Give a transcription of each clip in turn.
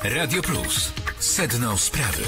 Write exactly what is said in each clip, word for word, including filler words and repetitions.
Radio Plus. Sedno sprawy.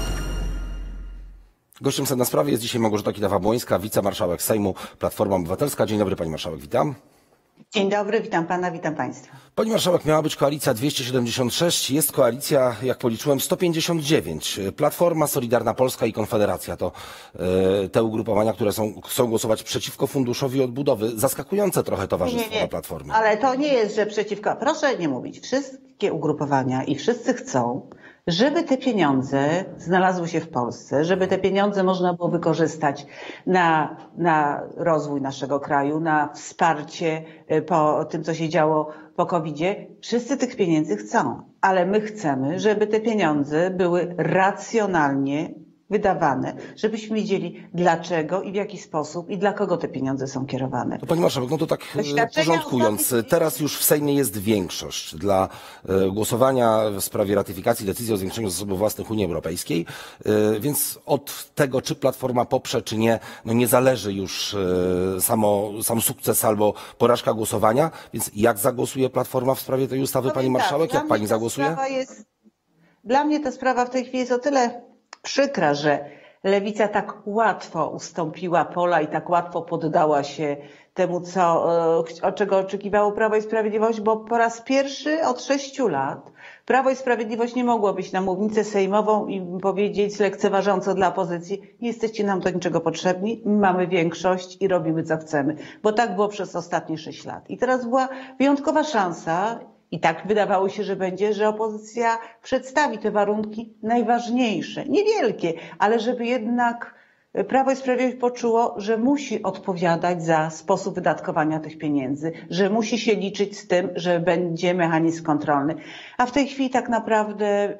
Gościem Sedna Sprawy jest dzisiaj Małgorzata Kidawa-Błońska, wicemarszałek Sejmu, Platforma Obywatelska. Dzień dobry, pani marszałek, witam. Dzień dobry, witam pana, witam państwa. Pani marszałek, miała być koalicja dwieście siedemdziesiąt sześć, jest koalicja, jak policzyłem, sto pięćdziesiąt dziewięć. Platforma, Solidarna Polska i Konfederacja to e, te ugrupowania, które są, chcą głosować przeciwko Funduszowi Odbudowy. Zaskakujące trochę towarzystwo nie, nie, na Platformie. Ale to nie jest, że przeciwko. Proszę nie mówić. Wszystkie ugrupowania i wszyscy chcą, żeby te pieniądze znalazły się w Polsce, żeby te pieniądze można było wykorzystać na, na rozwój naszego kraju, na wsparcie po tym, co się działo po kowidzie. Wszyscy tych pieniędzy chcą, ale my chcemy, żeby te pieniądze były racjonalnie wydawane, żebyśmy wiedzieli dlaczego i w jaki sposób i dla kogo te pieniądze są kierowane. No, pani marszałek, no to tak porządkując, teraz już w Sejmie jest większość dla e, głosowania w sprawie ratyfikacji decyzji o zwiększeniu zasobów własnych Unii Europejskiej, e, więc od tego, czy Platforma poprze, czy nie, no nie zależy już e, samo, sam sukces albo porażka głosowania, więc jak zagłosuje Platforma w sprawie tej ustawy, pani marszałek? Jak pani zagłosuje? Jest, dla mnie ta sprawa w tej chwili jest o tyle przykra, że Lewica tak łatwo ustąpiła pola i tak łatwo poddała się temu, co, o czego oczekiwało Prawo i Sprawiedliwość, bo po raz pierwszy od sześciu lat Prawo i Sprawiedliwość nie mogło być na mównicę sejmową i powiedzieć lekceważąco dla opozycji: nie jesteście nam do niczego potrzebni, mamy większość i robimy co chcemy, bo tak było przez ostatnie sześć lat. I teraz była wyjątkowa szansa, i tak wydawało się, że będzie, że opozycja przedstawi te warunki najważniejsze, niewielkie, ale żeby jednak Prawo i Sprawiedliwość poczuło, że musi odpowiadać za sposób wydatkowania tych pieniędzy, że musi się liczyć z tym, że będzie mechanizm kontrolny. A w tej chwili tak naprawdę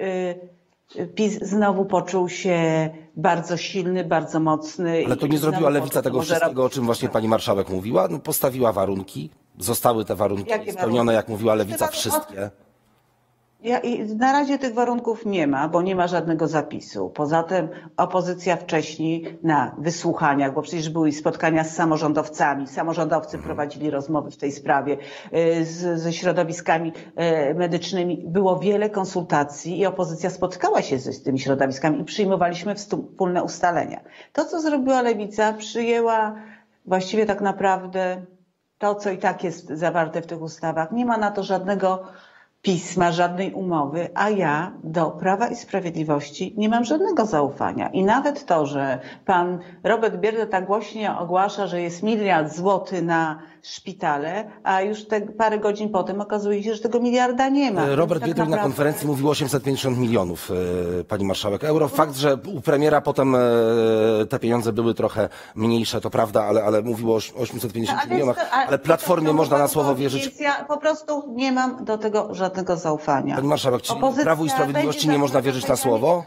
PiS znowu poczuł się bardzo silny, bardzo mocny. Ale to nie zrobiła Lewica tego wszystkiego, o czym właśnie pani marszałek mówiła. No, postawiła warunki, zostały te warunki Jakie spełnione, warunki? Jak mówiła Lewica, wszystkie. Ja, na razie tych warunków nie ma, bo nie ma żadnego zapisu. Poza tym opozycja wcześniej na wysłuchaniach, bo przecież były spotkania z samorządowcami, samorządowcy hmm. prowadzili rozmowy w tej sprawie z, ze środowiskami medycznymi. Było wiele konsultacji i opozycja spotkała się z, z tymi środowiskami i przyjmowaliśmy wspólne ustalenia. To, co zrobiła Lewica, przyjęła właściwie tak naprawdę to, co i tak jest zawarte w tych ustawach. Nie ma na to żadnego pisma, żadnej umowy, a ja do Prawa i Sprawiedliwości nie mam żadnego zaufania. I nawet to, że pan Robert Biedroń tak głośno ogłasza, że jest miliard złotych na szpitale, a już te parę godzin potem okazuje się, że tego miliarda nie ma. Robert tak Biedroń naprawdę... na konferencji mówił osiemset pięćdziesiąt milionów, pani marszałek, euro. Fakt, że u premiera potem te pieniądze były trochę mniejsze, to prawda, ale, ale mówiło o osiemset pięćdziesięciu ale milionach, to, ale ale Platformie można na słowo powiedzieć. wierzyć. Ja po prostu nie mam do tego żadnego zaufania. Pani marszałek, czy Opozycja Prawu i Sprawiedliwości nie można wierzyć na słowo?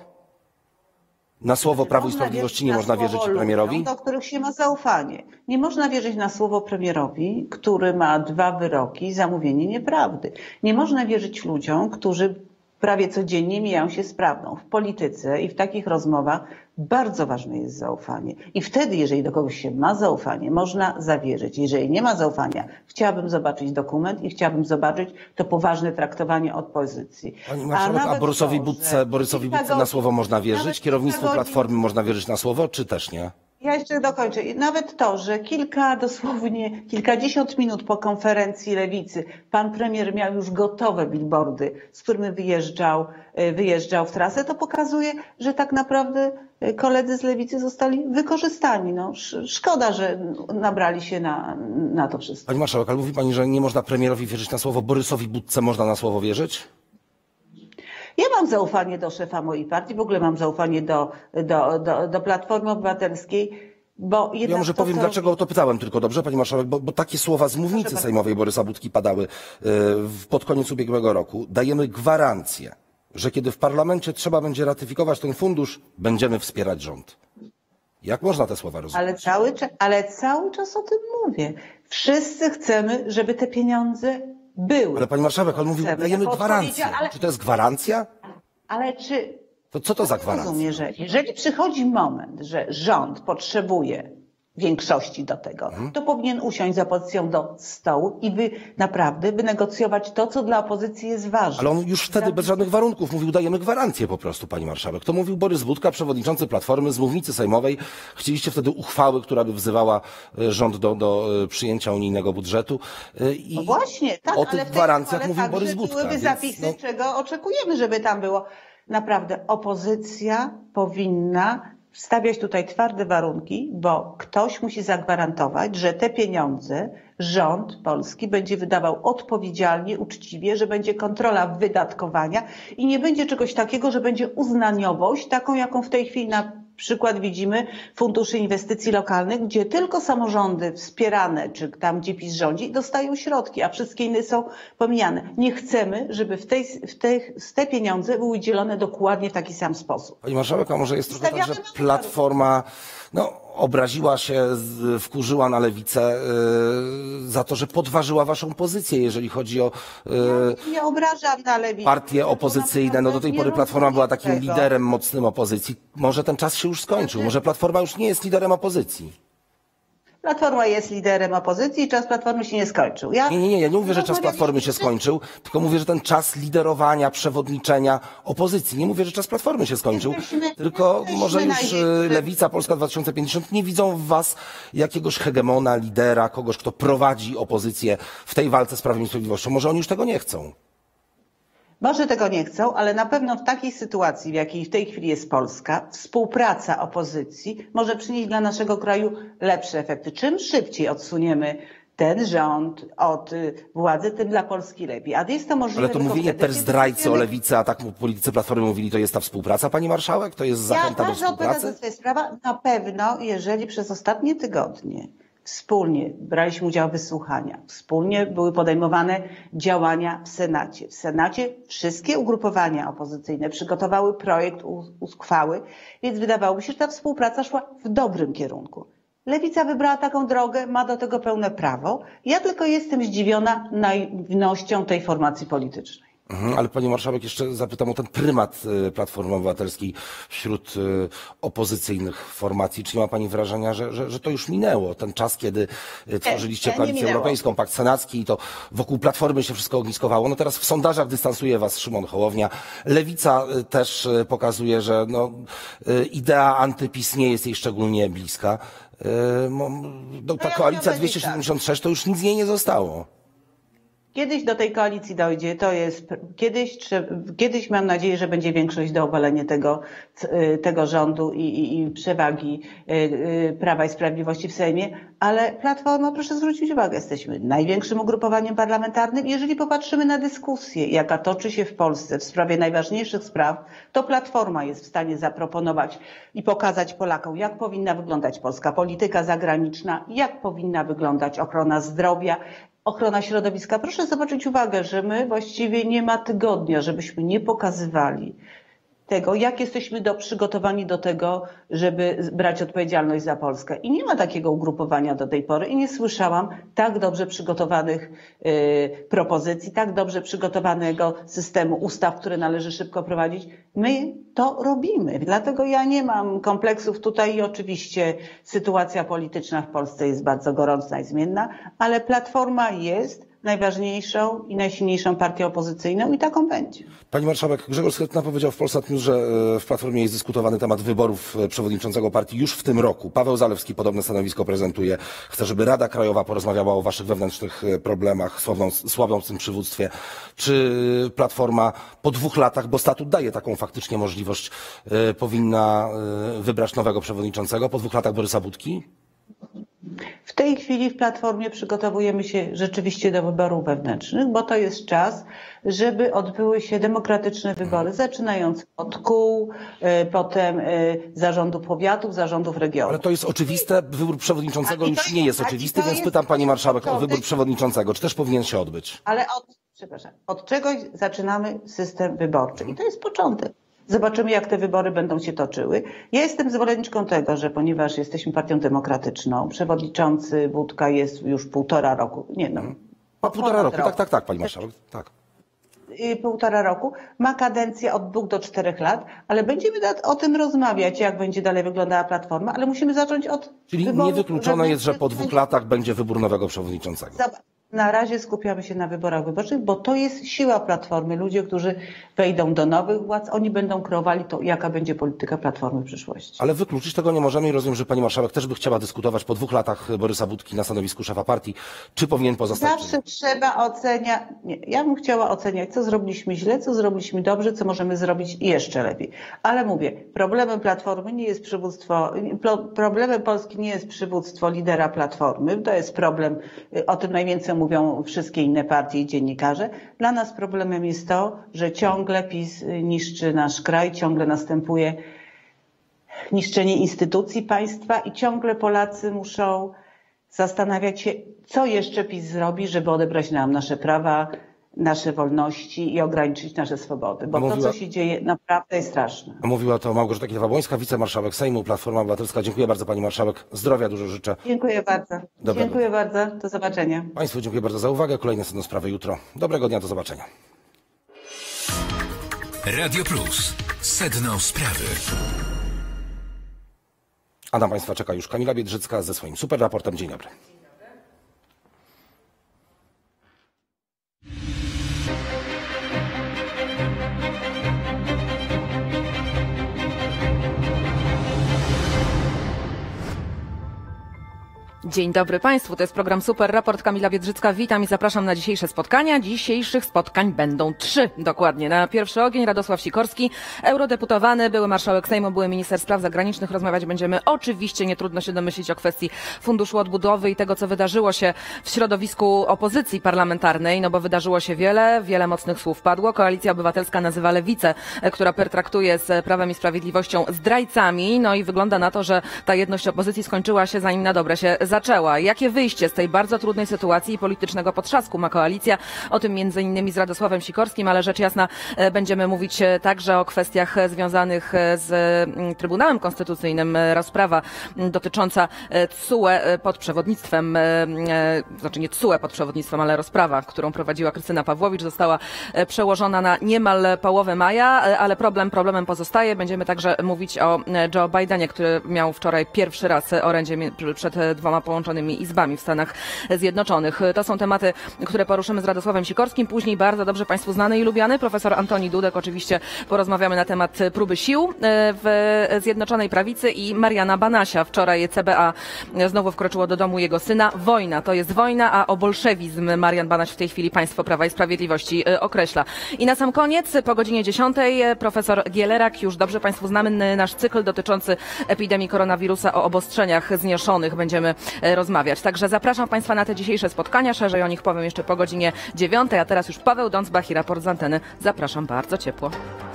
Na słowo Prawu i Sprawiedliwości nie można wierzyć premierowi? Do których się ma zaufanie. Nie można wierzyć na słowo premierowi, który ma dwa wyroki za mówienie nieprawdy. Nie można wierzyć ludziom, którzy prawie codziennie mijają się z prawdą. W polityce i w takich rozmowach bardzo ważne jest zaufanie. I wtedy, jeżeli do kogoś się ma zaufanie, można zawierzyć. Jeżeli nie ma zaufania, chciałabym zobaczyć dokument i chciałabym zobaczyć to poważne traktowanie opozycji. Pani marszałek, a, a Borysowi to, Budce, Borysowi Budce na słowo można wierzyć? Kierownictwu Platformy można wierzyć na słowo, czy też nie? Ja jeszcze dokończę. Nawet to, że kilka, dosłownie kilkadziesiąt minut po konferencji Lewicy pan premier miał już gotowe billboardy, z którymi wyjeżdżał, wyjeżdżał w trasę, to pokazuje, że tak naprawdę koledzy z Lewicy zostali wykorzystani. No, szkoda, że nabrali się na, na to wszystko. Pani marszałek, ale mówi pani, że nie można premierowi wierzyć na słowo, Borysowi Budce można na słowo wierzyć? Ja mam zaufanie do szefa mojej partii, w ogóle mam zaufanie do, do, do, do Platformy Obywatelskiej, bo jednak... Ja może to, powiem, co... dlaczego o to pytałem tylko, dobrze, pani marszałek, bo, bo takie słowa z mównicy sejmowej Borysa Budki padały yy, pod koniec ubiegłego roku. Dajemy gwarancję, że kiedy w parlamencie trzeba będzie ratyfikować ten fundusz, będziemy wspierać rząd. Jak można te słowa rozumieć? Ale cały, ale cały czas o tym mówię. Wszyscy chcemy, żeby te pieniądze były. Ale pani marszałek, on mówił, dajemy gwarancję. Ale... Czy to jest gwarancja? Ale czy... To co to za gwarancja? Rozumiem, że jeżeli przychodzi moment, że rząd potrzebuje większości do tego, to powinien usiąść z opozycją do stołu i wy naprawdę wynegocjować to, co dla opozycji jest ważne. Ale on już wtedy bez żadnych warunków mówił, dajemy gwarancję po prostu, pani marszałek. To mówił Borys Budka, przewodniczący Platformy, z mównicy sejmowej. Chcieliście wtedy uchwały, która by wzywała rząd do, do przyjęcia unijnego budżetu. I no właśnie, tak, o ale tych w tej gwarancjach mówił także Borys Budka. byłyby więc, zapisy, no... czego oczekujemy, żeby tam było. Naprawdę, opozycja powinna stawiać tutaj twarde warunki, bo ktoś musi zagwarantować, że te pieniądze rząd polski będzie wydawał odpowiedzialnie, uczciwie, że będzie kontrola wydatkowania i nie będzie czegoś takiego, że będzie uznaniowość, taką jaką w tej chwili na przykład widzimy funduszy inwestycji lokalnych, gdzie tylko samorządy wspierane, czy tam gdzie PiS rządzi, dostają środki, a wszystkie inne są pomijane. Nie chcemy, żeby w tej, w tej, te pieniądze były udzielone dokładnie w taki sam sposób. Pani marszałek, a może jest trochę tak, że Platforma no, obraziła się, wkurzyła na Lewicę yy, za to, że podważyła waszą pozycję, jeżeli chodzi o yy, ja nie obrażam na Lewicę. Partie opozycyjne. No do tej pory Platforma była takim tego. liderem mocnym opozycji. Może ten czas się już skończył. Może Platforma już nie jest liderem opozycji. Platforma jest liderem opozycji i czas Platformy się nie skończył. Ja... Nie, nie, nie, ja nie mówię, że czas Platformy się skończył, tylko mówię, że ten czas liderowania, przewodniczenia opozycji. Nie mówię, że czas Platformy się skończył, jesteśmy, tylko jesteśmy może już Lewica, Polska dwa tysiące pięćdziesiąt nie widzą w was jakiegoś hegemona, lidera, kogoś, kto prowadzi opozycję w tej walce z Prawem i Sprawiedliwością. Może oni już tego nie chcą. Może tego nie chcą, ale na pewno w takiej sytuacji, w jakiej w tej chwili jest Polska, współpraca opozycji może przynieść dla naszego kraju lepsze efekty. Czym szybciej odsuniemy ten rząd od władzy, tym dla Polski lepiej. A jest to możliwe. Ale to mówienie per zdrajcy o Lewicy, a tak politycy Platformy mówili, to jest ta współpraca, pani marszałek? To jest zachęta ja do współpracy? To jest sprawa. Na pewno, jeżeli przez ostatnie tygodnie wspólnie braliśmy udział w wysłuchaniach, wspólnie były podejmowane działania w Senacie. W Senacie wszystkie ugrupowania opozycyjne przygotowały projekt uchwały, więc wydawałoby się, że ta współpraca szła w dobrym kierunku. Lewica wybrała taką drogę, ma do tego pełne prawo. Ja tylko jestem zdziwiona naiwnością tej formacji politycznej. Mhm, ale pani marszałek, jeszcze zapytam o ten prymat Platformy Obywatelskiej wśród opozycyjnych formacji. Czy nie ma pani wrażenia, że, że, że to już minęło? Ten czas, kiedy tworzyliście Koalicję Europejską, Pakt Senacki i to wokół Platformy się wszystko ogniskowało. No teraz w sondażach dystansuje was Szymon Hołownia. Lewica też pokazuje, że no, idea antyPiS nie jest jej szczególnie bliska. No, ta koalicja dwieście siedemdziesiąt sześć to już nic z niej nie zostało. Kiedyś do tej koalicji dojdzie, to jest, kiedyś, kiedyś mam nadzieję, że będzie większość do obalenia tego, tego rządu i, i, i przewagi Prawa i Sprawiedliwości w Sejmie, ale Platforma, proszę zwrócić uwagę, jesteśmy największym ugrupowaniem parlamentarnym. Jeżeli popatrzymy na dyskusję, jaka toczy się w Polsce w sprawie najważniejszych spraw, to Platforma jest w stanie zaproponować i pokazać Polakom, jak powinna wyglądać polska polityka zagraniczna, jak powinna wyglądać ochrona zdrowia, ochrona środowiska. Proszę zwrócić uwagę, że my właściwie nie ma tygodnia, żebyśmy nie pokazywali tego, jak jesteśmy do, przygotowani do tego, żeby brać odpowiedzialność za Polskę. I nie ma takiego ugrupowania do tej pory i nie słyszałam tak dobrze przygotowanych y, propozycji, tak dobrze przygotowanego systemu ustaw, które należy szybko prowadzić. My to robimy. Dlatego ja nie mam kompleksów tutaj i oczywiście sytuacja polityczna w Polsce jest bardzo gorąca i zmienna, ale Platforma jest najważniejszą i najsilniejszą partią opozycyjną i taką będzie. Pani marszałek, Grzegorz Schetyna powiedział w Polsat News, że w Platformie jest dyskutowany temat wyborów przewodniczącego partii już w tym roku. Paweł Zalewski podobne stanowisko prezentuje. Chce, żeby Rada Krajowa porozmawiała o waszych wewnętrznych problemach, słabną, słabnącym przywództwie. Czy Platforma po dwóch latach, bo statut daje taką faktycznie możliwość, powinna wybrać nowego przewodniczącego po dwóch latach Borysa Budki? W tej chwili w Platformie przygotowujemy się rzeczywiście do wyborów wewnętrznych, bo to jest czas, żeby odbyły się demokratyczne wybory, zaczynając od kół, potem zarządów powiatów, zarządów regionów. Ale to jest oczywiste, wybór przewodniczącego już nie jest oczywisty, więc pytam pani marszałek o wybór przewodniczącego. Czy też powinien się odbyć? Ale od, przepraszam, od czegoś zaczynamy system wyborczy i to jest początek. Zobaczymy, jak te wybory będą się toczyły. Ja jestem zwolenniczką tego, że ponieważ jesteśmy partią demokratyczną, przewodniczący Budka jest już półtora roku, nie no. A półtora roku, roku, tak, tak, tak, pani marszałek, tak. półtora roku, ma kadencję od dwóch do czterech lat, ale będziemy o tym rozmawiać, jak będzie dalej wyglądała Platforma, ale musimy zacząć od Czyli wyborów, niewykluczone jest, że po dwóch latach będzie wybór nowego przewodniczącego. Na razie skupiamy się na wyborach wyborczych, bo to jest siła Platformy. Ludzie, którzy wejdą do nowych władz, oni będą kreowali to, jaka będzie polityka Platformy w przyszłości. Ale wykluczyć tego nie możemy i rozumiem, że pani marszałek też by chciała dyskutować po dwóch latach Borysa Budki na stanowisku szefa partii, czy powinien pozostać. Zawsze trzeba oceniać, nie, ja bym chciała oceniać, co zrobiliśmy źle, co zrobiliśmy dobrze, co możemy zrobić jeszcze lepiej. Ale mówię, problemem Platformy nie jest przywództwo, problemem Polski nie jest przywództwo lidera Platformy, to jest problem, o tym najwięcej mówią wszystkie inne partie i dziennikarze. Dla nas problemem jest to, że ciągle PiS niszczy nasz kraj, ciągle następuje niszczenie instytucji państwa i ciągle Polacy muszą zastanawiać się, co jeszcze PiS zrobi, żeby odebrać nam nasze prawa, nasze wolności i ograniczyć nasze swobody. Bo mówiła, to, co się dzieje, naprawdę jest straszne. Mówiła to Małgorzata Kidawa-Błońska, wicemarszałek Sejmu, Platforma Obywatelska. Dziękuję bardzo pani marszałek. Zdrowia dużo życzę. Dziękuję bardzo. Dobrego. Dziękuję bardzo. Do zobaczenia. Państwu dziękuję bardzo za uwagę. Kolejne Sedno Sprawy jutro. Dobrego dnia, do zobaczenia. Radio Plus. Sedno Sprawy. A na państwa czeka już Kamila Biedrzycka ze swoim super raportem. Dzień dobry. Dzień dobry Państwu, to jest program Super Raport, Kamila Biedrzycka. Witam i zapraszam na dzisiejsze spotkania. Dzisiejszych spotkań będą trzy dokładnie. Na pierwszy ogień Radosław Sikorski, eurodeputowany, były marszałek Sejmu, były minister spraw zagranicznych. Rozmawiać będziemy oczywiście, nie trudno się domyślić, o kwestii Funduszu Odbudowy i tego, co wydarzyło się w środowisku opozycji parlamentarnej, no bo wydarzyło się wiele, wiele mocnych słów padło. Koalicja Obywatelska nazywa Lewicę, która pertraktuje z Prawem i Sprawiedliwością zdrajcami, no i wygląda na to, że ta jedność opozycji skończyła się, zanim na dobre się zaczęła. Jakie wyjście z tej bardzo trudnej sytuacji i politycznego potrzasku ma koalicja? O tym między innymi z Radosławem Sikorskim, ale rzecz jasna będziemy mówić także o kwestiach związanych z Trybunałem Konstytucyjnym. Rozprawa dotycząca T S U E pod przewodnictwem, znaczy nie T S U E pod przewodnictwem, ale rozprawa, którą prowadziła Krystyna Pawłowicz, została przełożona na niemal połowę maja, ale problem problemem pozostaje. Będziemy także mówić o Joe Bidenie, który miał wczoraj pierwszy raz orędzie przed dwoma połączonymi izbami w Stanach Zjednoczonych. To są tematy, które poruszymy z Radosławem Sikorskim. Później bardzo dobrze Państwu znany i lubiany profesor Antoni Dudek. Oczywiście porozmawiamy na temat próby sił w Zjednoczonej Prawicy i Mariana Banasia. Wczoraj C B A znowu wkroczyło do domu jego syna. Wojna to jest wojna, a o bolszewizm Marian Banaś w tej chwili państwo Prawa i Sprawiedliwości określa. I na sam koniec po godzinie dziesiątej profesor Gielerak, już dobrze Państwu znamy nasz cykl dotyczący epidemii koronawirusa, o obostrzeniach zniesionych będziemy rozmawiać. Także zapraszam Państwa na te dzisiejsze spotkania. Szerzej o nich powiem jeszcze po godzinie dziewiątej, a teraz już Paweł Dącbach i raport z anteny. Zapraszam bardzo ciepło.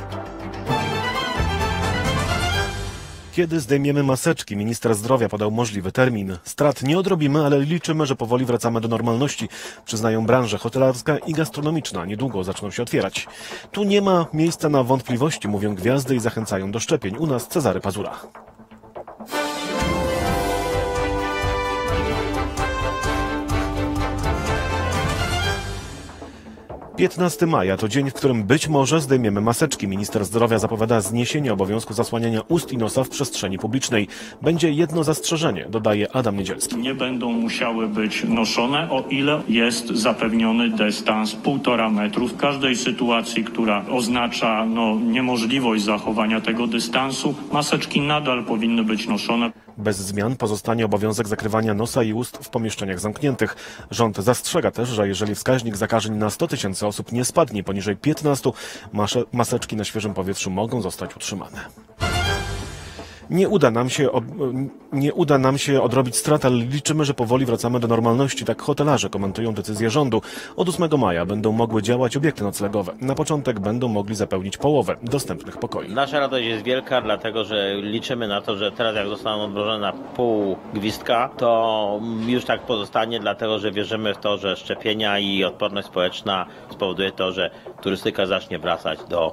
Kiedy zdejmiemy maseczki? Minister zdrowia podał możliwy termin. Strat nie odrobimy, ale liczymy, że powoli wracamy do normalności. Przyznają branże hotelarska i gastronomiczna. Niedługo zaczną się otwierać. Tu nie ma miejsca na wątpliwości, mówią gwiazdy i zachęcają do szczepień. U nas Cezary Pazura. piętnastego maja to dzień, w którym być może zdejmiemy maseczki. Minister zdrowia zapowiada zniesienie obowiązku zasłaniania ust i nosa w przestrzeni publicznej. Będzie jedno zastrzeżenie, dodaje Adam Niedzielski. Nie będą musiały być noszone, o ile jest zapewniony dystans półtora metru. W każdej sytuacji, która oznacza no, niemożliwość zachowania tego dystansu, maseczki nadal powinny być noszone. Bez zmian pozostanie obowiązek zakrywania nosa i ust w pomieszczeniach zamkniętych. Rząd zastrzega też, że jeżeli wskaźnik zakażeń na sto tysięcy osób nie spadnie poniżej piętnastu, maseczki na świeżym powietrzu mogą zostać utrzymane. Nie uda nam się, ob... nie uda nam się odrobić strat, ale liczymy, że powoli wracamy do normalności. Tak hotelarze komentują decyzję rządu. Od ósmego maja będą mogły działać obiekty noclegowe. Na początek będą mogli zapełnić połowę dostępnych pokoi. Nasza radość jest wielka, dlatego że liczymy na to, że teraz jak zostaną odmrożone pół gwizdka, to już tak pozostanie, dlatego że wierzymy w to, że szczepienia i odporność społeczna spowoduje to, że turystyka zacznie wracać do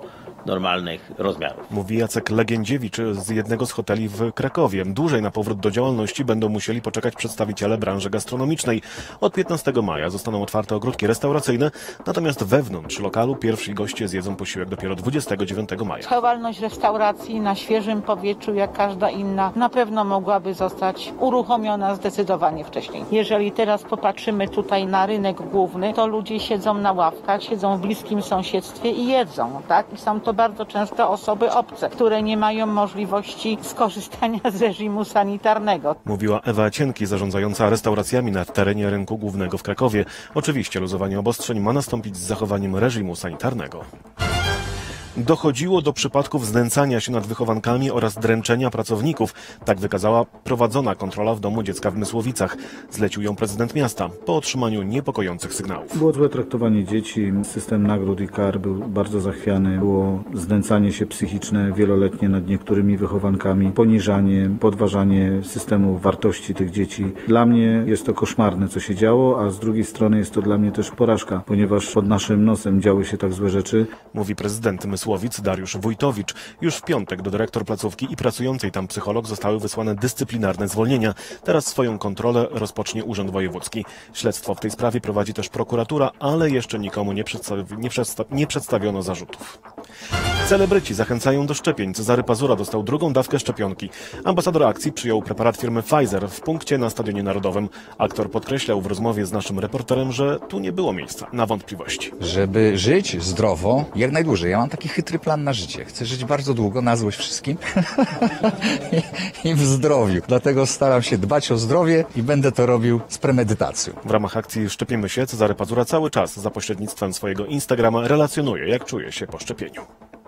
normalnych rozmiarów. Mówi Jacek Legiędziewicz z jednego z hoteli w Krakowie. Dłużej na powrót do działalności będą musieli poczekać przedstawiciele branży gastronomicznej. Od piętnastego maja zostaną otwarte ogródki restauracyjne, natomiast wewnątrz lokalu pierwsi goście zjedzą posiłek dopiero dwudziestego dziewiątego maja. Przechowalność restauracji na świeżym powietrzu, jak każda inna, na pewno mogłaby zostać uruchomiona zdecydowanie wcześniej. Jeżeli teraz popatrzymy tutaj na rynek główny, to ludzie siedzą na ławkach, siedzą w bliskim sąsiedztwie i jedzą, tak? I są to bardzo często osoby obce, które nie mają możliwości skorzystania z reżimu sanitarnego. Mówiła Ewa Cienki, zarządzająca restauracjami na terenie rynku głównego w Krakowie. Oczywiście luzowanie obostrzeń ma nastąpić z zachowaniem reżimu sanitarnego. Dochodziło do przypadków znęcania się nad wychowankami oraz dręczenia pracowników. Tak wykazała prowadzona kontrola w domu dziecka w Mysłowicach. Zlecił ją prezydent miasta po otrzymaniu niepokojących sygnałów. Było złe traktowanie dzieci, system nagród i kar był bardzo zachwiany. Było znęcanie się psychiczne wieloletnie nad niektórymi wychowankami, poniżanie, podważanie systemu wartości tych dzieci. Dla mnie jest to koszmarne, co się działo, a z drugiej strony jest to dla mnie też porażka, ponieważ pod naszym nosem działy się tak złe rzeczy. Mówi prezydent Mysłowic Dariusz Wójtowicz. Już w piątek do dyrektor placówki i pracującej tam psycholog zostały wysłane dyscyplinarne zwolnienia. Teraz swoją kontrolę rozpocznie Urząd Wojewódzki. Śledztwo w tej sprawie prowadzi też prokuratura, ale jeszcze nikomu nie, przedstawi, nie, przedsta, nie przedstawiono zarzutów. Celebryci zachęcają do szczepień. Cezary Pazura dostał drugą dawkę szczepionki. Ambasador akcji przyjął preparat firmy Pfizer w punkcie na Stadionie Narodowym. Aktor podkreślał w rozmowie z naszym reporterem, że tu nie było miejsca na wątpliwości. Żeby żyć zdrowo jak najdłużej. Ja mam taki chytry plan na życie. Chcę żyć bardzo długo, na złość wszystkim I, i w zdrowiu. Dlatego staram się dbać o zdrowie i będę to robił z premedytacją. W ramach akcji Szczepimy się Cezary Pazura cały czas za pośrednictwem swojego Instagrama relacjonuje, jak czuje się po szczepieniu.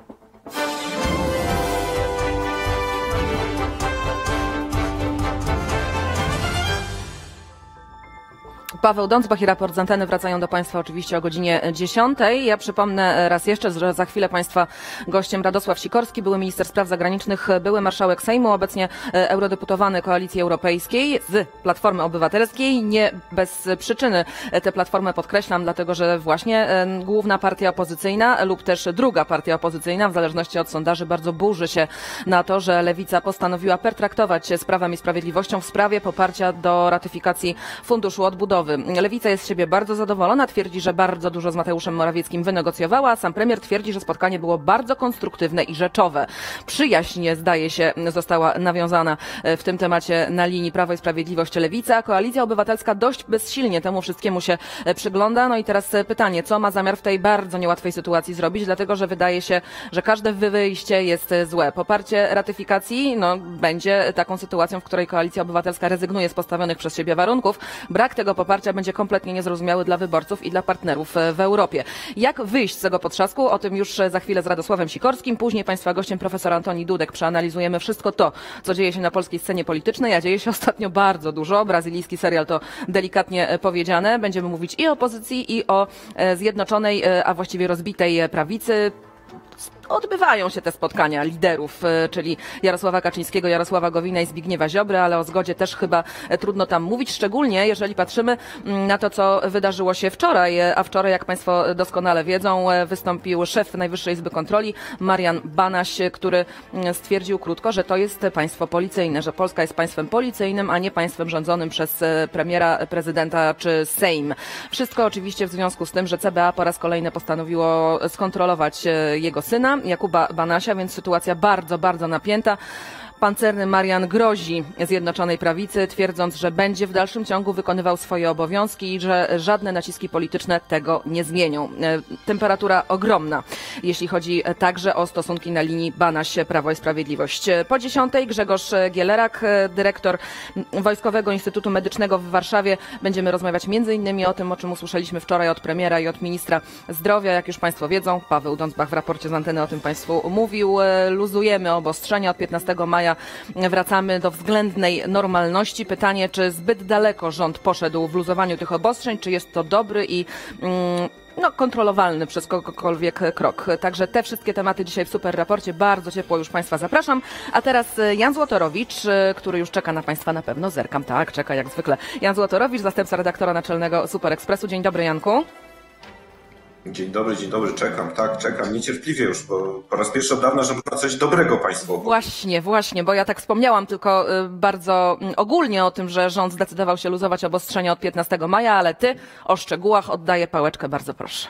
Paweł Dącbach i raport z anteny wracają do Państwa oczywiście o godzinie dziesiątej. Ja przypomnę raz jeszcze, że za chwilę Państwa gościem Radosław Sikorski, były minister spraw zagranicznych, były marszałek Sejmu, obecnie eurodeputowany Koalicji Europejskiej z Platformy Obywatelskiej. Nie bez przyczyny tę platformę podkreślam, dlatego że właśnie główna partia opozycyjna lub też druga partia opozycyjna, w zależności od sondaży, bardzo burzy się na to, że Lewica postanowiła pertraktować się z Prawem i Sprawiedliwością w sprawie poparcia do ratyfikacji Funduszu Odbudowy. Lewica jest z siebie bardzo zadowolona, twierdzi, że bardzo dużo z Mateuszem Morawieckim wynegocjowała, a sam premier twierdzi, że spotkanie było bardzo konstruktywne i rzeczowe. Przyjaźń, zdaje się, została nawiązana w tym temacie na linii Prawo i Sprawiedliwość Lewica. Koalicja Obywatelska dość bezsilnie temu wszystkiemu się przygląda. No i teraz pytanie, co ma zamiar w tej bardzo niełatwej sytuacji zrobić, dlatego że wydaje się, że każde wyjście jest złe. Poparcie ratyfikacji no, będzie taką sytuacją, w której Koalicja Obywatelska rezygnuje z postawionych przez siebie warunków. Brak tego poparcia będzie kompletnie niezrozumiały dla wyborców i dla partnerów w Europie. Jak wyjść z tego potrzasku? O tym już za chwilę z Radosławem Sikorskim. Później Państwa gościem profesor Antoni Dudek. Przeanalizujemy wszystko to, co dzieje się na polskiej scenie politycznej, a dzieje się ostatnio bardzo dużo. Brazylijski serial to delikatnie powiedziane. Będziemy mówić i o opozycji, i o zjednoczonej, a właściwie rozbitej prawicy. Odbywają się te spotkania liderów, czyli Jarosława Kaczyńskiego, Jarosława Gowina i Zbigniewa Ziobry, ale o zgodzie też chyba trudno tam mówić, szczególnie jeżeli patrzymy na to, co wydarzyło się wczoraj, a wczoraj, jak Państwo doskonale wiedzą, wystąpił szef Najwyższej Izby Kontroli, Marian Banaś, który stwierdził krótko, że to jest państwo policyjne, że Polska jest państwem policyjnym, a nie państwem rządzonym przez premiera, prezydenta czy Sejm. Wszystko oczywiście w związku z tym, że C B A po raz kolejny postanowiło skontrolować jego syna, Jakuba Banasia, więc sytuacja bardzo, bardzo napięta. Pancerny Marian grozi Zjednoczonej Prawicy, twierdząc, że będzie w dalszym ciągu wykonywał swoje obowiązki i że żadne naciski polityczne tego nie zmienią. Temperatura ogromna, jeśli chodzi także o stosunki na linii Banaś-Prawo i Sprawiedliwość. Po dziesiątej Grzegorz Gielerak, dyrektor Wojskowego Instytutu Medycznego w Warszawie. Będziemy rozmawiać między innymi o tym, o czym usłyszeliśmy wczoraj od premiera i od ministra zdrowia. Jak już Państwo wiedzą, Paweł Dącbach w raporcie z anteny o tym Państwu mówił. Luzujemy obostrzenia od piętnastego maja. Wracamy do względnej normalności. Pytanie, czy zbyt daleko rząd poszedł w luzowaniu tych obostrzeń, czy jest to dobry i mm, no, kontrolowalny przez kogokolwiek krok. Także te wszystkie tematy dzisiaj w Super Raporcie. Bardzo ciepło już Państwa zapraszam. A teraz Jan Złotorowicz, który już czeka na Państwa na pewno. Zerkam, tak, czeka jak zwykle. Jan Złotorowicz, zastępca redaktora naczelnego Super Expressu. Dzień dobry, Janku. Dzień dobry, dzień dobry, czekam, tak, czekam niecierpliwie już, bo po raz pierwszy od dawna, że można coś dobrego Państwu opowiedzieć. Właśnie, właśnie, bo ja tak wspomniałam tylko bardzo ogólnie o tym, że rząd zdecydował się luzować obostrzenia od piętnastego maja, ale Ty o szczegółach oddaję pałeczkę, bardzo proszę.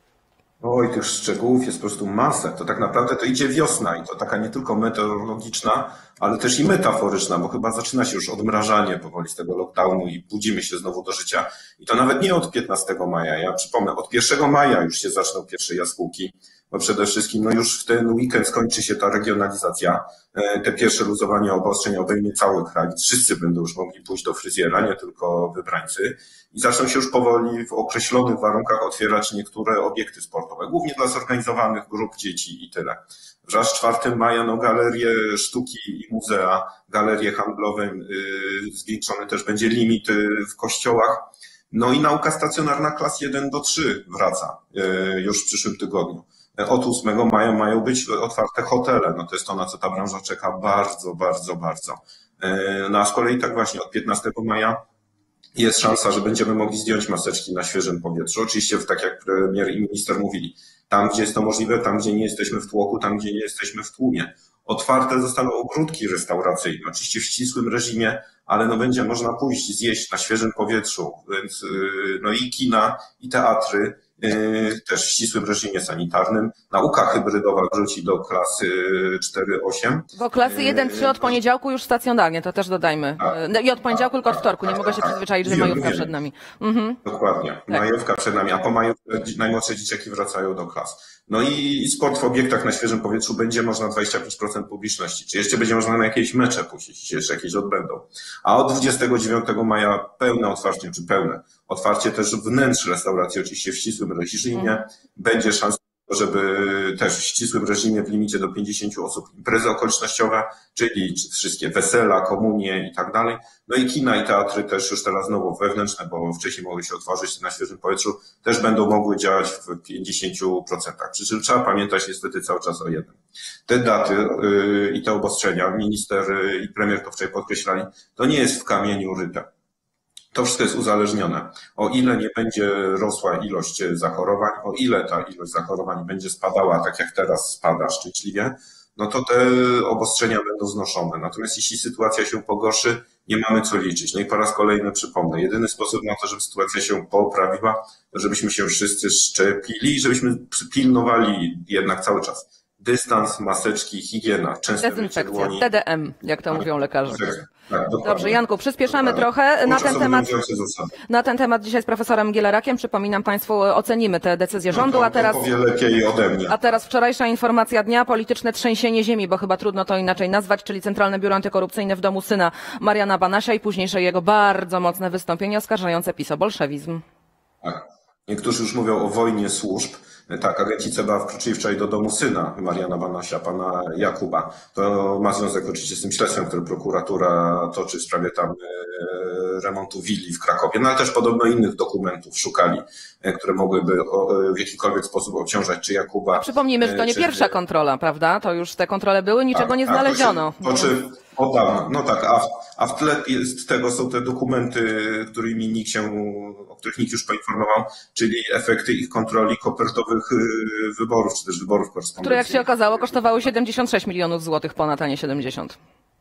Oj, tych szczegółów jest po prostu masę. To tak naprawdę to idzie wiosna i to taka nie tylko meteorologiczna, ale też i metaforyczna, bo chyba zaczyna się już odmrażanie powoli z tego lockdownu i budzimy się znowu do życia. I to nawet nie od piętnastego maja. Ja przypomnę, od pierwszego maja już się zaczną pierwsze jaskółki, bo przede wszystkim no już w ten weekend skończy się ta regionalizacja. Te pierwsze luzowanie obostrzeń obejmie cały kraj. Wszyscy będą już mogli pójść do fryzjera, nie tylko wybrańcy. I zaczną się już powoli w określonych warunkach otwierać niektóre obiekty sportowe, głównie dla zorganizowanych grup dzieci i tyle. Wraz czwartego maja no, galerie sztuki i muzea, galerie handlowe, yy, zwiększony też będzie limit yy, w kościołach. No i nauka stacjonarna klas jeden do trzech wraca yy, już w przyszłym tygodniu. Od ósmego maja mają być otwarte hotele. No to jest to, na co ta branża czeka bardzo, bardzo, bardzo. Yy, no a z kolei tak właśnie od piętnastego maja jest szansa, że będziemy mogli zdjąć maseczki na świeżym powietrzu. Oczywiście, tak jak premier i minister mówili, tam gdzie jest to możliwe, tam gdzie nie jesteśmy w tłoku, tam gdzie nie jesteśmy w tłumie. Otwarte zostaną ogródki restauracyjne, oczywiście w ścisłym reżimie, ale no będzie można pójść zjeść na świeżym powietrzu, więc no i kina, i teatry, też w ścisłym reżimie sanitarnym. Nauka hybrydowa wróci do klasy cztery osiem. Bo klasy jeden trzy od poniedziałku już stacjonarnie, to też dodajmy. A, I od poniedziałku, tylko od wtorku. Nie mogę się przyzwyczaić, że majówka przed nami. Mhm. Dokładnie. Tak. Majówka przed nami, a po majówce najmłodsze dzieciaki wracają do klas. No i sport w obiektach na świeżym powietrzu będzie można dwadzieścia pięć procent publiczności. Czy jeszcze będzie można na jakieś mecze puścić, czy jeszcze jakieś odbędą. A od dwudziestego dziewiątego maja pełne otwarcie, czy pełne otwarcie też wnętrz restauracji, oczywiście w ścisłym reżimie. Mm. Będzie szansa, żeby też w ścisłym reżimie w limicie do pięćdziesięciu osób imprezy okolicznościowe, czyli wszystkie wesela, komunie i tak dalej. No i kina i teatry też już teraz znowu wewnętrzne, bo wcześniej mogły się otworzyć na świeżym powietrzu, też będą mogły działać w pięćdziesięciu procentach. Przy czym trzeba pamiętać niestety cały czas o jednym. Te daty yy, i te obostrzenia, minister i premier to wczoraj podkreślali, to nie jest w kamieniu ryte. To wszystko jest uzależnione. O ile nie będzie rosła ilość zachorowań, o ile ta ilość zachorowań będzie spadała, tak jak teraz spada szczęśliwie, no to te obostrzenia będą znoszone. Natomiast jeśli sytuacja się pogorszy, nie mamy co liczyć. No i po raz kolejny przypomnę, jedyny sposób na to, żeby sytuacja się poprawiła, to żebyśmy się wszyscy szczepili i żebyśmy pilnowali jednak cały czas. Dystans, maseczki, higiena, często dezynfekcja, T D M, jak to mówią lekarze. Tak, dobrze, Janku, przyspieszamy trochę. Na ten, temat, na ten temat dzisiaj z profesorem Gielerakiem, przypominam Państwu, ocenimy te decyzje rządu, no a teraz, powie lepiej ode mnie. A teraz wczorajsza informacja dnia, polityczne trzęsienie ziemi, bo chyba trudno to inaczej nazwać, czyli Centralne Biuro Antykorupcyjne w domu syna Mariana Banasia i późniejsze jego bardzo mocne wystąpienie oskarżające PiS o bolszewizm. Tak. Niektórzy już mówią o wojnie służb. Tak, agenci C B A wkroczyli wczoraj do domu syna Mariana Banasia, pana Jakuba. To ma związek oczywiście z tym śledztwem, które prokuratura toczy w sprawie tam remontu willi w Krakowie, no ale też podobno innych dokumentów szukali, które mogłyby w jakikolwiek sposób obciążać czy Jakuba. A przypomnijmy, że to nie czy... pierwsza kontrola, prawda? To już te kontrole były, niczego tak, nie znaleziono. To czy od dawna, no tak, a, a w tle jest tego są te dokumenty, którymi nikt się, o których nikt już poinformował, czyli efekty ich kontroli kopertowych wyborów, czy też wyborów korespondencyjnych. Które jak się okazało kosztowały siedemdziesiąt sześć milionów złotych ponad, a nie siedemdziesiąt.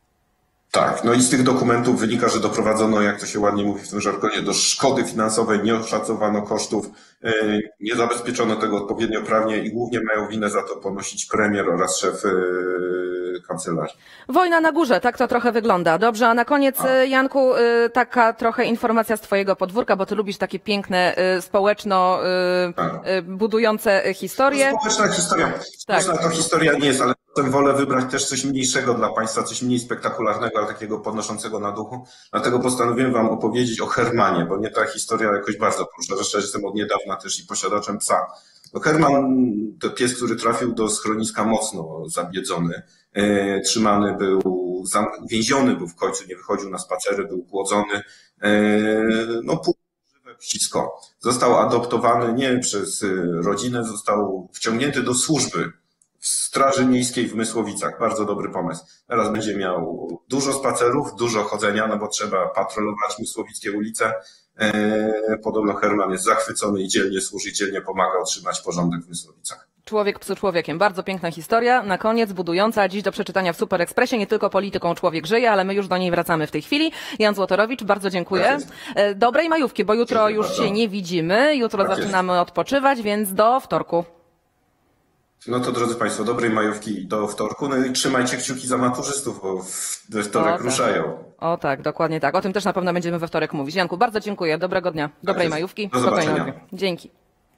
Tak, no i z tych dokumentów wynika, że doprowadzono, jak to się ładnie mówi w tym żargonie, do szkody finansowej, nie oszacowano kosztów, nie zabezpieczono tego odpowiednio prawnie i głównie mają winę za to ponosić premier oraz szef kancelarii. Wojna na górze, tak to trochę wygląda. Dobrze, a na koniec, a. Janku, taka trochę informacja z twojego podwórka, bo ty lubisz takie piękne, społeczno a. budujące historie. To społeczna historia. Społeczna tak. To historia nie jest, ale potem wolę wybrać też coś mniejszego dla Państwa, coś mniej spektakularnego, ale takiego podnoszącego na duchu. Dlatego postanowiłem Wam opowiedzieć o Hermanie, bo mnie ta historia jakoś bardzo porusza. Zresztą jestem od niedawna też i posiadaczem psa. No Herman to pies, który trafił do schroniska mocno zabiedzony. E, trzymany był, więziony był w końcu, nie wychodził na spacery, był głodzony. E, no pół żywe psisko. Został adoptowany nie przez rodzinę, został wciągnięty do służby w Straży Miejskiej w Mysłowicach. Bardzo dobry pomysł. Teraz będzie miał dużo spacerów, dużo chodzenia, no bo trzeba patrolować mysłowickie ulice. Podobno Herman jest zachwycony i dzielnie służy, i dzielnie pomaga utrzymać porządek w Mysłowicach. Człowiek psu człowiekiem. Bardzo piękna historia. Na koniec budująca, dziś do przeczytania w Super Expressie. Nie tylko polityką człowiek żyje, ale my już do niej wracamy w tej chwili. Jan Złotorowicz, bardzo dziękuję. Dobrej majówki, bo jutro dziękuję już bardzo. się nie widzimy. Jutro Tak zaczynamy jest. odpoczywać, więc do wtorku. No to drodzy Państwo, dobrej majówki do wtorku. No i trzymajcie kciuki za maturzystów, bo we wtorek o, tak. ruszają. O tak, dokładnie tak. O tym też na pewno będziemy we wtorek mówić. Janku, bardzo dziękuję. Dobrego dnia. Dobrej tak majówki. Do zobaczenia. Dzięki.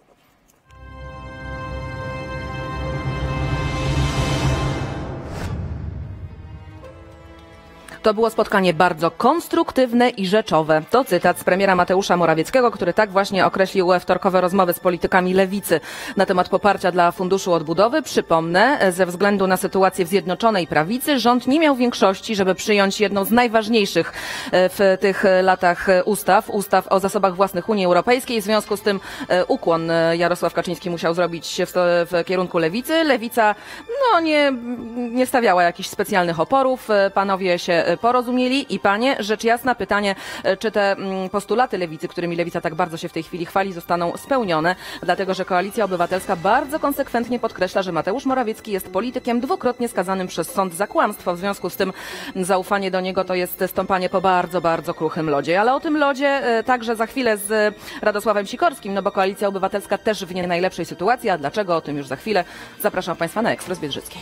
To było spotkanie bardzo konstruktywne i rzeczowe. To cytat z premiera Mateusza Morawieckiego, który tak właśnie określił wtorkowe rozmowy z politykami lewicy na temat poparcia dla Funduszu Odbudowy. Przypomnę, ze względu na sytuację w Zjednoczonej Prawicy rząd nie miał większości, żeby przyjąć jedną z najważniejszych w tych latach ustaw, ustaw o zasobach własnych Unii Europejskiej. W związku z tym ukłon Jarosław Kaczyński musiał zrobić w, w kierunku lewicy. Lewica no, nie, nie stawiała jakichś specjalnych oporów. Panowie się porozumieli i panie, rzecz jasna, pytanie, czy te postulaty lewicy, którymi lewica tak bardzo się w tej chwili chwali, zostaną spełnione, dlatego że Koalicja Obywatelska bardzo konsekwentnie podkreśla, że Mateusz Morawiecki jest politykiem dwukrotnie skazanym przez sąd za kłamstwo. W związku z tym zaufanie do niego to jest stąpanie po bardzo, bardzo kruchym lodzie. Ale o tym lodzie także za chwilę z Radosławem Sikorskim, no bo Koalicja Obywatelska też w nie najlepszej sytuacji, a dlaczego? O tym już za chwilę. Zapraszam Państwa na Ekspres Biedrzycki.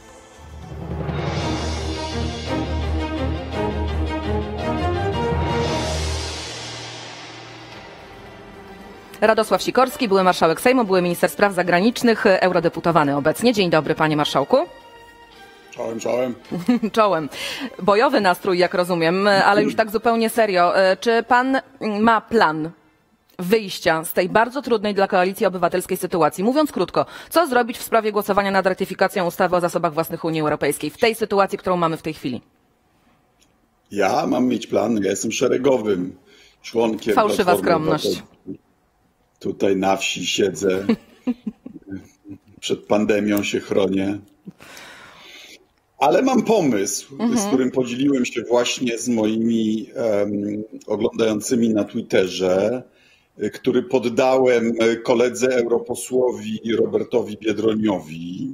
Radosław Sikorski, były marszałek Sejmu, były minister spraw zagranicznych, eurodeputowany obecnie. Dzień dobry, panie marszałku. Czołem, czołem. Czołem. Bojowy nastrój, jak rozumiem, ale już tak zupełnie serio. Czy pan ma plan wyjścia z tej bardzo trudnej dla Koalicji Obywatelskiej sytuacji? Mówiąc krótko, co zrobić w sprawie głosowania nad ratyfikacją ustawy o zasobach własnych Unii Europejskiej w tej sytuacji, którą mamy w tej chwili? Ja mam mieć plan, ja jestem szeregowym członkiem. Fałszywa skromność. Tutaj na wsi siedzę, przed pandemią się chronię. Ale mam pomysł, mhm. z którym podzieliłem się właśnie z moimi um, oglądającymi na Twitterze, który poddałem koledze europosłowi Robertowi Biedroniowi.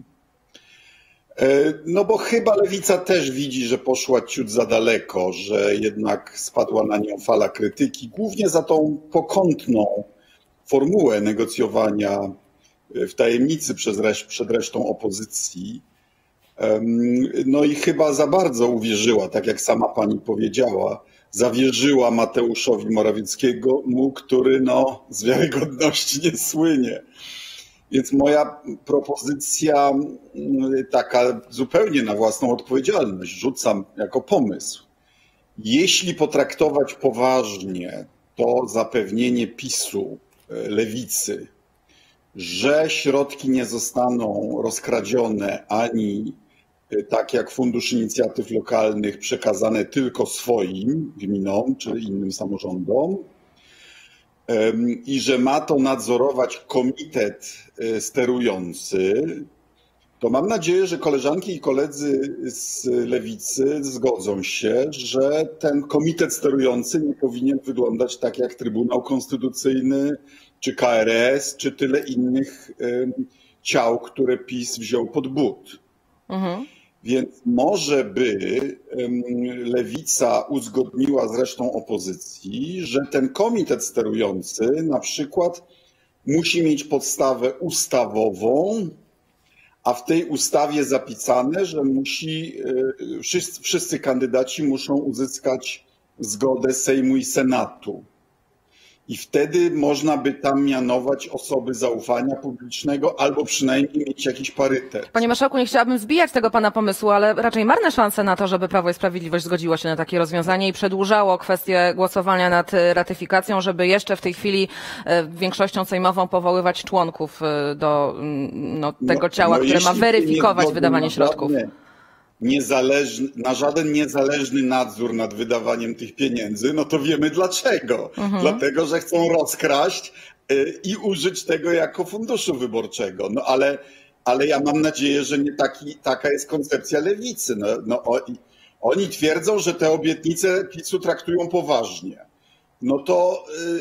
No bo chyba lewica też widzi, że poszła ciut za daleko, że jednak spadła na nią fala krytyki, głównie za tą pokątną formułę negocjowania w tajemnicy przez resz- przed resztą opozycji. No i chyba za bardzo uwierzyła, tak jak sama pani powiedziała, zawierzyła Mateuszowi Morawieckiemu, który no, z wiarygodności nie słynie. Więc moja propozycja, taka zupełnie na własną odpowiedzialność, rzucam jako pomysł. Jeśli potraktować poważnie to zapewnienie PiSu, lewicy, że środki nie zostaną rozkradzione ani tak jak Fundusz Inicjatyw Lokalnych przekazane tylko swoim gminom czy innym samorządom i że ma to nadzorować komitet sterujący, to mam nadzieję, że koleżanki i koledzy z lewicy zgodzą się, że ten komitet sterujący nie powinien wyglądać tak jak Trybunał Konstytucyjny, czy K R S, czy tyle innych ciał, które PiS wziął pod but. Mhm. Więc może by lewica uzgodniła z resztą opozycji, że ten komitet sterujący na przykład musi mieć podstawę ustawową, a w tej ustawie zapisane, że musi, wszyscy, wszyscy kandydaci muszą uzyskać zgodę Sejmu i Senatu. I wtedy można by tam mianować osoby zaufania publicznego albo przynajmniej mieć jakiś parytet. Panie marszałku, nie chciałabym zbijać tego pana pomysłu, ale raczej marne szanse na to, żeby Prawo i Sprawiedliwość zgodziło się na takie rozwiązanie i przedłużało kwestię głosowania nad ratyfikacją, żeby jeszcze w tej chwili większością sejmową powoływać członków do no, tego ciała, no, no, które ma weryfikować wydawanie środków. Niezależny, na żaden niezależny nadzór nad wydawaniem tych pieniędzy, no to wiemy dlaczego. Mhm. Dlatego, że chcą rozkraść y, i użyć tego jako funduszu wyborczego. No ale, ale ja mam nadzieję, że nie taki, taka jest koncepcja lewicy. No, no, oni, oni twierdzą, że te obietnice PiSu traktują poważnie. no to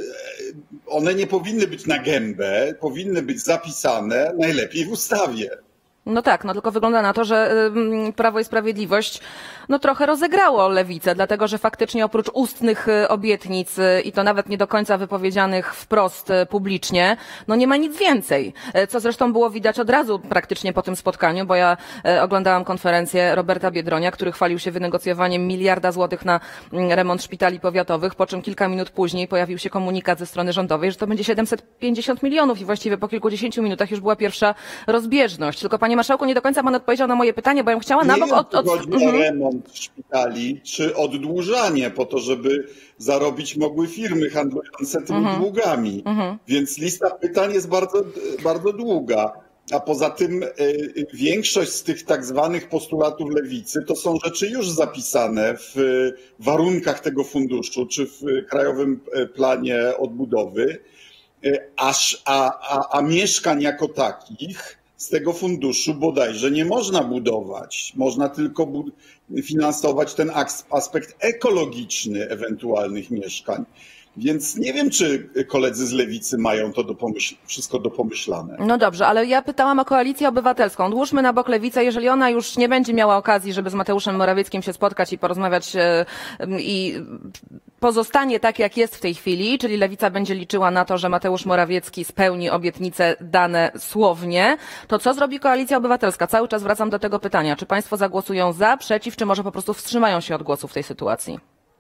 one nie powinny być na gębę, powinny być zapisane najlepiej w ustawie. No tak, no tylko wygląda na to, że Prawo i Sprawiedliwość no trochę rozegrało lewicę, dlatego że faktycznie oprócz ustnych obietnic i to nawet nie do końca wypowiedzianych wprost publicznie, no nie ma nic więcej. Co zresztą było widać od razu praktycznie po tym spotkaniu, bo ja oglądałam konferencję Roberta Biedronia, który chwalił się wynegocjowaniem miliarda złotych na remont szpitali powiatowych, po czym kilka minut później pojawił się komunikat ze strony rządowej, że to będzie siedemset pięćdziesiąt milionów i właściwie po kilkudziesięciu minutach już była pierwsza rozbieżność. Tylko panie marszałku, nie do końca pan odpowiedział na moje pytanie, bo ja bym chciała na bok od... od... Chodzi o remont szpitali, czy oddłużanie po to, żeby zarobić mogły firmy handlujące tymi mhm. długami. Mhm. Więc lista pytań jest bardzo, bardzo długa. A poza tym y, większość z tych tak zwanych postulatów lewicy to są rzeczy już zapisane w warunkach tego funduszu, czy w Krajowym Planie Odbudowy, aż, a, a, a mieszkań jako takich z tego funduszu bodajże nie można budować. Można tylko bu- finansować ten aspekt ekologiczny ewentualnych mieszkań. Więc nie wiem, czy koledzy z lewicy mają to do pomyśl- wszystko do pomyślane. No dobrze, ale ja pytałam o Koalicję Obywatelską. Odłóżmy na bok lewicę, jeżeli ona już nie będzie miała okazji, żeby z Mateuszem Morawieckim się spotkać i porozmawiać i pozostanie tak, jak jest w tej chwili, czyli lewica będzie liczyła na to, że Mateusz Morawiecki spełni obietnice dane słownie, to co zrobi Koalicja Obywatelska? Cały czas wracam do tego pytania. Czy państwo zagłosują za, przeciw, czy może po prostu wstrzymają się od głosu w tej sytuacji?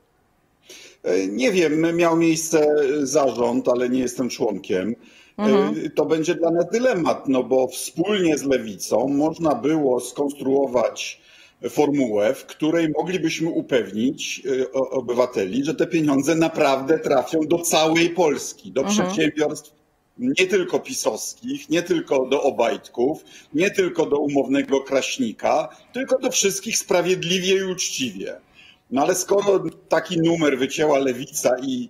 Nie wiem, miał miejsce zarząd, ale nie jestem członkiem. Mhm. To będzie dla nas dylemat, no bo wspólnie z lewicą można było skonstruować formułę, w której moglibyśmy upewnić obywateli, że te pieniądze naprawdę trafią do całej Polski, do mhm. przedsiębiorstw nie tylko pisowskich, nie tylko do Obajtków, nie tylko do umownego Kraśnika, tylko do wszystkich sprawiedliwie i uczciwie. No ale skoro taki numer wycięła lewica i,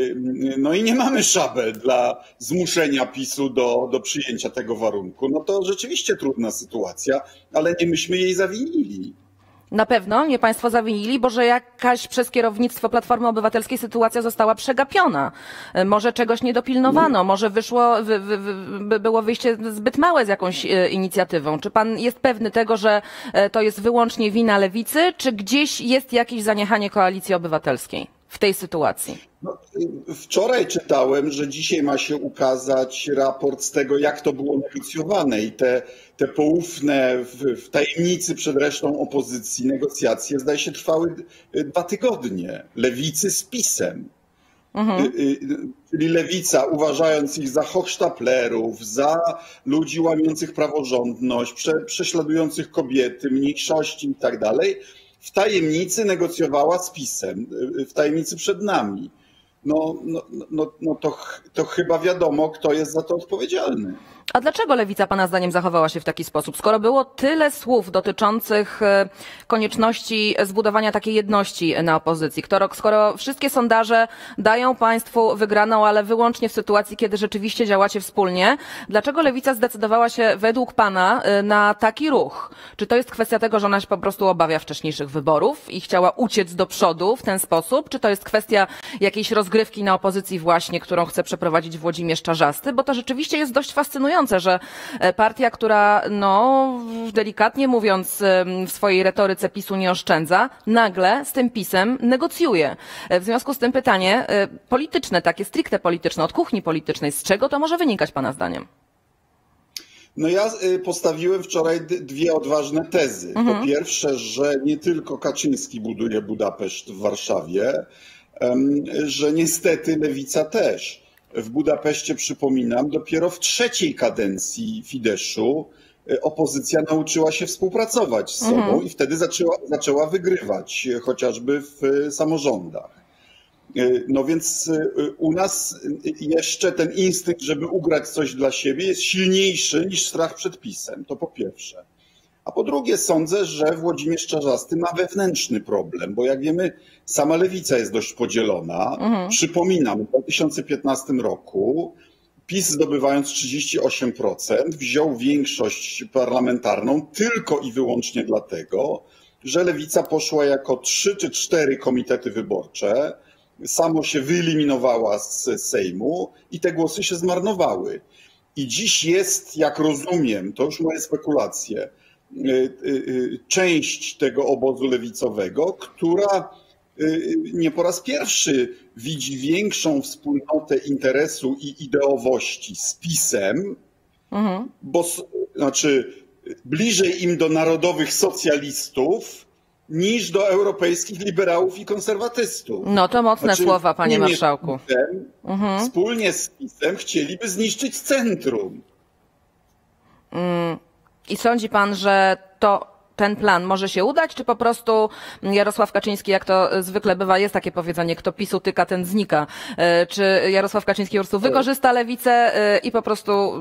no i nie mamy szabel dla zmuszenia PiSu do, do przyjęcia tego warunku, no to rzeczywiście trudna sytuacja, ale nie myśmy jej zawinili. Na pewno nie państwo zawinili, bo że jakaś przez kierownictwo Platformy Obywatelskiej sytuacja została przegapiona. Może czegoś nie dopilnowano, może wyszło, wy, wy, wy, było wyjście zbyt małe z jakąś inicjatywą. Czy pan jest pewny tego, że to jest wyłącznie wina lewicy, czy gdzieś jest jakieś zaniechanie Koalicji Obywatelskiej w tej sytuacji? No, wczoraj czytałem, że dzisiaj ma się ukazać raport z tego, jak to było negocjowane i te, te poufne w, w tajemnicy przed resztą opozycji negocjacje, zdaje się, trwały dwa tygodnie. Lewicy z PiS-em. Mhm. Czyli lewica, uważając ich za hochsztaplerów, za ludzi łamiących praworządność, prze, prześladujących kobiety, mniejszości i tak dalej, w tajemnicy negocjowała z PiS-em, w tajemnicy przed nami. No, no, no, no to, to chyba wiadomo, kto jest za to odpowiedzialny. A dlaczego lewica pana zdaniem zachowała się w taki sposób? Skoro było tyle słów dotyczących konieczności zbudowania takiej jedności na opozycji, skoro wszystkie sondaże dają państwu wygraną, ale wyłącznie w sytuacji, kiedy rzeczywiście działacie wspólnie, dlaczego lewica zdecydowała się według pana na taki ruch? Czy to jest kwestia tego, że ona się po prostu obawia wcześniejszych wyborów i chciała uciec do przodu w ten sposób? Czy to jest kwestia jakiejś rozgrywki na opozycji właśnie, którą chce przeprowadzić Włodzimierz Czarzasty? Bo to rzeczywiście jest dość fascynujące, że partia, która, no, delikatnie mówiąc, w swojej retoryce PiSu nie oszczędza, nagle z tym PiSem negocjuje. W związku z tym pytanie polityczne, takie stricte polityczne, od kuchni politycznej, z czego to może wynikać pana zdaniem? No ja postawiłem wczoraj dwie odważne tezy. Mhm. Po pierwsze, że nie tylko Kaczyński buduje Budapeszt w Warszawie, że niestety lewica też. W Budapeszcie, przypominam, dopiero w trzeciej kadencji Fideszu opozycja nauczyła się współpracować z sobą mhm. i wtedy zaczęła, zaczęła wygrywać, chociażby w samorządach. No więc u nas jeszcze ten instynkt, żeby ugrać coś dla siebie, jest silniejszy niż strach przed PiS-em. To po pierwsze. A po drugie sądzę, że Włodzimierz Czarzasty ma wewnętrzny problem, bo jak wiemy, sama lewica jest dość podzielona. Mhm. Przypominam, w dwa tysiące piętnastym roku PiS, zdobywając trzydzieści osiem procent, wziął większość parlamentarną tylko i wyłącznie dlatego, że lewica poszła jako trzy czy cztery komitety wyborcze samo się wyeliminowała z Sejmu i te głosy się zmarnowały. I dziś jest, jak rozumiem, to już moje spekulacje, część tego obozu lewicowego, która nie po raz pierwszy widzi większą wspólnotę interesu i ideowości z PiS-em, mhm. bo znaczy bliżej im do narodowych socjalistów niż do europejskich liberałów i konserwatystów. No to mocne znaczy, słowa, panie marszałku. Z PiS-em, mhm. Wspólnie z PiS-em chcieliby zniszczyć centrum. Mm. I sądzi pan, że to ten plan może się udać, czy po prostu Jarosław Kaczyński, jak to zwykle bywa, jest takie powiedzenie, kto PiS utyka, ten znika. Czy Jarosław Kaczyński po prostu wykorzysta lewicę i po prostu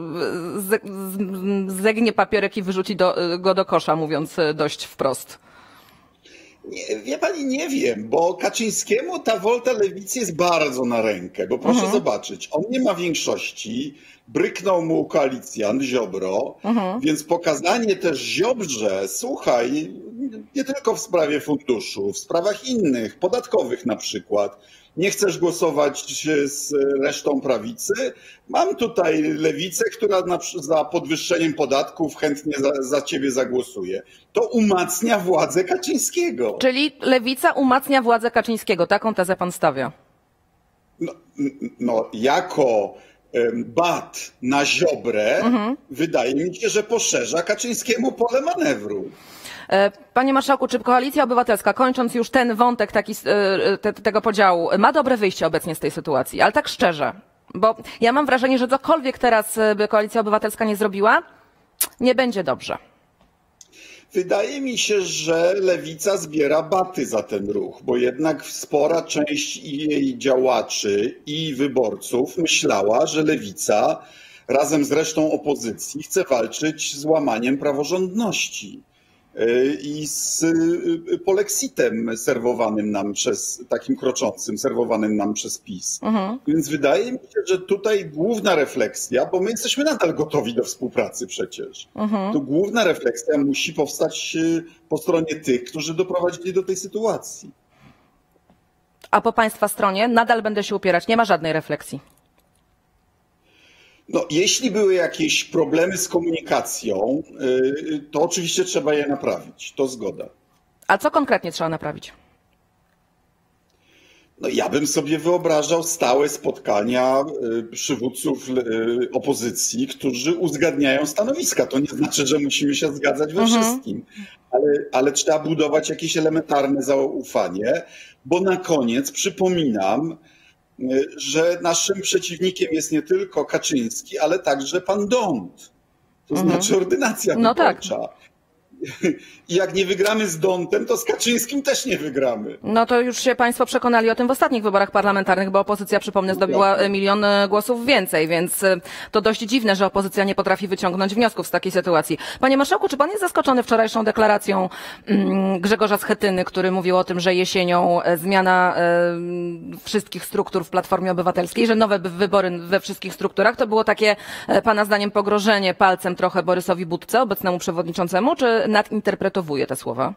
zegnie papierek i wyrzuci do, go do kosza, mówiąc dość wprost? Nie, wie pani, nie wiem, bo Kaczyńskiemu ta wolta lewicy jest bardzo na rękę, bo proszę mhm. zobaczyć, on nie ma większości, bryknął mu koalicjant Ziobro, mhm. więc pokazanie też Ziobrze, słuchaj, nie tylko w sprawie funduszu, w sprawach innych, podatkowych na przykład, nie chcesz głosować z resztą prawicy, mam tutaj lewicę, która na, za podwyższeniem podatków chętnie za, za ciebie zagłosuje. To umacnia władzę Kaczyńskiego. Czyli lewica umacnia władzę Kaczyńskiego, taką tezę pan stawia? No, no jako bat na Ziobrę mhm. wydaje mi się, że poszerza Kaczyńskiemu pole manewru. Panie marszałku, czy Koalicja Obywatelska, kończąc już ten wątek taki, te, tego podziału, ma dobre wyjście obecnie z tej sytuacji? Ale tak szczerze, bo ja mam wrażenie, że cokolwiek teraz by Koalicja Obywatelska nie zrobiła, nie będzie dobrze. Wydaje mi się, że lewica zbiera baty za ten ruch, bo jednak spora część jej działaczy i wyborców myślała, że lewica razem z resztą opozycji chce walczyć z łamaniem praworządności i z polexitem serwowanym nam przez, takim kroczącym, serwowanym nam przez PiS. Mhm. Więc wydaje mi się, że tutaj główna refleksja, bo my jesteśmy nadal gotowi do współpracy przecież, mhm. to główna refleksja musi powstać po stronie tych, którzy doprowadzili do tej sytuacji. A po państwa stronie nadal będę się upierać, nie ma żadnej refleksji. No, jeśli były jakieś problemy z komunikacją, to oczywiście trzeba je naprawić, to zgoda. A co konkretnie trzeba naprawić? No, ja bym sobie wyobrażał stałe spotkania przywódców opozycji, którzy uzgadniają stanowiska. To nie znaczy, że musimy się zgadzać we mhm. wszystkim, ale, ale trzeba budować jakieś elementarne zaufanie, bo na koniec przypominam, że naszym przeciwnikiem jest nie tylko Kaczyński, ale także pan Dont. To mhm. znaczy ordynacja no wyborcza. Tak. I jak nie wygramy z Dontem, to z Kaczyńskim też nie wygramy. No to już się państwo przekonali o tym w ostatnich wyborach parlamentarnych, bo opozycja, przypomnę, zdobyła milion głosów więcej, więc to dość dziwne, że opozycja nie potrafi wyciągnąć wniosków z takiej sytuacji. Panie marszałku, czy pan jest zaskoczony wczorajszą deklaracją Grzegorza Schetyny, który mówił o tym, że jesienią zmiana wszystkich struktur w Platformie Obywatelskiej, że nowe wybory we wszystkich strukturach, to było takie pana zdaniem pogrożenie palcem trochę Borysowi Budce, obecnemu przewodniczącemu, czy nadinterpretowuje te słowa?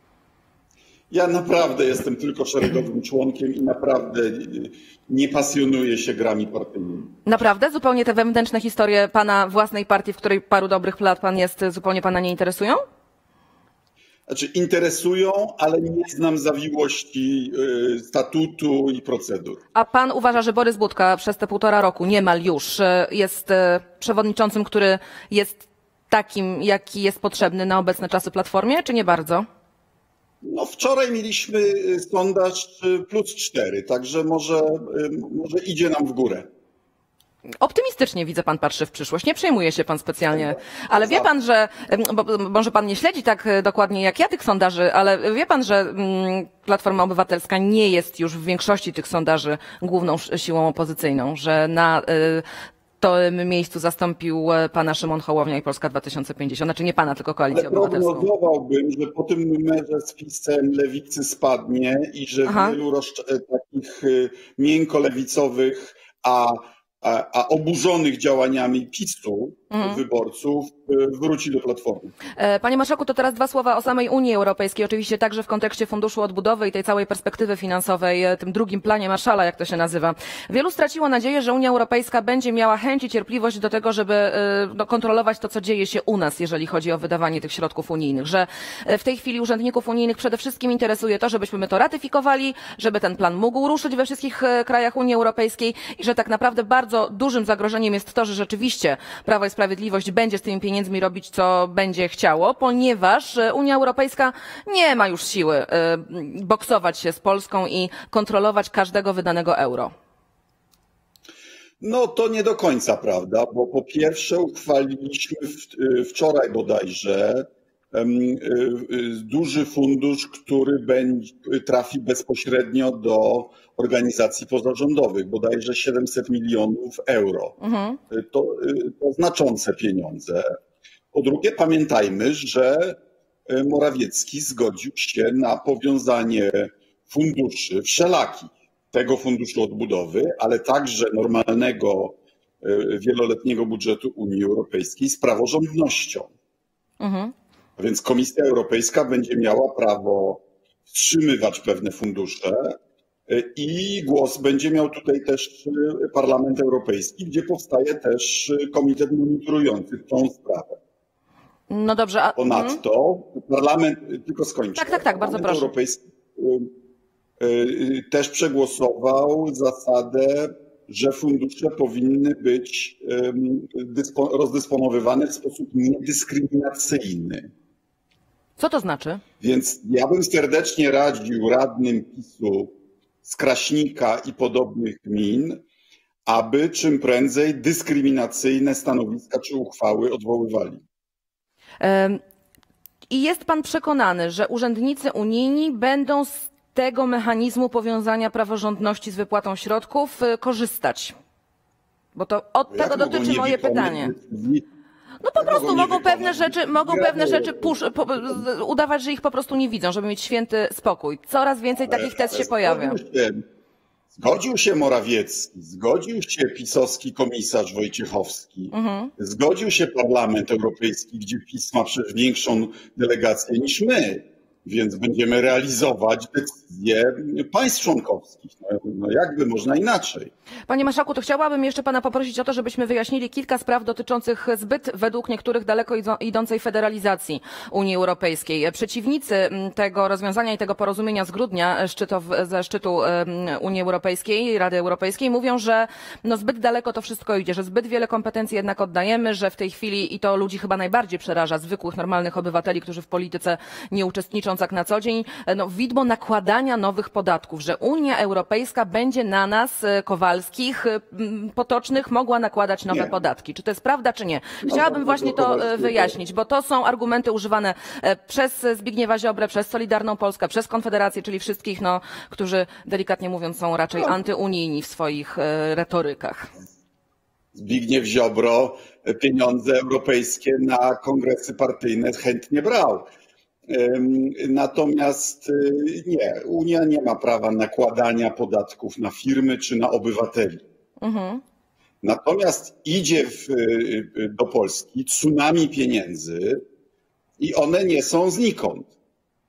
Ja naprawdę jestem tylko szeregowym członkiem i naprawdę nie pasjonuję się grami partyjnymi. Naprawdę? Zupełnie te wewnętrzne historie pana własnej partii, w której paru dobrych lat pan jest, zupełnie pana nie interesują? Znaczy interesują, ale nie znam zawiłości statutu i procedur. A pan uważa, że Borys Budka przez te półtora roku niemal już jest przewodniczącym, który jest takim, jaki jest potrzebny na obecne czasy Platformie, czy nie bardzo? No wczoraj mieliśmy sondaż plus cztery, także może, może idzie nam w górę. Optymistycznie widzę, pan patrzy w przyszłość. Nie przejmuje się pan specjalnie. Ale wie pan, że, bo może pan nie śledzi tak dokładnie jak ja tych sondaży, ale wie pan, że Platforma Obywatelska nie jest już w większości tych sondaży główną siłą opozycyjną, że na tym miejscu zastąpił pana Szymon Hołownia i Polska dwa tysiące pięćdziesiąt. Znaczy nie pana, tylko Koalicję Obywatelską. Prognozowałbym, że po tym numerze z PiS-em lewicy spadnie i że Aha. wielu takich miękko lewicowych, a, a, a oburzonych działaniami PiS-u mhm. wyborców wróci do Platformy. Panie marszałku, to teraz dwa słowa o samej Unii Europejskiej, oczywiście także w kontekście Funduszu Odbudowy i tej całej perspektywy finansowej, tym drugim planie Marshalla, jak to się nazywa. Wielu straciło nadzieję, że Unia Europejska będzie miała chęć i cierpliwość do tego, żeby no, kontrolować to, co dzieje się u nas, jeżeli chodzi o wydawanie tych środków unijnych, że w tej chwili urzędników unijnych przede wszystkim interesuje to, żebyśmy my to ratyfikowali, żeby ten plan mógł ruszyć we wszystkich krajach Unii Europejskiej i że tak naprawdę bardzo dużym zagrożeniem jest to, że rzeczywiście Prawo i Sprawiedliwość będzie z tymi pieniędzmi robić, co będzie chciało, ponieważ Unia Europejska nie ma już siły boksować się z Polską i kontrolować każdego wydanego euro. No to nie do końca prawda, bo po pierwsze uchwaliliśmy wczoraj bodajże duży fundusz, który będzie, trafi bezpośrednio do organizacji pozarządowych, bodajże siedemset milionów euro. Mhm. To, to znaczące pieniądze. Po drugie, pamiętajmy, że Morawiecki zgodził się na powiązanie funduszy wszelakich, tego Funduszu Odbudowy, ale także normalnego wieloletniego budżetu Unii Europejskiej z praworządnością. Mhm. A więc Komisja Europejska będzie miała prawo wstrzymywać pewne fundusze i głos będzie miał tutaj też Parlament Europejski, gdzie powstaje też komitet monitorujący tą sprawę. No dobrze. A... Ponadto Parlament, tylko skończę. Tak, tak, tak, bardzo proszę. Europejski też przegłosował zasadę, że fundusze powinny być rozdysponowywane w sposób niedyskryminacyjny. Co to znaczy? Więc ja bym serdecznie radził radnym PiSu z Kraśnika i podobnych gmin, aby czym prędzej dyskryminacyjne stanowiska czy uchwały odwoływali. I jest pan przekonany, że urzędnicy unijni będą z tego mechanizmu powiązania praworządności z wypłatą środków korzystać? Bo to od tego dotyczy moje pytanie. No po prostu mogą pewne rzeczy, mogą pewne rzeczy push, po, udawać, że ich po prostu nie widzą, żeby mieć święty spokój. Coraz więcej takich tez się pojawia. Zgodził się Morawiecki, zgodził się pisowski komisarz Wojciechowski, mhm. zgodził się Parlament Europejski, gdzie PiS ma przecież większą delegację niż my. Więc będziemy realizować decyzje państw członkowskich. No, no jakby można inaczej. Panie marszałku, to chciałabym jeszcze pana poprosić o to, żebyśmy wyjaśnili kilka spraw dotyczących zbyt według niektórych daleko idącej federalizacji Unii Europejskiej. Przeciwnicy tego rozwiązania i tego porozumienia z grudnia szczytow, ze szczytu Unii Europejskiej, Rady Europejskiej mówią, że no zbyt daleko to wszystko idzie, że zbyt wiele kompetencji jednak oddajemy, że w tej chwili, i to ludzi chyba najbardziej przeraża, zwykłych, normalnych obywateli, którzy w polityce nie uczestniczą jak na co dzień, no, widmo nakładania nowych podatków, że Unia Europejska będzie na nas, Kowalskich, Potocznych, mogła nakładać nowe nie. podatki. Czy to jest prawda, czy nie? Chciałabym właśnie to wyjaśnić, bo to są argumenty używane przez Zbigniewa Ziobrę, przez Solidarną Polskę, przez Konfederację, czyli wszystkich, no, którzy delikatnie mówiąc są raczej antyunijni w swoich retorykach. Zbigniew Ziobro pieniądze europejskie na kongresy partyjne chętnie brał. Natomiast nie, Unia nie ma prawa nakładania podatków na firmy czy na obywateli. Mhm. Natomiast idzie w, do Polski tsunami pieniędzy i one nie są znikąd.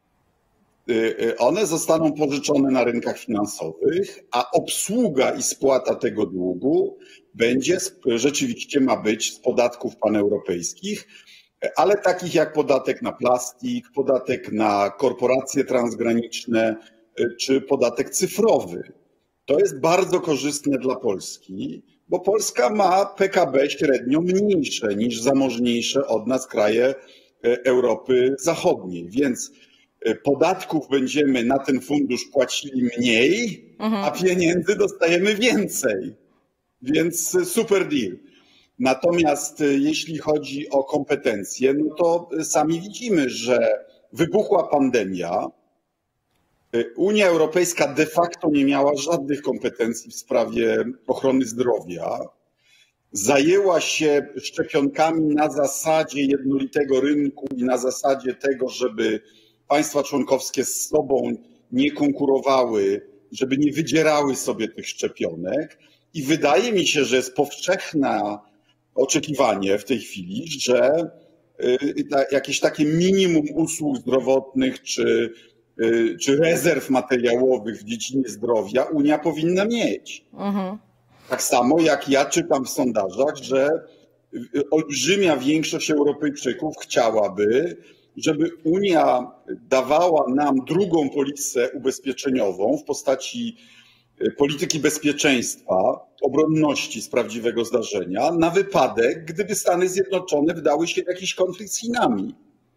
One zostaną pożyczone na rynkach finansowych, a obsługa i spłata tego długu będzie, rzeczywiście ma być z podatków paneuropejskich, ale takich jak podatek na plastik, podatek na korporacje transgraniczne czy podatek cyfrowy. To jest bardzo korzystne dla Polski, bo Polska ma P K B średnio mniejsze niż zamożniejsze od nas kraje Europy Zachodniej, więc podatków będziemy na ten fundusz płacili mniej, mhm. a pieniędzy dostajemy więcej, więc super deal. Natomiast jeśli chodzi o kompetencje, no to sami widzimy, że wybuchła pandemia. Unia Europejska de facto nie miała żadnych kompetencji w sprawie ochrony zdrowia. Zajęła się szczepionkami na zasadzie jednolitego rynku i na zasadzie tego, żeby państwa członkowskie z sobą nie konkurowały, żeby nie wydzierały sobie tych szczepionek. I wydaje mi się, że jest powszechna oczekiwanie w tej chwili, że jakieś takie minimum usług zdrowotnych czy, czy rezerw materiałowych w dziedzinie zdrowia Unia powinna mieć. Mhm. Tak samo jak ja czytam w sondażach, że olbrzymia większość Europejczyków chciałaby, żeby Unia dawała nam drugą polisę ubezpieczeniową w postaci polityki bezpieczeństwa, obronności z prawdziwego zdarzenia, na wypadek, gdyby Stany Zjednoczone wdały się w jakiś konflikt z Chinami.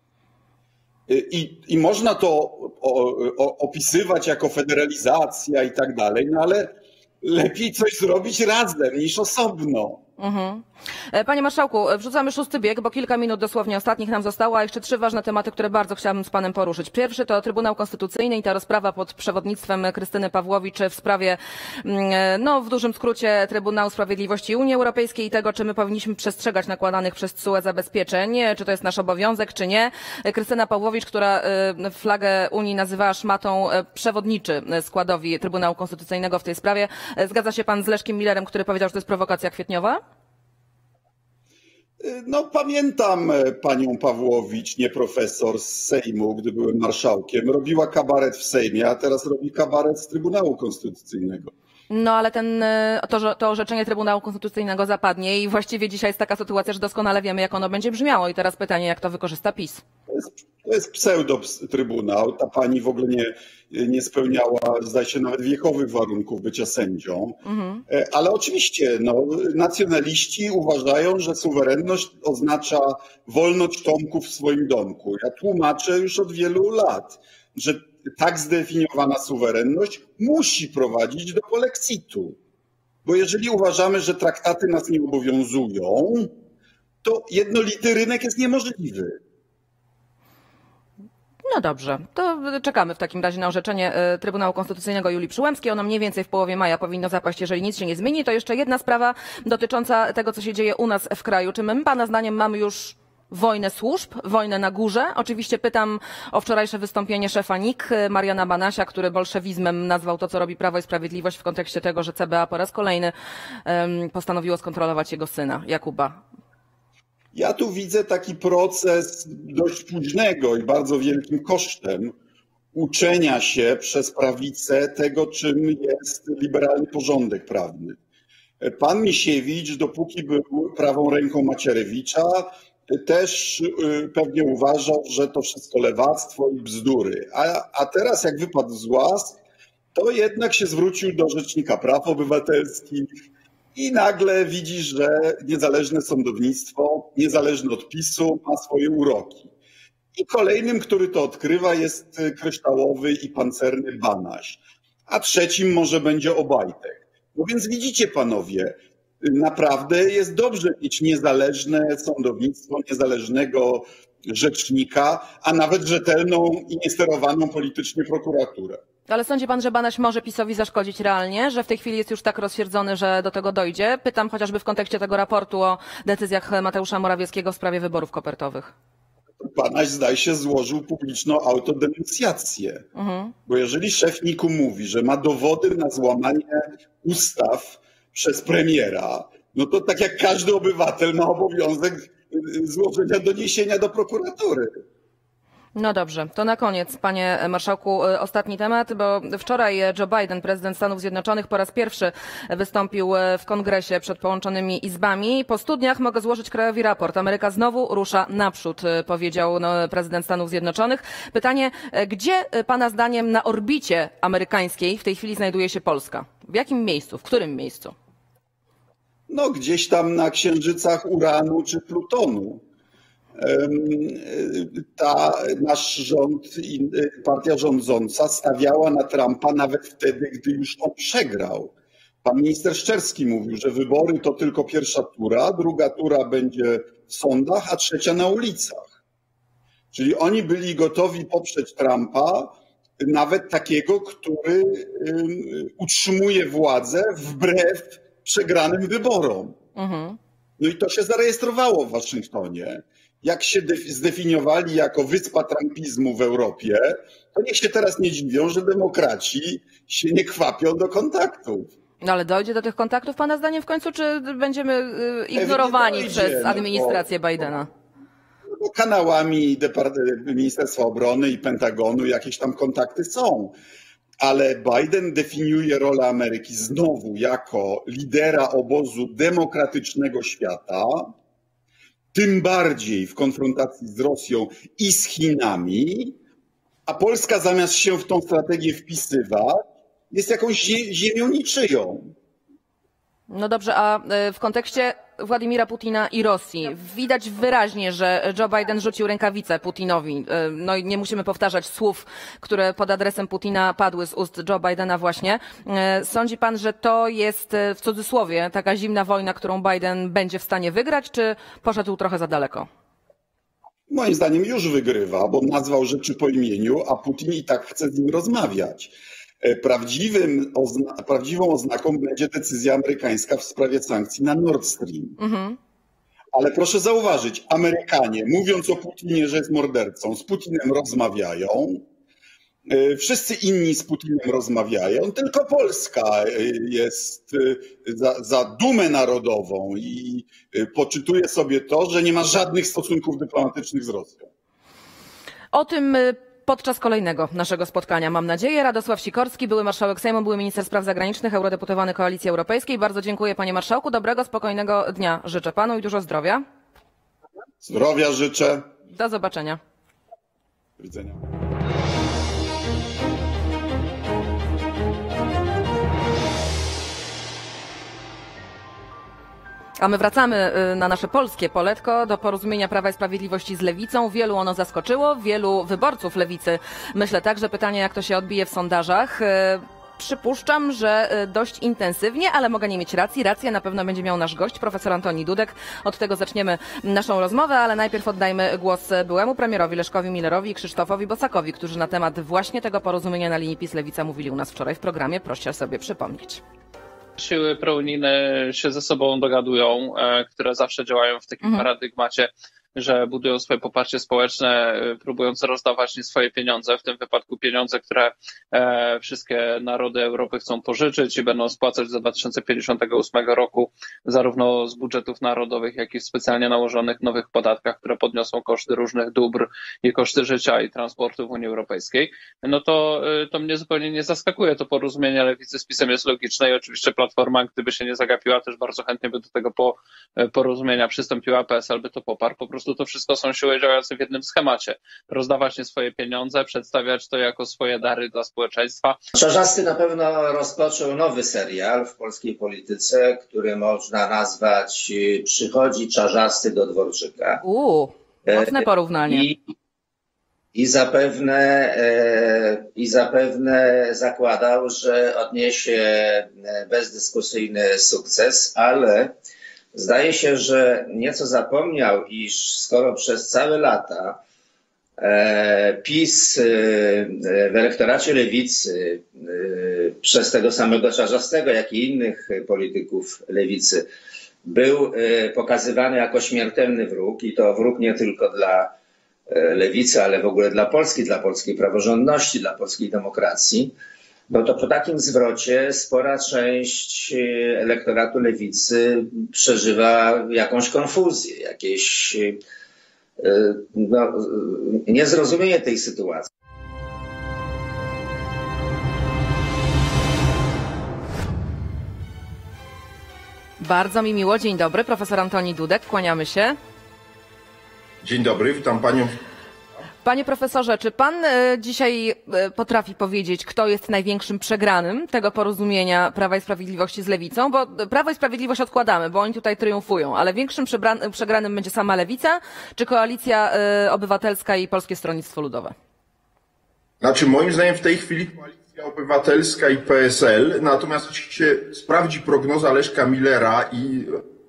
I, i można to o, o, opisywać jako federalizacja i tak dalej, no ale lepiej coś zrobić razem niż osobno. Mhm. Panie marszałku, wrzucamy szósty bieg, bo kilka minut dosłownie ostatnich nam zostało, a jeszcze trzy ważne tematy, które bardzo chciałabym z panem poruszyć. Pierwszy to Trybunał Konstytucyjny i ta rozprawa pod przewodnictwem Krystyny Pawłowicz w sprawie, no w dużym skrócie, Trybunału Sprawiedliwości Unii Europejskiej i tego, czy my powinniśmy przestrzegać nakładanych przez T S U E zabezpieczeń, czy to jest nasz obowiązek, czy nie. Krystyna Pawłowicz, która flagę Unii nazywała szmatą, przewodniczy składowi Trybunału Konstytucyjnego w tej sprawie. Zgadza się pan z Leszkiem Millerem, który powiedział, że to jest prowokacja kwietniowa? No pamiętam panią Pawłowicz, nie profesor z Sejmu, gdy byłem marszałkiem. Robiła kabaret w Sejmie, a teraz robi kabaret z Trybunału Konstytucyjnego. No ale ten, to, to orzeczenie Trybunału Konstytucyjnego zapadnie i właściwie dzisiaj jest taka sytuacja, że doskonale wiemy, jak ono będzie brzmiało. I teraz pytanie, jak to wykorzysta PiS? To jest, to jest pseudo-trybunał. Ta pani w ogóle nie, nie spełniała, zdaje się, nawet wiekowych warunków bycia sędzią. Mhm. Ale oczywiście no, nacjonaliści uważają, że suwerenność oznacza wolność Tomków w swoim domku. Ja tłumaczę już od wielu lat, że tak zdefiniowana suwerenność musi prowadzić do polexitu. Bo jeżeli uważamy, że traktaty nas nie obowiązują, to jednolity rynek jest niemożliwy. No dobrze, to czekamy w takim razie na orzeczenie Trybunału Konstytucyjnego Julii Przyłębskiej. Ono mniej więcej w połowie maja powinno zapaść, jeżeli nic się nie zmieni. To jeszcze jedna sprawa dotycząca tego, co się dzieje u nas w kraju. Czy my, pana zdaniem, mamy już wojnę służb, wojnę na górze? Oczywiście pytam o wczorajsze wystąpienie szefa N I K, Mariana Banasia, który bolszewizmem nazwał to, co robi Prawo i Sprawiedliwość w kontekście tego, że C B A po raz kolejny um, postanowiło skontrolować jego syna, Jakuba. Ja tu widzę taki proces dość późnego i bardzo wielkim kosztem uczenia się przez prawicę tego, czym jest liberalny porządek prawny. Pan Misiewicz, dopóki był prawą ręką Macierewicza, też pewnie uważał, że to wszystko lewactwo i bzdury. A, a teraz jak wypadł z łask, to jednak się zwrócił do Rzecznika Praw Obywatelskich i nagle widzi, że niezależne sądownictwo, niezależne od PiSu, ma swoje uroki. I kolejnym, który to odkrywa, jest kryształowy i pancerny Banaś. A trzecim może będzie Obajtek. No więc widzicie, panowie, naprawdę jest dobrze mieć niezależne sądownictwo, niezależnego rzecznika, a nawet rzetelną i niesterowaną politycznie prokuraturę. Ale sądzi pan, że Banaś może PiS-owi zaszkodzić realnie, że w tej chwili jest już tak rozsierdzony, że do tego dojdzie? Pytam chociażby w kontekście tego raportu o decyzjach Mateusza Morawieckiego w sprawie wyborów kopertowych. Banaś, zdaje się, złożył publiczną autodenuncjację. Mhm. Bo jeżeli szef N I K-u mówi, że ma dowody na złamanie ustaw przez premiera, no to tak jak każdy obywatel ma obowiązek złożenia doniesienia do prokuratury. No dobrze, to na koniec, panie marszałku, ostatni temat, bo wczoraj Joe Biden, prezydent Stanów Zjednoczonych, po raz pierwszy wystąpił w kongresie przed połączonymi izbami. Po stu dniach mogę złożyć krajowi raport. Ameryka znowu rusza naprzód, powiedział no, prezydent Stanów Zjednoczonych. Pytanie, gdzie pana zdaniem na orbicie amerykańskiej w tej chwili znajduje się Polska? W jakim miejscu? W którym miejscu? No gdzieś tam na księżycach Uranu czy Plutonu. Ta, nasz rząd i partia rządząca stawiała na Trumpa nawet wtedy, gdy już on przegrał. Pan minister Szczerski mówił, że wybory to tylko pierwsza tura, druga tura będzie w sądach, a trzecia na ulicach. Czyli oni byli gotowi poprzeć Trumpa, nawet takiego, który utrzymuje władzę wbrew przegranym wyborom. Mhm. No i to się zarejestrowało w Waszyngtonie. Jak się zdefiniowali jako wyspa trumpizmu w Europie, to niech się teraz nie dziwią, że demokraci się nie kwapią do kontaktów. No ale dojdzie do tych kontaktów pana zdaniem w końcu, czy będziemy ignorowani dojdzie, przez administrację no, Bidena? No, kanałami Ministerstwa Obrony i Pentagonu jakieś tam kontakty są. Ale Biden definiuje rolę Ameryki znowu jako lidera obozu demokratycznego świata, tym bardziej w konfrontacji z Rosją i z Chinami, a Polska zamiast się w tą strategię wpisywać, jest jakąś ziemią niczyją. No dobrze, a w kontekście Władimira Putina i Rosji widać wyraźnie, że Joe Biden rzucił rękawicę Putinowi. No i nie musimy powtarzać słów, które pod adresem Putina padły z ust Joe Bidena właśnie. Sądzi pan, że to jest w cudzysłowie taka zimna wojna, którą Biden będzie w stanie wygrać, czy poszedł trochę za daleko? Moim zdaniem już wygrywa, bo nazwał rzeczy po imieniu, a Putin i tak chce z nim rozmawiać. Prawdziwym, ozna- prawdziwą oznaką będzie decyzja amerykańska w sprawie sankcji na Nord Stream. Mhm. Ale proszę zauważyć, Amerykanie, mówiąc o Putinie, że jest mordercą, z Putinem rozmawiają, wszyscy inni z Putinem rozmawiają, tylko Polska jest za, za dumę narodową i poczytuje sobie to, że nie ma żadnych stosunków dyplomatycznych z Rosją. O tym podczas kolejnego naszego spotkania, mam nadzieję. Radosław Sikorski, były marszałek Sejmu, były minister spraw zagranicznych, eurodeputowany Koalicji Europejskiej. Bardzo dziękuję panie marszałku. Dobrego, spokojnego dnia życzę panu i dużo zdrowia. Zdrowia życzę. Do zobaczenia. Do widzenia. A my wracamy na nasze polskie poletko, do porozumienia Prawa i Sprawiedliwości z Lewicą. Wielu ono zaskoczyło, wielu wyborców Lewicy. Myślę także pytanie, jak to się odbije w sondażach. Przypuszczam, że dość intensywnie, ale mogę nie mieć racji. Rację na pewno będzie miał nasz gość, profesor Antoni Dudek. Od tego zaczniemy naszą rozmowę, ale najpierw oddajmy głos byłemu premierowi Leszkowi Millerowi i Krzysztofowi Bosakowi, którzy na temat właśnie tego porozumienia na linii PiS-Lewica mówili u nas wczoraj w programie. Proszę sobie przypomnieć. Siły prounijne się ze sobą dogadują, które zawsze działają w takim mhm. paradygmacie, że budują swoje poparcie społeczne, próbując rozdawać nie swoje pieniądze, w tym wypadku pieniądze, które e, wszystkie narody Europy chcą pożyczyć i będą spłacać do dwa tysiące pięćdziesiątego ósmego roku zarówno z budżetów narodowych, jak i w specjalnie nałożonych nowych podatkach, które podniosą koszty różnych dóbr i koszty życia i transportu w Unii Europejskiej. No to, to mnie zupełnie nie zaskakuje. To porozumienie Lewicy z PiS-em jest logiczne i oczywiście Platforma, gdyby się nie zagapiła, też bardzo chętnie by do tego po, porozumienia przystąpiła, P S L by to poparł. Po prostu to wszystko są siły działające w jednym schemacie. Rozdawać nie swoje pieniądze, przedstawiać to jako swoje dary dla społeczeństwa. Czarzasty na pewno rozpoczął nowy serial w polskiej polityce, który można nazwać Przychodzi Czarzasty do Dworczyka. Uuu, mocne porównanie. I, i, zapewne, I zapewne zakładał, że odniesie bezdyskusyjny sukces, ale zdaje się, że nieco zapomniał, iż skoro przez całe lata e, PiS e, w elektoracie Lewicy e, przez tego samego Czarzastego, jak i innych polityków Lewicy był e, pokazywany jako śmiertelny wróg i to wróg nie tylko dla e, Lewicy, ale w ogóle dla Polski, dla polskiej praworządności, dla polskiej demokracji, no to po takim zwrocie spora część elektoratu Lewicy przeżywa jakąś konfuzję, jakieś no, niezrozumienie tej sytuacji. Bardzo mi miło. Dzień dobry. Profesor Antoni Dudek. Kłaniamy się. Dzień dobry. Witam panią. Panie profesorze, czy pan dzisiaj potrafi powiedzieć, kto jest największym przegranym tego porozumienia Prawa i Sprawiedliwości z Lewicą? Bo Prawo i Sprawiedliwość odkładamy, bo oni tutaj triumfują, ale większym przegranym będzie sama Lewica, czy Koalicja Obywatelska i Polskie Stronnictwo Ludowe? Znaczy moim zdaniem w tej chwili Koalicja Obywatelska i P S L, natomiast jeśli się sprawdzi prognoza Leszka Millera i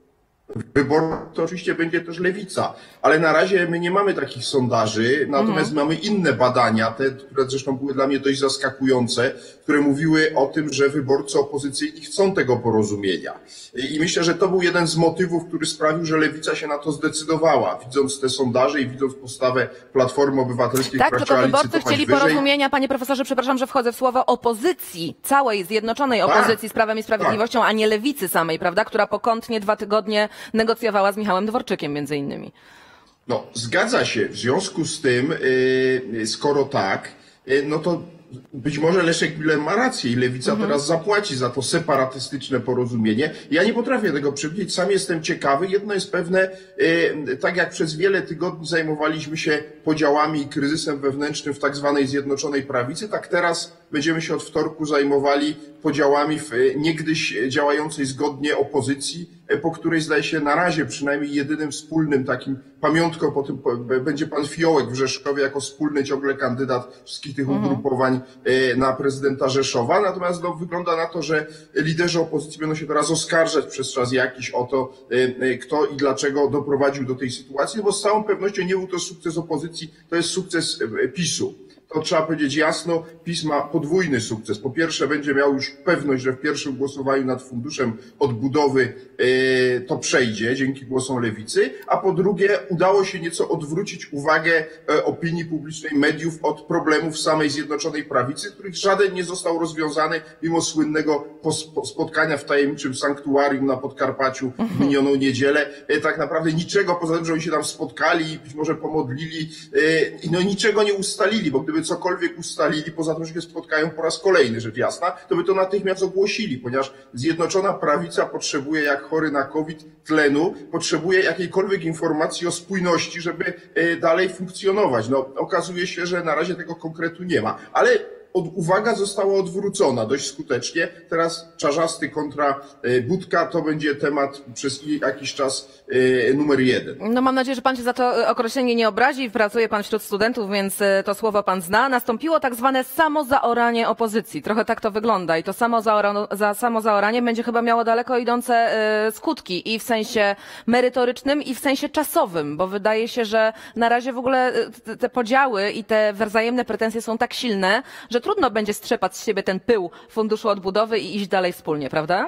wyborów, to oczywiście będzie też lewica. Ale na razie my nie mamy takich sondaży, natomiast mhm. mamy inne badania, te, które zresztą były dla mnie dość zaskakujące, które mówiły o tym, że wyborcy opozycyjni chcą tego porozumienia. I myślę, że to był jeden z motywów, który sprawił, że lewica się na to zdecydowała, widząc te sondaże i widząc postawę Platformy Obywatelskiej, tak, która tylko chciała wyborcy licytować chcieli wyżej. porozumienia, panie profesorze, przepraszam, że wchodzę w słowo, opozycji, całej zjednoczonej opozycji tak, z Prawem i Sprawiedliwością, tak. a nie lewicy samej, prawda, która pokątnie dwa tygodnie negocjowała z Michałem Dworczykiem między innymi. No, zgadza się. W związku z tym, yy, skoro tak, yy, no to być może Leszek Miller ma rację i lewica mhm. teraz zapłaci za to separatystyczne porozumienie. Ja nie potrafię tego przewidzieć, sam jestem ciekawy. Jedno jest pewne, yy, tak jak przez wiele tygodni zajmowaliśmy się podziałami i kryzysem wewnętrznym w tak zwanej Zjednoczonej Prawicy, tak teraz będziemy się od wtorku zajmowali podziałami w niegdyś działającej zgodnie opozycji, po której zdaje się na razie przynajmniej jedynym wspólnym takim pamiątką po tym będzie pan Fiołek w Rzeszowie jako wspólny ciągle kandydat wszystkich tych mhm. ugrupowań na prezydenta Rzeszowa. Natomiast no, wygląda na to, że liderzy opozycji będą się teraz oskarżać przez czas jakiś o to, kto i dlaczego doprowadził do tej sytuacji, bo z całą pewnością nie był to sukces opozycji, to jest sukces PiSu. To trzeba powiedzieć jasno, PiS ma podwójny sukces. Po pierwsze będzie miał już pewność, że w pierwszym głosowaniu nad Funduszem Odbudowy yy, to przejdzie dzięki głosom lewicy, a po drugie udało się nieco odwrócić uwagę e, opinii publicznej, mediów od problemów samej Zjednoczonej Prawicy, których żaden nie został rozwiązany mimo słynnego spotkania w tajemniczym sanktuarium na Podkarpaciu w minioną niedzielę. E, tak naprawdę niczego poza tym, że oni się tam spotkali, być może pomodlili, e, no niczego nie ustalili, bo gdyby cokolwiek ustalili, poza tym, że się spotkają po raz kolejny, rzecz jasna, to by to natychmiast ogłosili, ponieważ Zjednoczona Prawica potrzebuje, jak chory na COVID, tlenu, potrzebuje jakiejkolwiek informacji o spójności, żeby dalej funkcjonować. No, okazuje się, że na razie tego konkretu nie ma, ale od, uwaga została odwrócona dość skutecznie. Teraz Czarzasty kontra Budka to będzie temat przez jakiś czas e, numer jeden. No mam nadzieję, że pan się za to określenie nie obrazi. Pracuje pan wśród studentów, więc to słowo pan zna. Nastąpiło tak zwane samozaoranie opozycji. Trochę tak to wygląda i to samozaoranie, za samozaoranie będzie chyba miało daleko idące e, skutki i w sensie merytorycznym i w sensie czasowym, bo wydaje się, że na razie w ogóle te, te podziały i te wzajemne pretensje są tak silne, że trudno będzie strzepać z siebie ten pył Funduszu Odbudowy i iść dalej wspólnie, prawda?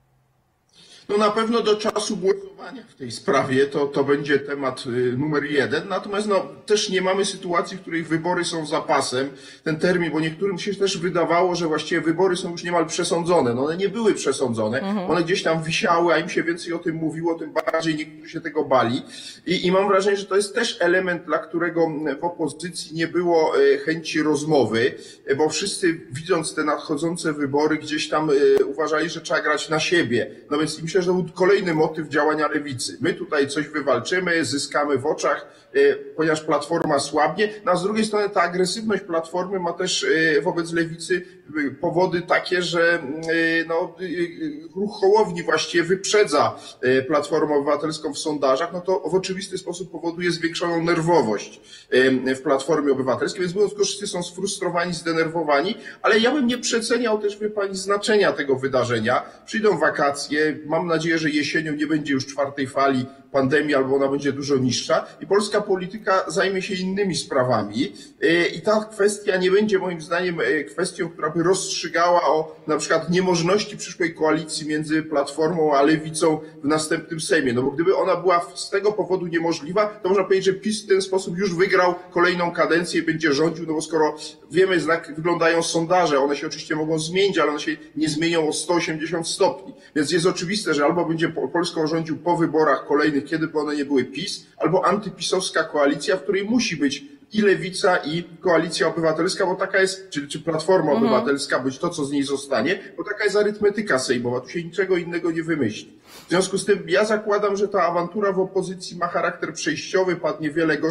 No na pewno do czasu głosowania w tej sprawie to, to będzie temat numer jeden. Natomiast no, też nie mamy sytuacji, w której wybory są zapasem. Ten termin, bo niektórym się też wydawało, że właściwie wybory są już niemal przesądzone. No one nie były przesądzone. Mhm. One gdzieś tam wisiały, a im się więcej o tym mówiło, tym bardziej niektórzy się tego bali. I, i mam wrażenie, że to jest też element, dla którego w opozycji nie było chęci rozmowy, bo wszyscy widząc te nadchodzące wybory gdzieś tam uważali, że trzeba grać na siebie. No więc myślę, że to był kolejny motyw działania lewicy. My tutaj coś wywalczymy, zyskamy w oczach, ponieważ Platforma słabnie. No a z drugiej strony ta agresywność Platformy ma też wobec lewicy powody takie, że no, ruch Hołowni właściwie wyprzedza Platformę Obywatelską w sondażach, no to w oczywisty sposób powoduje zwiększoną nerwowość w Platformie Obywatelskiej, więc mówiąc, wszyscy są sfrustrowani, zdenerwowani, ale ja bym nie przeceniał też, wie pani, znaczenia tego wydarzenia. Przyjdą wakacje, mam nadzieję, że jesienią nie będzie już czwartej fali pandemii, albo ona będzie dużo niższa i polska polityka zajmie się innymi sprawami i ta kwestia nie będzie moim zdaniem kwestią, która by rozstrzygała o na przykład niemożności przyszłej koalicji między Platformą a Lewicą w następnym Sejmie, no bo gdyby ona była z tego powodu niemożliwa, to można powiedzieć, że PiS w ten sposób już wygrał kolejną kadencję i będzie rządził, no bo skoro wiemy, jak wyglądają sondaże, one się oczywiście mogą zmienić, ale one się nie zmienią o sto osiemdziesiąt stopni, więc jest oczywiste, że albo będzie Polską rządził po wyborach kolejnych, kiedy by one nie były PiS, albo antypisowska koalicja, w której musi być i Lewica, i Koalicja Obywatelska, bo taka jest, czy, czy Platforma mhm. Obywatelska, być to, co z niej zostanie, bo taka jest arytmetyka sejmowa, tu się niczego innego nie wymyśli. W związku z tym ja zakładam, że ta awantura w opozycji ma charakter przejściowy, padnie wiele gorzkich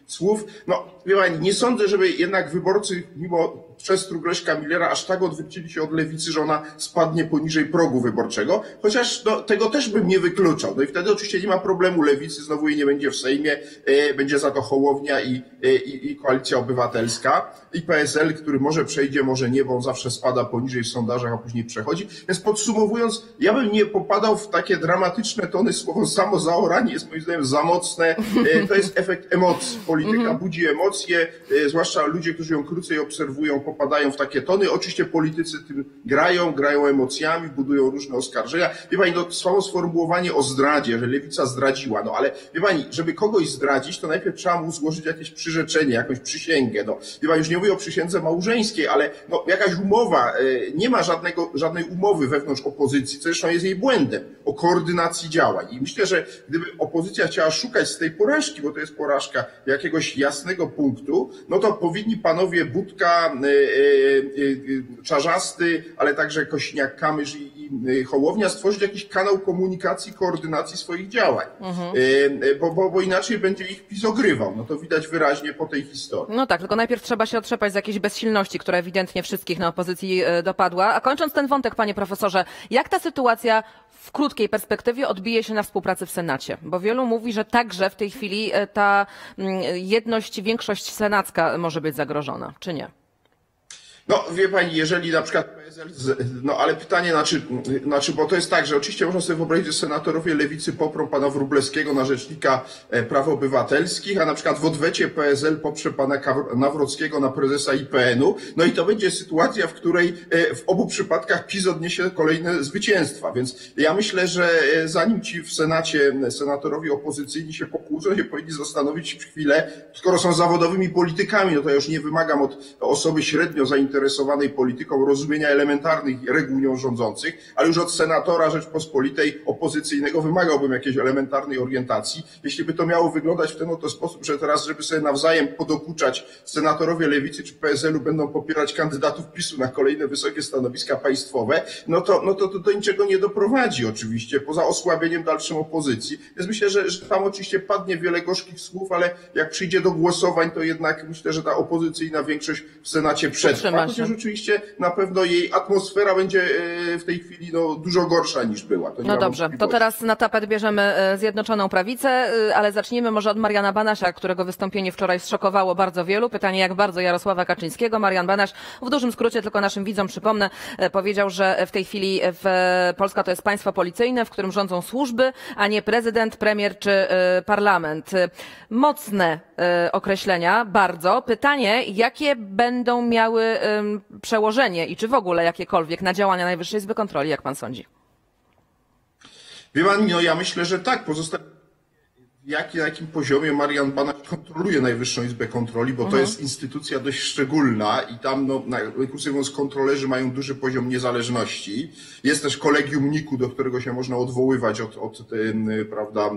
słów. No, wie pani, nie sądzę, żeby jednak wyborcy, mimo przestróg Leszka Millera, aż tak odwrócili się od lewicy, że ona spadnie poniżej progu wyborczego, chociaż no, tego też bym nie wykluczał. No i wtedy oczywiście nie ma problemu lewicy, znowu jej nie będzie w Sejmie, e, będzie za to Hołownia i, e, i, i Koalicja Obywatelska i P S L, który może przejdzie, może nie, bo on zawsze spada poniżej w sondażach, a później przechodzi. Więc podsumowując, ja bym nie popadał w takie dramatyczne tony, słowo samozaoranie jest moim zdaniem za mocne. E, to jest efekt emocji. Polityka budzi emocje, e, zwłaszcza ludzie, którzy ją krócej obserwują, popadają w takie tony. Oczywiście politycy tym grają, grają emocjami, budują różne oskarżenia. Wie pani, no samo sformułowanie o zdradzie, że lewica zdradziła, no ale wie pani, żeby kogoś zdradzić, to najpierw trzeba mu złożyć jakieś przyrzeczenie, jakąś przysięgę. No, wie pani, już nie mówię o przysiędze małżeńskiej, ale no, jakaś umowa, nie ma żadnego, żadnej umowy wewnątrz opozycji, co zresztą jest jej błędem, o koordynacji działań. I myślę, że gdyby opozycja chciała szukać z tej porażki, bo to jest porażka jakiegoś jasnego punktu, no to powinni panowie Budka, Czarzasty, ale także Kosiniak-Kamysz i, i Hołownia stworzyć jakiś kanał komunikacji, koordynacji swoich działań. Mhm. Bo, bo, bo inaczej będzie ich PiS ogrywał. No to widać wyraźnie po tej historii. No tak, tylko najpierw trzeba się otrzepać z jakiejś bezsilności, która ewidentnie wszystkich na opozycji dopadła. A kończąc ten wątek, panie profesorze, jak ta sytuacja w krótkiej perspektywie odbije się na współpracy w Senacie? Bo wielu mówi, że także w tej chwili ta jedność, większość senacka może być zagrożona, czy nie? No, wie pani, jeżeli na przykład P S L, no ale pytanie, znaczy, znaczy, bo to jest tak, że oczywiście można sobie wyobrazić, że senatorowie lewicy poprą pana Wróblewskiego na rzecznika praw obywatelskich, a na przykład w odwecie P S L poprze pana Nawrockiego na prezesa I P N u. No i to będzie sytuacja, w której w obu przypadkach PiS odniesie kolejne zwycięstwa. Więc ja myślę, że zanim ci w Senacie senatorowie opozycyjni się pokłócą, się powinni zastanowić chwilę, skoro są zawodowymi politykami, no to ja już nie wymagam od osoby średnio zainteresowanej zainteresowanej polityką rozumienia elementarnych reguł nią rządzących, ale już od senatora Rzeczpospolitej opozycyjnego wymagałbym jakiejś elementarnej orientacji. Jeśli by to miało wyglądać w ten oto sposób, że teraz, żeby sobie nawzajem podokuczać, senatorowie lewicy czy P S L u będą popierać kandydatów PiSu na kolejne wysokie stanowiska państwowe, no to, no to, to do niczego nie doprowadzi oczywiście, poza osłabieniem dalszym opozycji. Więc myślę, że, że tam oczywiście padnie wiele gorzkich słów, ale jak przyjdzie do głosowań, to jednak myślę, że ta opozycyjna większość w Senacie przetrwa. Chociaż oczywiście na pewno jej atmosfera będzie w tej chwili no, dużo gorsza niż była. To no dobrze, to teraz na tapet bierzemy Zjednoczoną Prawicę, ale zacznijmy może od Mariana Banasia, którego wystąpienie wczoraj zszokowało bardzo wielu. Pytanie, jak bardzo Jarosława Kaczyńskiego. Marian Banaś, w dużym skrócie, tylko naszym widzom przypomnę, powiedział, że w tej chwili w Polska to jest państwo policyjne, w którym rządzą służby, a nie prezydent, premier czy parlament. Mocne określenia, bardzo. Pytanie, jakie będą miały przełożenie i czy w ogóle jakiekolwiek na działania Najwyższej Izby Kontroli, jak pan sądzi? Wie pan, no ja myślę, że tak. Pozostaje jak, na jakim poziomie Marian Banaś kontroluje Najwyższą Izbę Kontroli, bo mhm. to jest instytucja dość szczególna i tam, no, najkrócej mówiąc, kontrolerzy mają duży poziom niezależności. Jest też kolegium N I K-u, do którego się można odwoływać od, od prawda,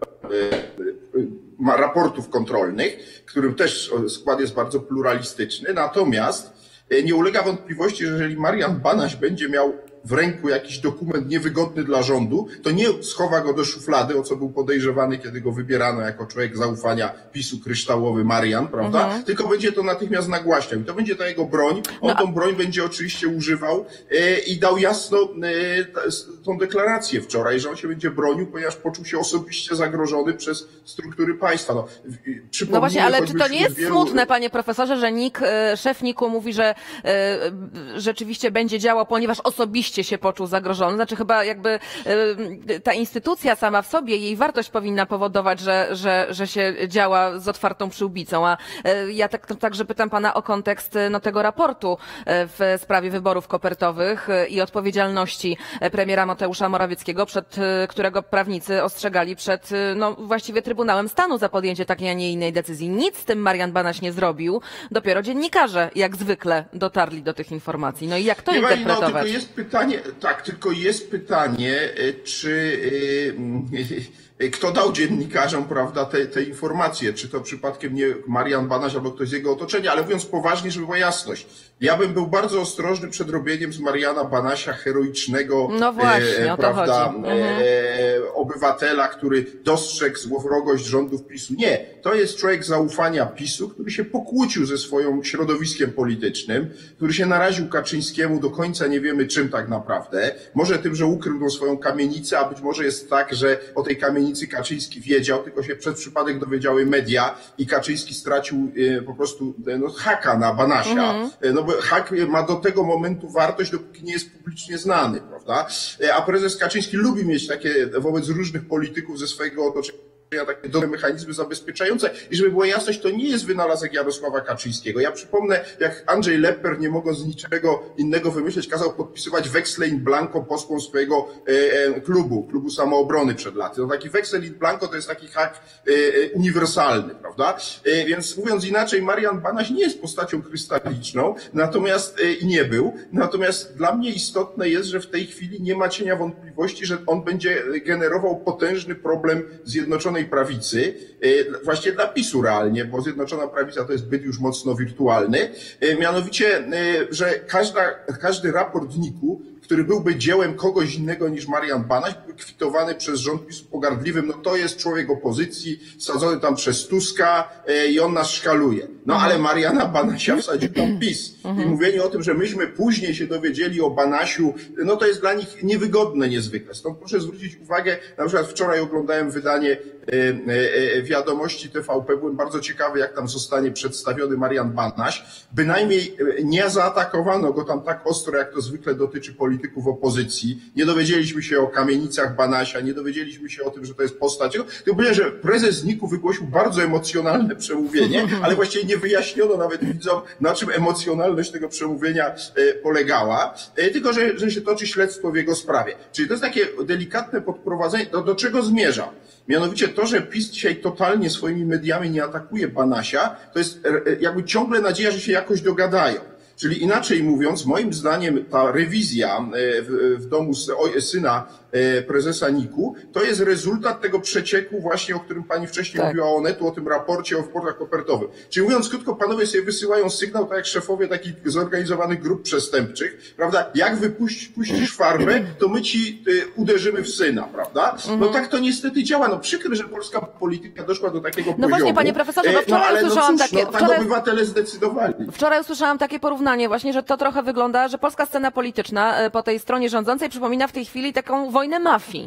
raportów kontrolnych, którym też skład jest bardzo pluralistyczny. Natomiast nie ulega wątpliwości, że jeżeli Marian Banaś będzie miał w ręku jakiś dokument niewygodny dla rządu, to nie schowa go do szuflady, o co był podejrzewany, kiedy go wybierano jako człowiek zaufania PiSu, kryształowy Marian, prawda? Mhm. Tylko będzie to natychmiast nagłaśniał. I to będzie ta jego broń. On no. tą broń będzie oczywiście używał e, i dał jasno e, t, tą deklarację wczoraj, że on się będzie bronił, ponieważ poczuł się osobiście zagrożony przez struktury państwa. No, no właśnie, ale czy to nie jest wielu... smutne, panie profesorze, że N I K, szef N I K-u mówi, że e, rzeczywiście będzie działał, ponieważ osobiście się poczuł zagrożony. Znaczy chyba jakby y, ta instytucja sama w sobie, jej wartość powinna powodować, że, że, że się działa z otwartą przyłbicą. A y, ja tak, także pytam pana o kontekst no, tego raportu y, w sprawie wyborów kopertowych y, i odpowiedzialności premiera Mateusza Morawieckiego, przed y, którego prawnicy ostrzegali przed y, no, właściwie Trybunałem Stanu za podjęcie takiej, a nie innej decyzji. Nic z tym Marian Banaś nie zrobił. Dopiero dziennikarze, jak zwykle, dotarli do tych informacji. No i jak to nie interpretować? No, tylko jest pytanie, tak, tylko jest pytanie, czy kto dał dziennikarzom, prawda, te, te informacje, czy to przypadkiem nie Marian Banaś albo ktoś z jego otoczenia, ale mówiąc poważnie, żeby była jasność, ja bym był bardzo ostrożny przed robieniem z Mariana Banasia heroicznego, no właśnie, e, o to prawda, chodzi. e, obywatela, który dostrzegł złowrogość rządów PiSu. Nie, to jest człowiek zaufania PiSu, który się pokłócił ze swoim środowiskiem politycznym, który się naraził Kaczyńskiemu, do końca nie wiemy czym tak naprawdę. Może tym, że ukrył tą swoją kamienicę, a być może jest tak, że o tej kamienicy Kaczyński wiedział, tylko się przez przypadek dowiedziały media i Kaczyński stracił e, po prostu e, no, haka na Banasia. Mhm. E, no bo hak ma do tego momentu wartość, dopóki nie jest publicznie znany, prawda? E, a prezes Kaczyński lubi mieć takie wobec różnych polityków ze swojego otoczenia takie dobre mechanizmy zabezpieczające. I żeby była jasność, to nie jest wynalazek Jarosława Kaczyńskiego. Ja przypomnę, jak Andrzej Lepper, nie mogąc z niczego innego wymyśleć, kazał podpisywać weksle in blanco posłom swojego e, e, klubu, klubu samoobrony przed laty. No taki weksel in blanco to jest taki hak e, e, uniwersalny, prawda? E, więc mówiąc inaczej, Marian Banaś nie jest postacią krystaliczną, natomiast e, i nie był. Natomiast dla mnie istotne jest, że w tej chwili nie ma cienia wątpliwości, że on będzie generował potężny problem Zjednoczonej Prawicy, właśnie dla PiSu realnie, bo Zjednoczona Prawica to jest byt już mocno wirtualny, mianowicie, że każda, każdy raport niku, który byłby dziełem kogoś innego niż Marian Banaś, byłby kwitowany przez rząd PiSu pogardliwym, no to jest człowiek opozycji, sadzony tam przez Tuska i on nas szkaluje. No ale Mariana Banasia wsadził tam PiS. I mówienie o tym, że myśmy później się dowiedzieli o Banasiu, no to jest dla nich niewygodne niezwykle. Stąd proszę zwrócić uwagę, na przykład wczoraj oglądałem wydanie Wiadomości T V P, byłem bardzo ciekawy, jak tam zostanie przedstawiony Marian Banaś. Bynajmniej nie zaatakowano go tam tak ostro, jak to zwykle dotyczy polityków opozycji. Nie dowiedzieliśmy się o kamienicach Banasia, nie dowiedzieliśmy się o tym, że to jest postać. Tylko powiedziałem, że prezes niku wygłosił bardzo emocjonalne przemówienie, ale właściwie nie wyjaśniono nawet widzom, na czym emocjonalność tego przemówienia polegała, tylko że, że się toczy śledztwo w jego sprawie. Czyli to jest takie delikatne podprowadzenie, do, do czego zmierzam. Mianowicie to, że PiS dzisiaj totalnie swoimi mediami nie atakuje Banasia, to jest jakby ciągle nadzieja, że się jakoś dogadają. Czyli inaczej mówiąc, moim zdaniem ta rewizja w, w domu syna prezesa niku to jest rezultat tego przecieku właśnie, o którym pani wcześniej tak. mówiła o Onetu, o tym raporcie o wpłatach kopertowych. Czyli mówiąc krótko, panowie sobie wysyłają sygnał, tak jak szefowie takich zorganizowanych grup przestępczych, prawda? Jak wypuścisz farbę, to my ci y, uderzymy w syna, prawda? Mhm. No tak to niestety działa. No przykre, że polska polityka doszła do takiego no poziomu. No właśnie, panie profesorze, bo wczoraj no, ale usłyszałam no cóż, takie... No, tak wczoraj... obywatele zdecydowali. Wczoraj usłyszałam takie porównanie właśnie, że to trochę wygląda, że polska scena polityczna po tej stronie rządzącej przypomina w tej chwili taką wojnę mafii.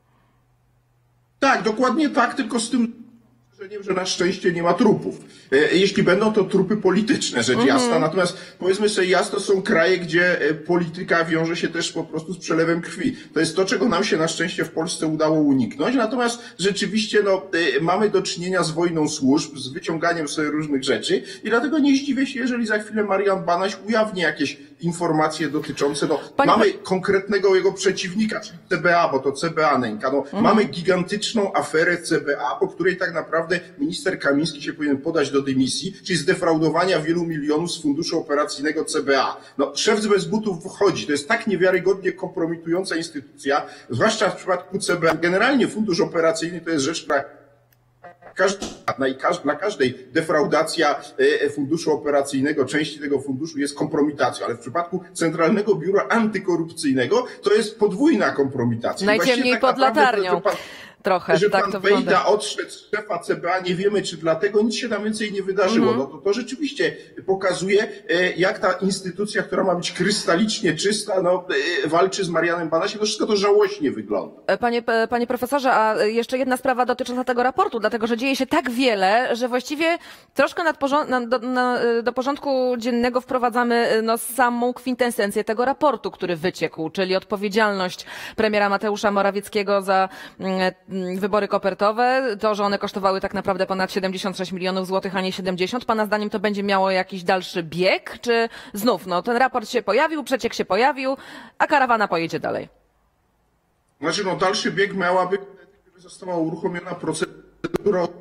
Tak, dokładnie tak, tylko z tym, że na szczęście nie ma trupów. Jeśli będą, to trupy polityczne, rzecz mm-hmm. jasna. Natomiast powiedzmy sobie jasno, są kraje, gdzie polityka wiąże się też po prostu z przelewem krwi. To jest to, czego nam się na szczęście w Polsce udało uniknąć. Natomiast rzeczywiście no, mamy do czynienia z wojną służb, z wyciąganiem sobie różnych rzeczy i dlatego nie zdziwię się, jeżeli za chwilę Marian Banaś ujawni jakieś informacje dotyczące, no, Pani... mamy konkretnego jego przeciwnika, czyli C B A, bo to C B A nęka. No, mm-hmm. Mamy gigantyczną aferę C B A, po której tak naprawdę minister Kamiński się powinien podać do dymisji, czyli zdefraudowania wielu milionów z funduszu operacyjnego C B A. No, szef bez butów wchodzi. To jest tak niewiarygodnie kompromitująca instytucja, zwłaszcza w przypadku C B A. Generalnie fundusz operacyjny to jest rzecz, która dla każdej defraudacja funduszu operacyjnego, części tego funduszu jest kompromitacją, ale w przypadku Centralnego Biura Antykorupcyjnego to jest podwójna kompromitacja. Najciemniej tak pod latarnią. Trochę, że tak pan to Bejda wygląda. odszedł z szefa C B A, nie wiemy czy dlatego, nic się tam więcej nie wydarzyło. Mm-hmm. No to, to rzeczywiście pokazuje, jak ta instytucja, która ma być krystalicznie czysta, no, walczy z Marianem Banasiem. No wszystko to żałośnie wygląda. Panie, panie profesorze, a jeszcze jedna sprawa dotycząca tego raportu, dlatego że dzieje się tak wiele, że właściwie troszkę nad porząd- na, do, na, do porządku dziennego wprowadzamy no, samą kwintesencję tego raportu, który wyciekł, czyli odpowiedzialność premiera Mateusza Morawieckiego za wybory kopertowe, to, że one kosztowały tak naprawdę ponad siedemdziesiąt sześć milionów złotych, a nie siedemdziesiąt. Pana zdaniem to będzie miało jakiś dalszy bieg, czy znów no, ten raport się pojawił, przeciek się pojawił, a karawana pojedzie dalej? Znaczy, no dalszy bieg miałaby, gdyby została uruchomiona procedura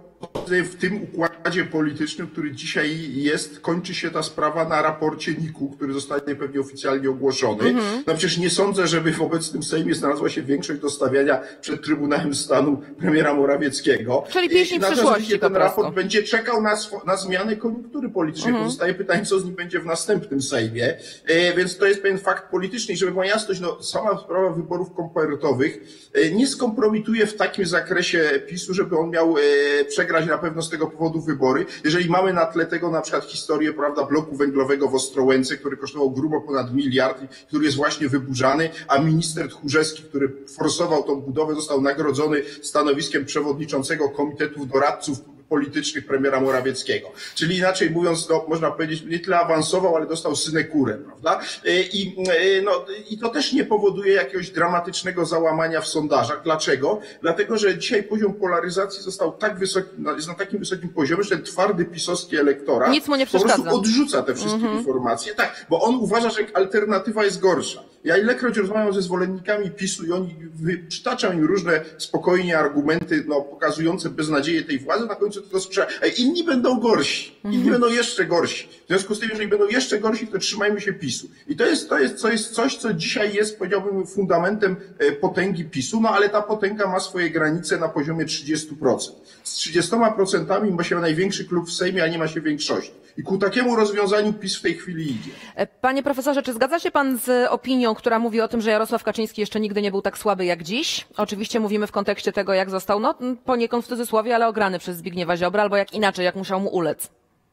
w tym układzie politycznym, który dzisiaj jest, kończy się ta sprawa na raporcie N I K-u, który zostanie pewnie oficjalnie ogłoszony. Mm-hmm. No przecież nie sądzę, żeby w obecnym Sejmie znalazła się większość do stawiania przed Trybunałem Stanu premiera Morawieckiego. Czyli pieśń przyszłości ten po prostu. raport będzie czekał na, na zmianę koniunktury politycznej. Mm-hmm. Pozostaje pytanie, co z nim będzie w następnym Sejmie. E, więc to jest pewien fakt polityczny. I żeby była jasność, no, sama sprawa wyborów kopertowych e, nie skompromituje w takim zakresie PiSu, żeby on miał e, przegrać na pewno z tego powodu wybory. Jeżeli mamy na tle tego na przykład historię, prawda, bloku węglowego w Ostrołęce, który kosztował grubo ponad miliard, który jest właśnie wyburzany, a minister Tchórzewski, który forsował tą budowę, został nagrodzony stanowiskiem przewodniczącego Komitetu Doradców Politycznych premiera Morawieckiego. Czyli inaczej mówiąc, no, można powiedzieć, nie tyle awansował, ale dostał synekurę, prawda? I, no, I to też nie powoduje jakiegoś dramatycznego załamania w sondażach. Dlaczego? Dlatego, że dzisiaj poziom polaryzacji został tak wysoki, jest na takim wysokim poziomie, że ten twardy pisowski elektorat Nic mu nie po przeszkadza. prostu odrzuca te wszystkie mm-hmm. informacje. Tak, bo on uważa, że alternatywa jest gorsza. Ja ilekroć rozmawiam ze zwolennikami PiSu i oni przytaczam im różne spokojnie argumenty, no, pokazujące beznadzieję tej władzy, na końcu to słyszę, inni będą gorsi, inni mm-hmm. będą jeszcze gorsi. W związku z tym, jeżeli będą jeszcze gorsi, to trzymajmy się PiSu. I to jest, to jest, to jest coś, co dzisiaj jest, powiedziałbym, fundamentem potęgi PiSu, no ale ta potęga ma swoje granice na poziomie trzydziestu procent. Z trzydziestoma procentami ma się największy klub w Sejmie, a nie ma się większości. I ku takiemu rozwiązaniu PiS w tej chwili idzie. Panie profesorze, czy zgadza się pan z opinią, która mówi o tym, że Jarosław Kaczyński jeszcze nigdy nie był tak słaby jak dziś? Oczywiście mówimy w kontekście tego, jak został, no poniekąd w cudzysłowie, ale ograny przez Zbigniewa Ziobra, albo jak inaczej, jak musiał mu ulec.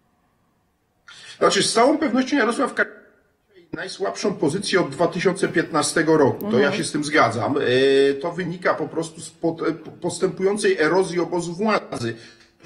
Znaczy, z całą pewnością Jarosław Kaczyński ma najsłabszą pozycję od dwa tysiące piętnastego roku. To mhm. ja się z tym zgadzam. To wynika po prostu z postępującej erozji obozu władzy.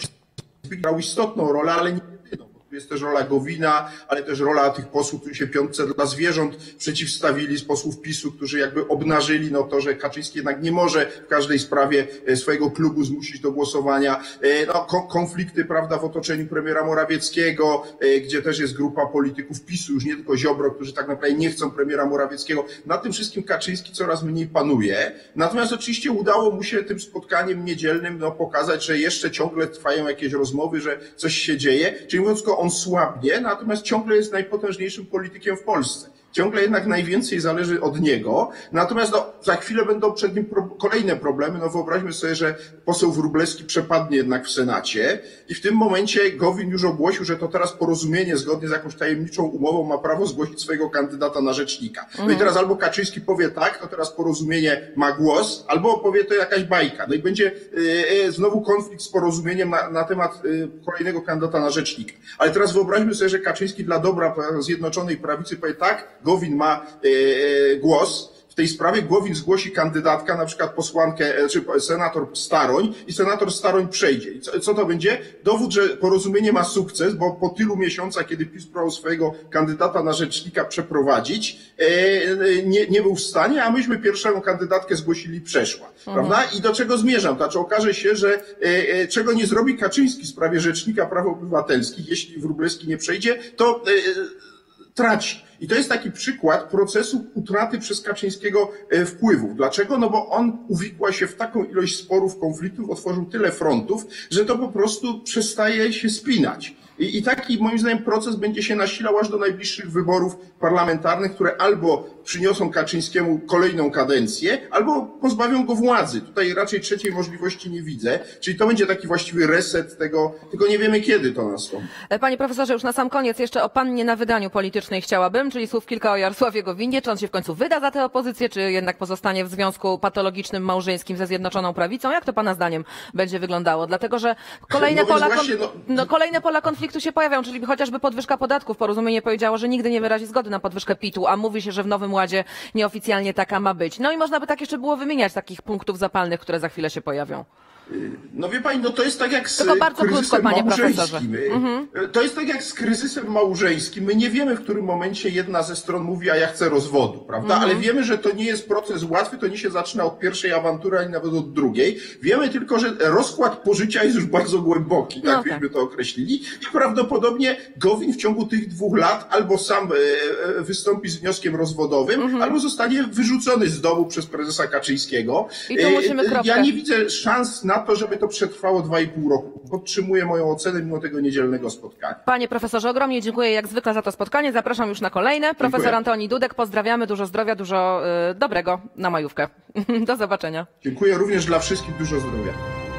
Grał istotną rolę, ale nie jedyną. Jest też rola Gowina, ale też rola tych posłów, którzy się piątce dla zwierząt przeciwstawili, z posłów PiSu, którzy jakby obnażyli no to, że Kaczyński jednak nie może w każdej sprawie swojego klubu zmusić do głosowania. No, konflikty, prawda, w otoczeniu premiera Morawieckiego, gdzie też jest grupa polityków PiSu, już nie tylko Ziobro, którzy tak naprawdę nie chcą premiera Morawieckiego. Na tym wszystkim Kaczyński coraz mniej panuje. Natomiast oczywiście udało mu się tym spotkaniem niedzielnym no, pokazać, że jeszcze ciągle trwają jakieś rozmowy, że coś się dzieje. Czyli mówiąc krótko, on słabnie, natomiast ciągle jest najpotężniejszym politykiem w Polsce. Ciągle jednak najwięcej zależy od niego. Natomiast no, za chwilę będą przed nim pro, kolejne problemy. No wyobraźmy sobie, że poseł Wróblewski przepadnie jednak w Senacie i w tym momencie Gowin już ogłosił, że to teraz Porozumienie zgodnie z jakąś tajemniczą umową ma prawo zgłosić swojego kandydata na rzecznika. No i teraz albo Kaczyński powie tak, to teraz Porozumienie ma głos, albo powie to jakaś bajka. No i będzie e, znowu konflikt z Porozumieniem na, na temat e, kolejnego kandydata na rzecznika. Ale teraz wyobraźmy sobie, że Kaczyński dla dobra Zjednoczonej Prawicy powie tak, Gowin ma e, głos. W tej sprawie Gowin zgłosi kandydatka, na przykład posłankę, czy senator Staroń i senator Staroń przejdzie. I co, co to będzie? Dowód, że Porozumienie ma sukces, bo po tylu miesiącach, kiedy PiS próbował swojego kandydata na rzecznika przeprowadzić, e, nie, nie był w stanie, a myśmy pierwszą kandydatkę zgłosili, przeszła. Mhm. Prawda? I do czego zmierzam? Znaczy okaże się, że e, e, czego nie zrobi Kaczyński w sprawie Rzecznika Praw Obywatelskich, jeśli Wróblewski nie przejdzie, to e, traci. I to jest taki przykład procesu utraty przez Kaczyńskiego wpływów. Dlaczego? No bo on uwikła się w taką ilość sporów, konfliktów, otworzył tyle frontów, że to po prostu przestaje się spinać. I, i taki, moim zdaniem, proces będzie się nasilał aż do najbliższych wyborów parlamentarnych, które albo przyniosą Kaczyńskiemu kolejną kadencję, albo pozbawią go władzy. Tutaj raczej trzeciej możliwości nie widzę. Czyli to będzie taki właściwy reset tego, tylko nie wiemy, kiedy to nastąpi. Panie profesorze, już na sam koniec jeszcze o pannie na wydaniu politycznej chciałabym, czyli słów kilka o Jarosławie Gowinie. Czy on się w końcu wyda za tę opozycję, czy jednak pozostanie w związku patologicznym małżeńskim ze Zjednoczoną Prawicą? Jak to pana zdaniem będzie wyglądało? Dlatego, że kolejne, no pola, właśnie, no... No, kolejne pola konfliktu się pojawiają, czyli chociażby podwyżka podatków. Porozumienie powiedziało, że nigdy nie wyrazi zgody na podwyżkę pitu, a mówi się, że w Nowym Ładzie nieoficjalnie taka ma być. No i można by tak jeszcze było wymieniać takich punktów zapalnych, które za chwilę się pojawią. No wie pani, no to jest tak jak z Tylko bardzo kryzysem krótko, panie małżeńskim. Mhm. To jest tak jak z kryzysem małżeńskim. My nie wiemy, w którym momencie jedna ze stron mówi, a ja chcę rozwodu, prawda? Mhm. Ale wiemy, że to nie jest proces łatwy, to nie się zaczyna od pierwszej awantury, ani nawet od drugiej. Wiemy tylko, że rozkład pożycia jest już bardzo głęboki, tak no byśmy tak. to określili. I prawdopodobnie Gowin w ciągu tych dwóch lat albo sam wystąpi z wnioskiem rozwodowym, mhm. albo zostanie wyrzucony z domu przez prezesa Kaczyńskiego. I tu musimy kropkę. Ja nie widzę szans na na to, żeby to przetrwało dwa i pół roku. Podtrzymuję moją ocenę mimo tego niedzielnego spotkania. Panie profesorze, ogromnie dziękuję jak zwykle za to spotkanie. Zapraszam już na kolejne. Profesor dziękuję. Antoni Dudek, pozdrawiamy. Dużo zdrowia, dużo y, dobrego na majówkę. Do zobaczenia. Dziękuję również dla wszystkich. Dużo zdrowia.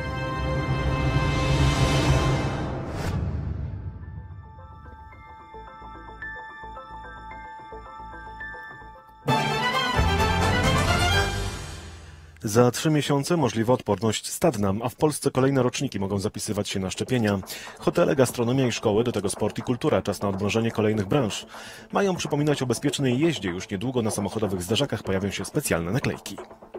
Za trzy miesiące możliwa odporność stadna, a w Polsce kolejne roczniki mogą zapisywać się na szczepienia. Hotele, gastronomia i szkoły, do tego sport i kultura. Czas na odmrożenie kolejnych branż. Mają przypominać o bezpiecznej jeździe. Już niedługo na samochodowych zderzakach pojawią się specjalne naklejki.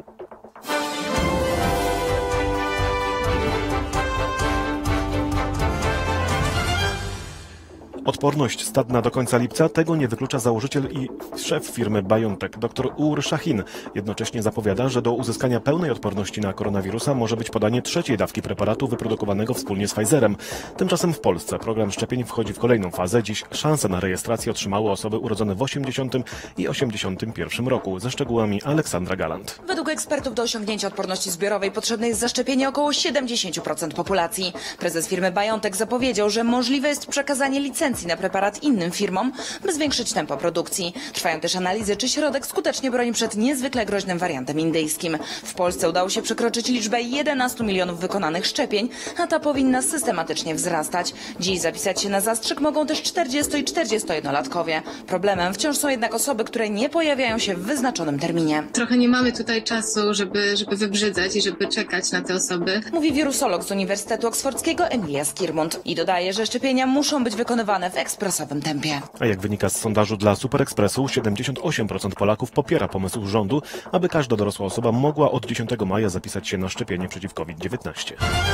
Odporność stadna do końca lipca, tego nie wyklucza założyciel i szef firmy BioNTech, dr Ur Shahin. Jednocześnie zapowiada, że do uzyskania pełnej odporności na koronawirusa może być podanie trzeciej dawki preparatu wyprodukowanego wspólnie z Pfizerem. Tymczasem w Polsce program szczepień wchodzi w kolejną fazę. Dziś szanse na rejestrację otrzymały osoby urodzone w osiemdziesiątym i osiemdziesiątym pierwszym roku. Ze szczegółami Aleksandra Galant. Według ekspertów do osiągnięcia odporności zbiorowej potrzebne jest zaszczepienie około siedemdziesiąt procent populacji. Prezes firmy BioNTech zapowiedział, że możliwe jest przekazanie licencji na preparat innym firmom, by zwiększyć tempo produkcji. Trwają też analizy, czy środek skutecznie broni przed niezwykle groźnym wariantem indyjskim. W Polsce udało się przekroczyć liczbę jedenastu milionów wykonanych szczepień, a ta powinna systematycznie wzrastać. Dziś zapisać się na zastrzyk mogą też czterdziesto- i czterdziestojednolatkowie. Problemem wciąż są jednak osoby, które nie pojawiają się w wyznaczonym terminie. Trochę nie mamy tutaj czasu, żeby, żeby wybrzydzać i żeby czekać na te osoby. Mówi wirusolog z Uniwersytetu Oksfordzkiego Emilia Skirmund i dodaje, że szczepienia muszą być wykonywane w ekspresowym tempie. A jak wynika z sondażu dla Super Expressu, siedemdziesiąt osiem procent Polaków popiera pomysł rządu, aby każda dorosła osoba mogła od dziesiątego maja zapisać się na szczepienie przeciw COVID dziewiętnaście.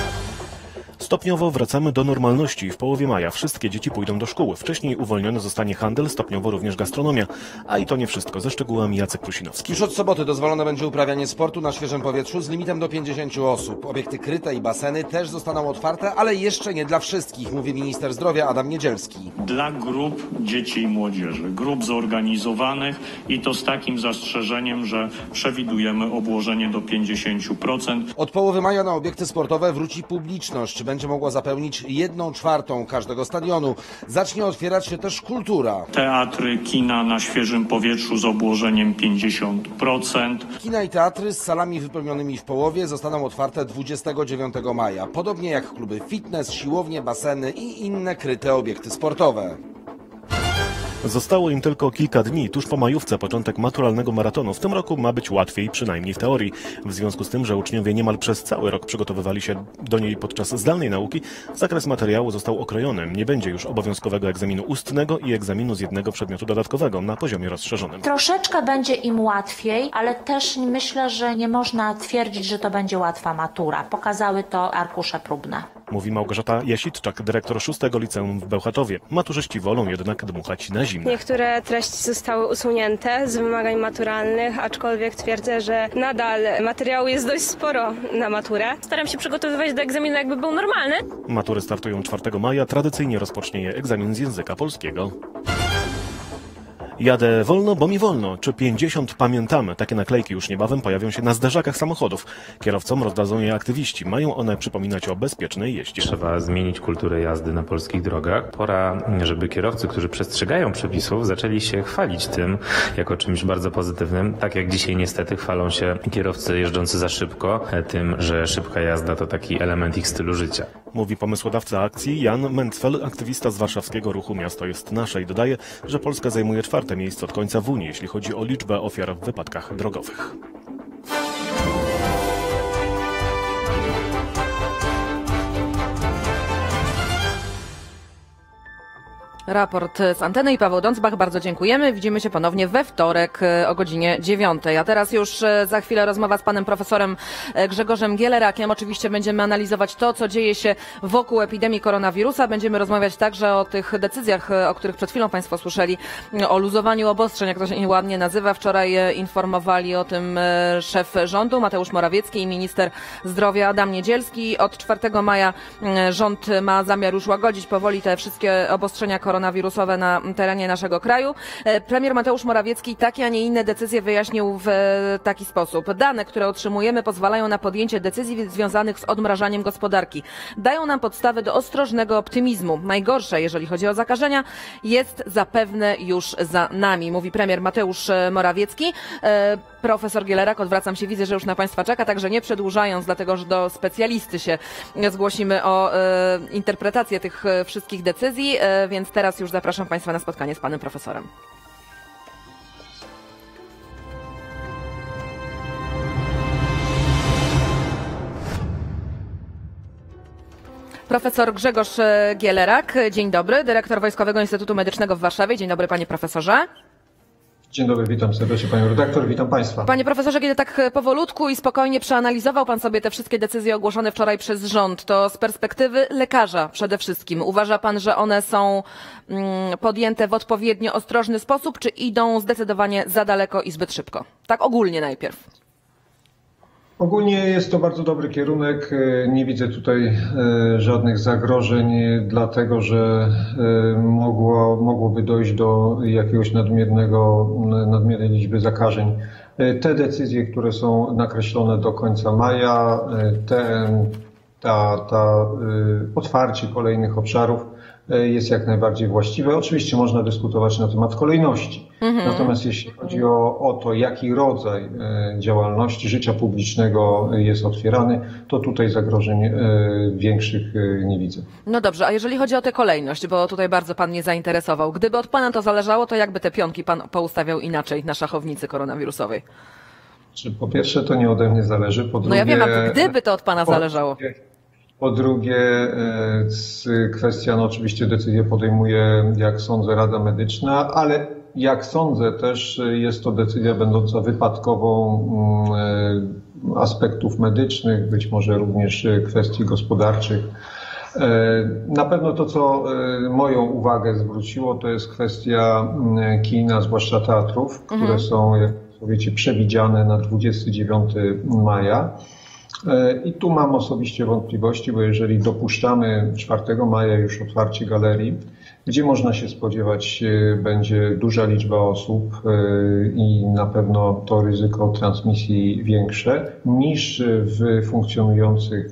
Stopniowo wracamy do normalności. W połowie maja wszystkie dzieci pójdą do szkół. Wcześniej uwolniony zostanie handel, stopniowo również gastronomia. A i to nie wszystko. Ze szczegółami Jacek Prusinowski. Już od soboty dozwolone będzie uprawianie sportu na świeżym powietrzu z limitem do pięćdziesięciu osób. Obiekty kryte i baseny też zostaną otwarte, ale jeszcze nie dla wszystkich, mówi minister zdrowia Adam Niedzielski. Dla grup dzieci i młodzieży, grup zorganizowanych i to z takim zastrzeżeniem, że przewidujemy obłożenie do pięćdziesięciu procent. Od połowy maja na obiekty sportowe wróci publiczność. Będzie mogła zapełnić jedną czwartą każdego stadionu. Zacznie otwierać się też kultura. Teatry, kina na świeżym powietrzu z obłożeniem pięćdziesiąt procent. Kina i teatry z salami wypełnionymi w połowie zostaną otwarte dwudziestego dziewiątego maja. Podobnie jak kluby fitness, siłownie, baseny i inne kryte obiekty sportowe. Zostało im tylko kilka dni, tuż po majówce początek maturalnego maratonu. W tym roku ma być łatwiej, przynajmniej w teorii. W związku z tym, że uczniowie niemal przez cały rok przygotowywali się do niej podczas zdalnej nauki, zakres materiału został okrojony. Nie będzie już obowiązkowego egzaminu ustnego i egzaminu z jednego przedmiotu dodatkowego na poziomie rozszerzonym. Troszeczkę będzie im łatwiej, ale też myślę, że nie można twierdzić, że to będzie łatwa matura. Pokazały to arkusze próbne. Mówi Małgorzata Jasitczak, dyrektor szóstego liceum w Bełchatowie. Maturzyści wolą jednak dmuchać na zimne. Niektóre treści zostały usunięte z wymagań maturalnych, aczkolwiek twierdzę, że nadal materiału jest dość sporo na maturę. Staram się przygotowywać do egzaminu, jakby był normalny. Matury startują czwartego maja, tradycyjnie rozpocznie je egzamin z języka polskiego. Jadę wolno, bo mi wolno. Czy pięćdziesiąt pamiętamy? Takie naklejki już niebawem pojawią się na zderzakach samochodów. Kierowcom rozdadzą je aktywiści. Mają one przypominać o bezpiecznej jeździe. Trzeba zmienić kulturę jazdy na polskich drogach. Pora, żeby kierowcy, którzy przestrzegają przepisów, zaczęli się chwalić tym jako czymś bardzo pozytywnym. Tak jak dzisiaj niestety chwalą się kierowcy jeżdżący za szybko, tym, że szybka jazda to taki element ich stylu życia. Mówi pomysłodawca akcji Jan Mencfel, aktywista z warszawskiego ruchu Miasto jest Nasze i dodaje, że Polska zajmuje czwarte miejsce od końca w Unii, jeśli chodzi o liczbę ofiar w wypadkach drogowych. Raport z anteny i Paweł Dącbach, bardzo dziękujemy. Widzimy się ponownie we wtorek o godzinie dziewiątej. A teraz już za chwilę rozmowa z panem profesorem Grzegorzem Gielerakiem. Oczywiście będziemy analizować to, co dzieje się wokół epidemii koronawirusa. Będziemy rozmawiać także o tych decyzjach, o których przed chwilą państwo słyszeli, o luzowaniu obostrzeń, jak to się ładnie nazywa. Wczoraj informowali o tym szef rządu Mateusz Morawiecki i minister zdrowia Adam Niedzielski. Od czwartego maja rząd ma zamiar już łagodzić powoli te wszystkie obostrzenia koronawirusa. koronawirusowe na terenie naszego kraju. Premier Mateusz Morawiecki takie, a nie inne decyzje wyjaśnił w taki sposób. Dane, które otrzymujemy, pozwalają na podjęcie decyzji związanych z odmrażaniem gospodarki. Dają nam podstawy do ostrożnego optymizmu. Najgorsze, jeżeli chodzi o zakażenia, jest zapewne już za nami, mówi premier Mateusz Morawiecki. Profesor Gielerak, odwracam się, widzę, że już na Państwa czeka, także nie przedłużając, dlatego że do specjalisty się zgłosimy o e, interpretację tych wszystkich decyzji, e, więc teraz już zapraszam Państwa na spotkanie z panem profesorem. Profesor Grzegorz Gielerak, dzień dobry, dyrektor Wojskowego Instytutu Medycznego w Warszawie. Dzień dobry, panie profesorze. Dzień dobry, witam serdecznie panią redaktor, witam państwa. Panie profesorze, kiedy tak powolutku i spokojnie przeanalizował pan sobie te wszystkie decyzje ogłoszone wczoraj przez rząd, to z perspektywy lekarza przede wszystkim, uważa pan, że one są podjęte w odpowiednio ostrożny sposób, czy idą zdecydowanie za daleko i zbyt szybko? Tak ogólnie najpierw. Ogólnie jest to bardzo dobry kierunek. Nie widzę tutaj żadnych zagrożeń, dlatego że mogło, mogłoby dojść do jakiegoś nadmiernego, nadmiernej liczby zakażeń. Te decyzje, które są nakreślone do końca maja, te, ta, ta otwarcie kolejnych obszarów jest jak najbardziej właściwe. Oczywiście można dyskutować na temat kolejności. Mhm. Natomiast jeśli chodzi o, o to, jaki rodzaj działalności życia publicznego jest otwierany, to tutaj zagrożeń większych nie widzę. No dobrze, a jeżeli chodzi o tę kolejność, bo tutaj bardzo pan mnie zainteresował. Gdyby od pana to zależało, to jakby te pionki pan poustawiał inaczej na szachownicy koronawirusowej? Po pierwsze, to nie ode mnie zależy. Po drugie, no ja wiem, a gdyby to od pana zależało? Po drugie, kwestia, no oczywiście decyzję podejmuje, jak sądzę, Rada Medyczna, ale jak sądzę też jest to decyzja będąca wypadkową aspektów medycznych, być może również kwestii gospodarczych. Na pewno to, co moją uwagę zwróciło, to jest kwestia kin, a zwłaszcza teatrów, mhm. które są, jak wiecie, przewidziane na dwudziestego dziewiątego maja. I tu mam osobiście wątpliwości, bo jeżeli dopuszczamy czwartego maja już otwarcie galerii, gdzie można się spodziewać będzie duża liczba osób i na pewno to ryzyko transmisji większe niż w funkcjonujących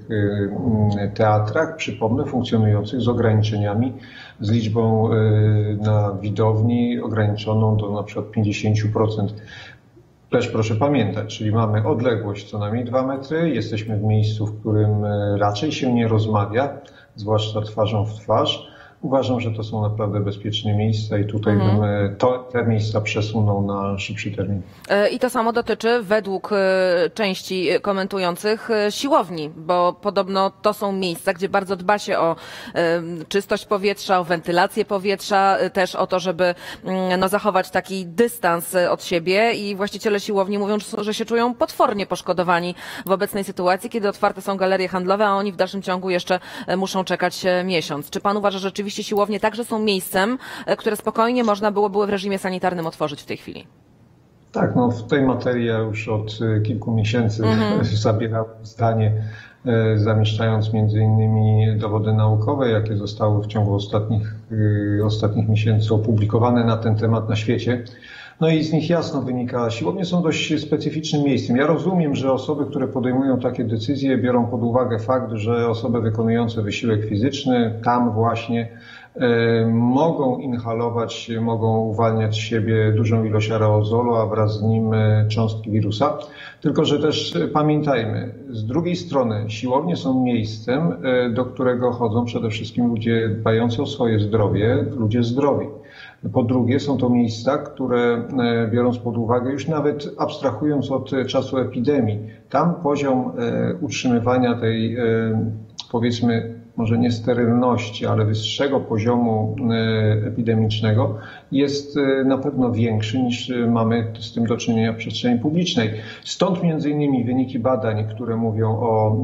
teatrach, przypomnę, funkcjonujących z ograniczeniami, z liczbą na widowni ograniczoną do na przykład pięćdziesiąt procent. Też proszę pamiętać, czyli mamy odległość co najmniej dwa metry, jesteśmy w miejscu, w którym raczej się nie rozmawia, zwłaszcza twarzą w twarz. Uważam, że to są naprawdę bezpieczne miejsca i tutaj mhm. bym to, te miejsca przesunął na szybszy termin. I to samo dotyczy według części komentujących siłowni, bo podobno to są miejsca, gdzie bardzo dba się o czystość powietrza, o wentylację powietrza, też o to, żeby no, zachować taki dystans od siebie i właściciele siłowni mówią, że się czują potwornie poszkodowani w obecnej sytuacji, kiedy otwarte są galerie handlowe, a oni w dalszym ciągu jeszcze muszą czekać miesiąc. Czy pan uważa, że rzeczywiście siłownie także są miejscem, które spokojnie można byłoby w reżimie sanitarnym otworzyć w tej chwili? Tak, no w tej materii ja już od kilku miesięcy mm-hmm. zabierałem zdanie, zamieszczając między innymi dowody naukowe, jakie zostały w ciągu ostatnich, ostatnich miesięcy opublikowane na ten temat na świecie. No i z nich jasno wynika, siłownie są dość specyficznym miejscem. Ja rozumiem, że osoby, które podejmują takie decyzje, biorą pod uwagę fakt, że osoby wykonujące wysiłek fizyczny tam właśnie e, mogą inhalować, mogą uwalniać z siebie dużą ilość aerozolu, a wraz z nim cząstki wirusa. Tylko że też pamiętajmy, z drugiej strony siłownie są miejscem, do którego chodzą przede wszystkim ludzie dbający o swoje zdrowie, ludzie zdrowi. Po drugie, są to miejsca, które biorąc pod uwagę, już nawet abstrahując od czasu epidemii, tam poziom utrzymywania tej, powiedzmy, może nie sterylności, ale wyższego poziomu epidemicznego jest na pewno większy niż mamy z tym do czynienia w przestrzeni publicznej. Stąd między innymi wyniki badań, które mówią o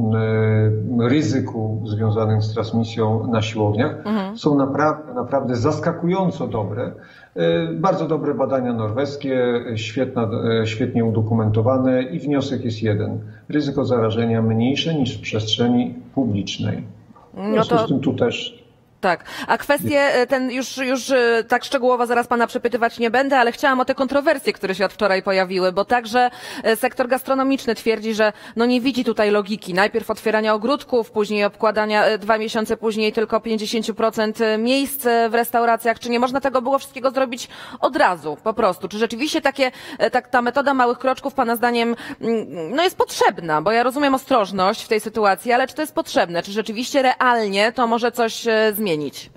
ryzyku związanym z transmisją na siłowniach, mhm. są naprawdę, naprawdę zaskakująco dobre. Bardzo dobre badania norweskie, świetna, świetnie udokumentowane i wniosek jest jeden. Ryzyko zarażenia mniejsze niż w przestrzeni publicznej. W związku z tym tu też Tak, a kwestie ten już, już tak szczegółowo zaraz pana przepytywać nie będę, ale chciałam o te kontrowersje, które się od wczoraj pojawiły, bo także sektor gastronomiczny twierdzi, że no nie widzi tutaj logiki. Najpierw otwierania ogródków, później obkładania dwa miesiące później tylko pięćdziesiąt procent miejsc w restauracjach. Czy nie można tego było wszystkiego zrobić od razu, po prostu? Czy rzeczywiście takie, tak, ta metoda małych kroczków pana zdaniem no jest potrzebna? Bo ja rozumiem ostrożność w tej sytuacji, ale czy to jest potrzebne? Czy rzeczywiście realnie to może coś zmienić? Zmienić.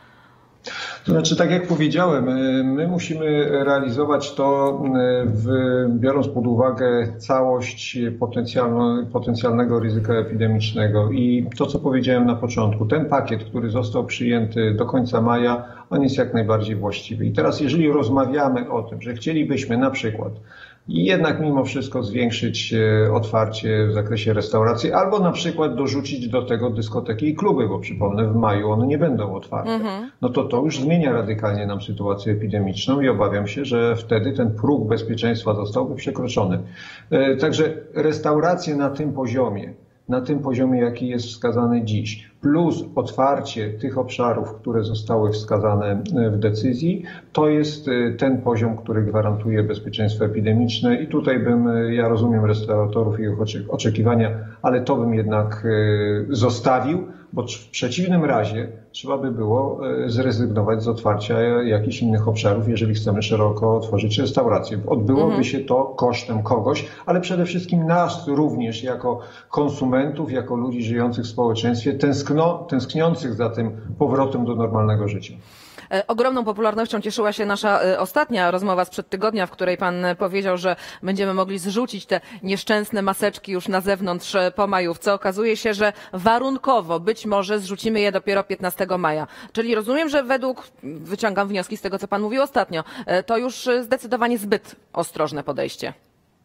To znaczy, tak jak powiedziałem, my musimy realizować to, w, biorąc pod uwagę całość potencjalnego ryzyka epidemicznego. I to, co powiedziałem na początku, ten pakiet, który został przyjęty do końca maja, on jest jak najbardziej właściwy. I teraz, jeżeli rozmawiamy o tym, że chcielibyśmy na przykład i jednak mimo wszystko zwiększyć otwarcie w zakresie restauracji, albo na przykład dorzucić do tego dyskoteki i kluby, bo przypomnę, w maju one nie będą otwarte. Mhm. No to to już zmienia radykalnie nam sytuację epidemiczną i obawiam się, że wtedy ten próg bezpieczeństwa zostałby przekroczony. Także restauracje na tym poziomie, na tym poziomie, jaki jest wskazany dziś, plus otwarcie tych obszarów, które zostały wskazane w decyzji, to jest ten poziom, który gwarantuje bezpieczeństwo epidemiczne i tutaj bym, ja rozumiem restauratorów i ich oczekiwania, ale to bym jednak zostawił, bo w przeciwnym razie trzeba by było zrezygnować z otwarcia jakichś innych obszarów, jeżeli chcemy szeroko otworzyć restaurację. Odbyłoby mhm. się to kosztem kogoś, ale przede wszystkim nas również jako konsumentów, jako ludzi żyjących w społeczeństwie, tęskno, tęskniących za tym powrotem do normalnego życia. Ogromną popularnością cieszyła się nasza ostatnia rozmowa sprzed tygodnia, w której pan powiedział, że będziemy mogli zrzucić te nieszczęsne maseczki już na zewnątrz po majówce. Okazuje się, że warunkowo być może zrzucimy je dopiero piętnastego maja. Czyli rozumiem, że według, wyciągam wnioski z tego, co pan mówił ostatnio, to już zdecydowanie zbyt ostrożne podejście.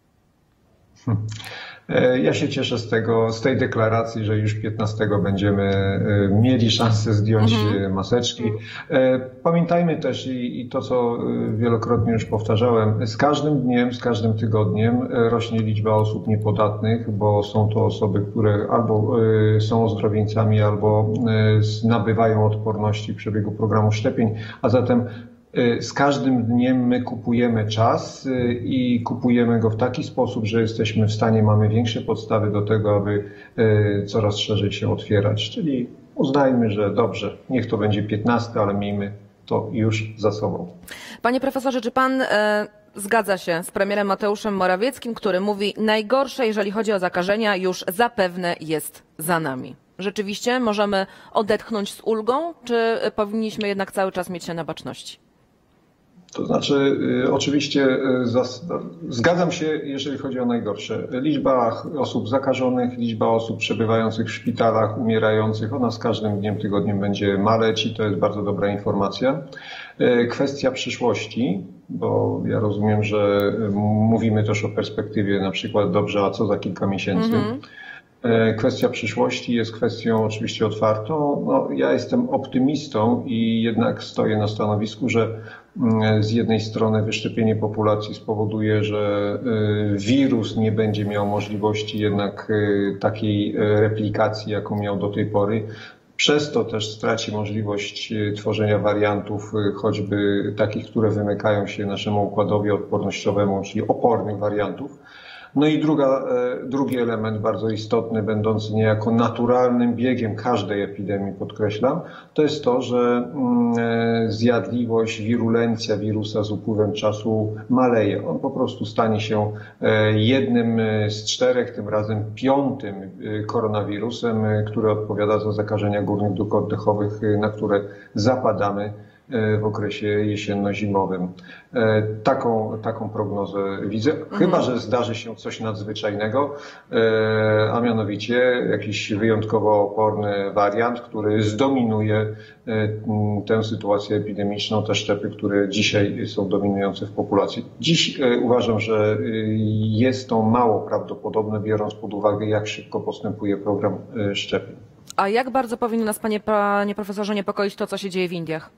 Hmm. Ja się cieszę z tego, z tej deklaracji, że już piętnastego będziemy mieli szansę zdjąć mhm. maseczki. Pamiętajmy też i, i to, co wielokrotnie już powtarzałem, z każdym dniem, z każdym tygodniem rośnie liczba osób niepodatnych, bo są to osoby, które albo są ozdrowieńcami, albo nabywają odporności w przebiegu programu szczepień, a zatem z każdym dniem my kupujemy czas i kupujemy go w taki sposób, że jesteśmy w stanie, mamy większe podstawy do tego, aby coraz szerzej się otwierać. Czyli uznajmy, że dobrze, niech to będzie piętnaste, ale miejmy to już za sobą. Panie profesorze, czy pan e, zgadza się z premierem Mateuszem Morawieckim, który mówi, najgorsze, jeżeli chodzi o zakażenia, już zapewne jest za nami? Rzeczywiście możemy odetchnąć z ulgą, czy powinniśmy jednak cały czas mieć się na baczności? To znaczy, oczywiście zgadzam się, jeżeli chodzi o najgorsze. Liczba osób zakażonych, liczba osób przebywających w szpitalach, umierających, ona z każdym dniem, tygodniem będzie maleć i to jest bardzo dobra informacja. Kwestia przyszłości, bo ja rozumiem, że mówimy też o perspektywie na przykład dobrze, a co za kilka miesięcy. Mm-hmm. Kwestia przyszłości jest kwestią oczywiście otwartą. No, ja jestem optymistą i jednak stoję na stanowisku, że z jednej strony wyszczepienie populacji spowoduje, że wirus nie będzie miał możliwości jednak takiej replikacji, jaką miał do tej pory. Przez to też straci możliwość tworzenia wariantów, choćby takich, które wymykają się naszemu układowi odpornościowemu, czyli opornych wariantów. No i druga, drugi element bardzo istotny, będący niejako naturalnym biegiem każdej epidemii, podkreślam, to jest to, że zjadliwość, wirulencja wirusa z upływem czasu maleje. On po prostu stanie się jednym z czterech, tym razem piątym koronawirusem, który odpowiada za zakażenia górnych dróg oddechowych, na które zapadamy w okresie jesienno-zimowym. Taką, taką prognozę widzę, chyba że zdarzy się coś nadzwyczajnego, a mianowicie jakiś wyjątkowo oporny wariant, który zdominuje tę sytuację epidemiczną, te szczepy, które dzisiaj są dominujące w populacji. Dziś uważam, że jest to mało prawdopodobne, biorąc pod uwagę, jak szybko postępuje program szczepień. A jak bardzo powinno nas, panie, panie profesorze, niepokoić to, co się dzieje w Indiach?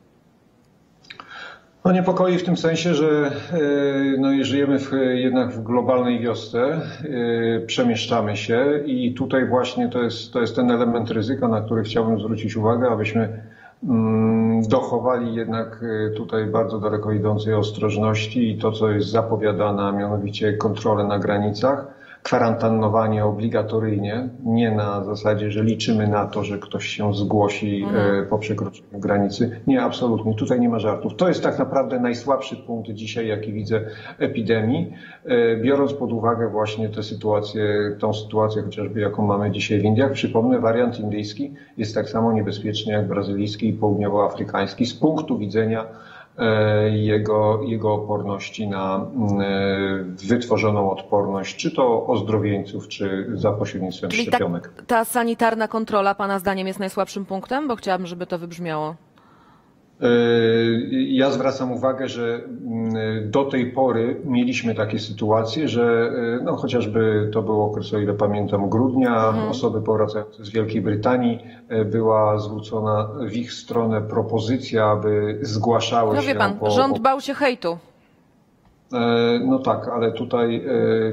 No niepokoi w tym sensie, że no, żyjemy w, jednak w globalnej wiosce, przemieszczamy się i tutaj właśnie to jest, to jest ten element ryzyka, na który chciałbym zwrócić uwagę, abyśmy dochowali jednak tutaj bardzo daleko idącej ostrożności i to, co jest zapowiadane, a mianowicie kontrolę na granicach, kwarantannowanie obligatoryjnie, nie na zasadzie, że liczymy na to, że ktoś się zgłosi mhm. po przekroczeniu granicy. Nie, absolutnie. Tutaj nie ma żartów. To jest tak naprawdę najsłabszy punkt dzisiaj, jaki widzę epidemii, biorąc pod uwagę właśnie tę sytuację, tą sytuację chociażby jaką mamy dzisiaj w Indiach. Przypomnę, wariant indyjski jest tak samo niebezpieczny jak brazylijski i południowoafrykański z punktu widzenia Jego, jego oporności na wytworzoną odporność, czy to ozdrowieńców, czy za pośrednictwem Czyli szczepionek. Ta, ta sanitarna kontrola Pana zdaniem jest najsłabszym punktem? Bo chciałabym, żeby to wybrzmiało. Ja zwracam uwagę, że do tej pory mieliśmy takie sytuacje, że no chociażby to był okres, o ile pamiętam, grudnia, mhm. osoby powracające z Wielkiej Brytanii, była zwrócona w ich stronę propozycja, aby zgłaszały no się... wie pan, po, rząd po... bał się hejtu. No tak, ale tutaj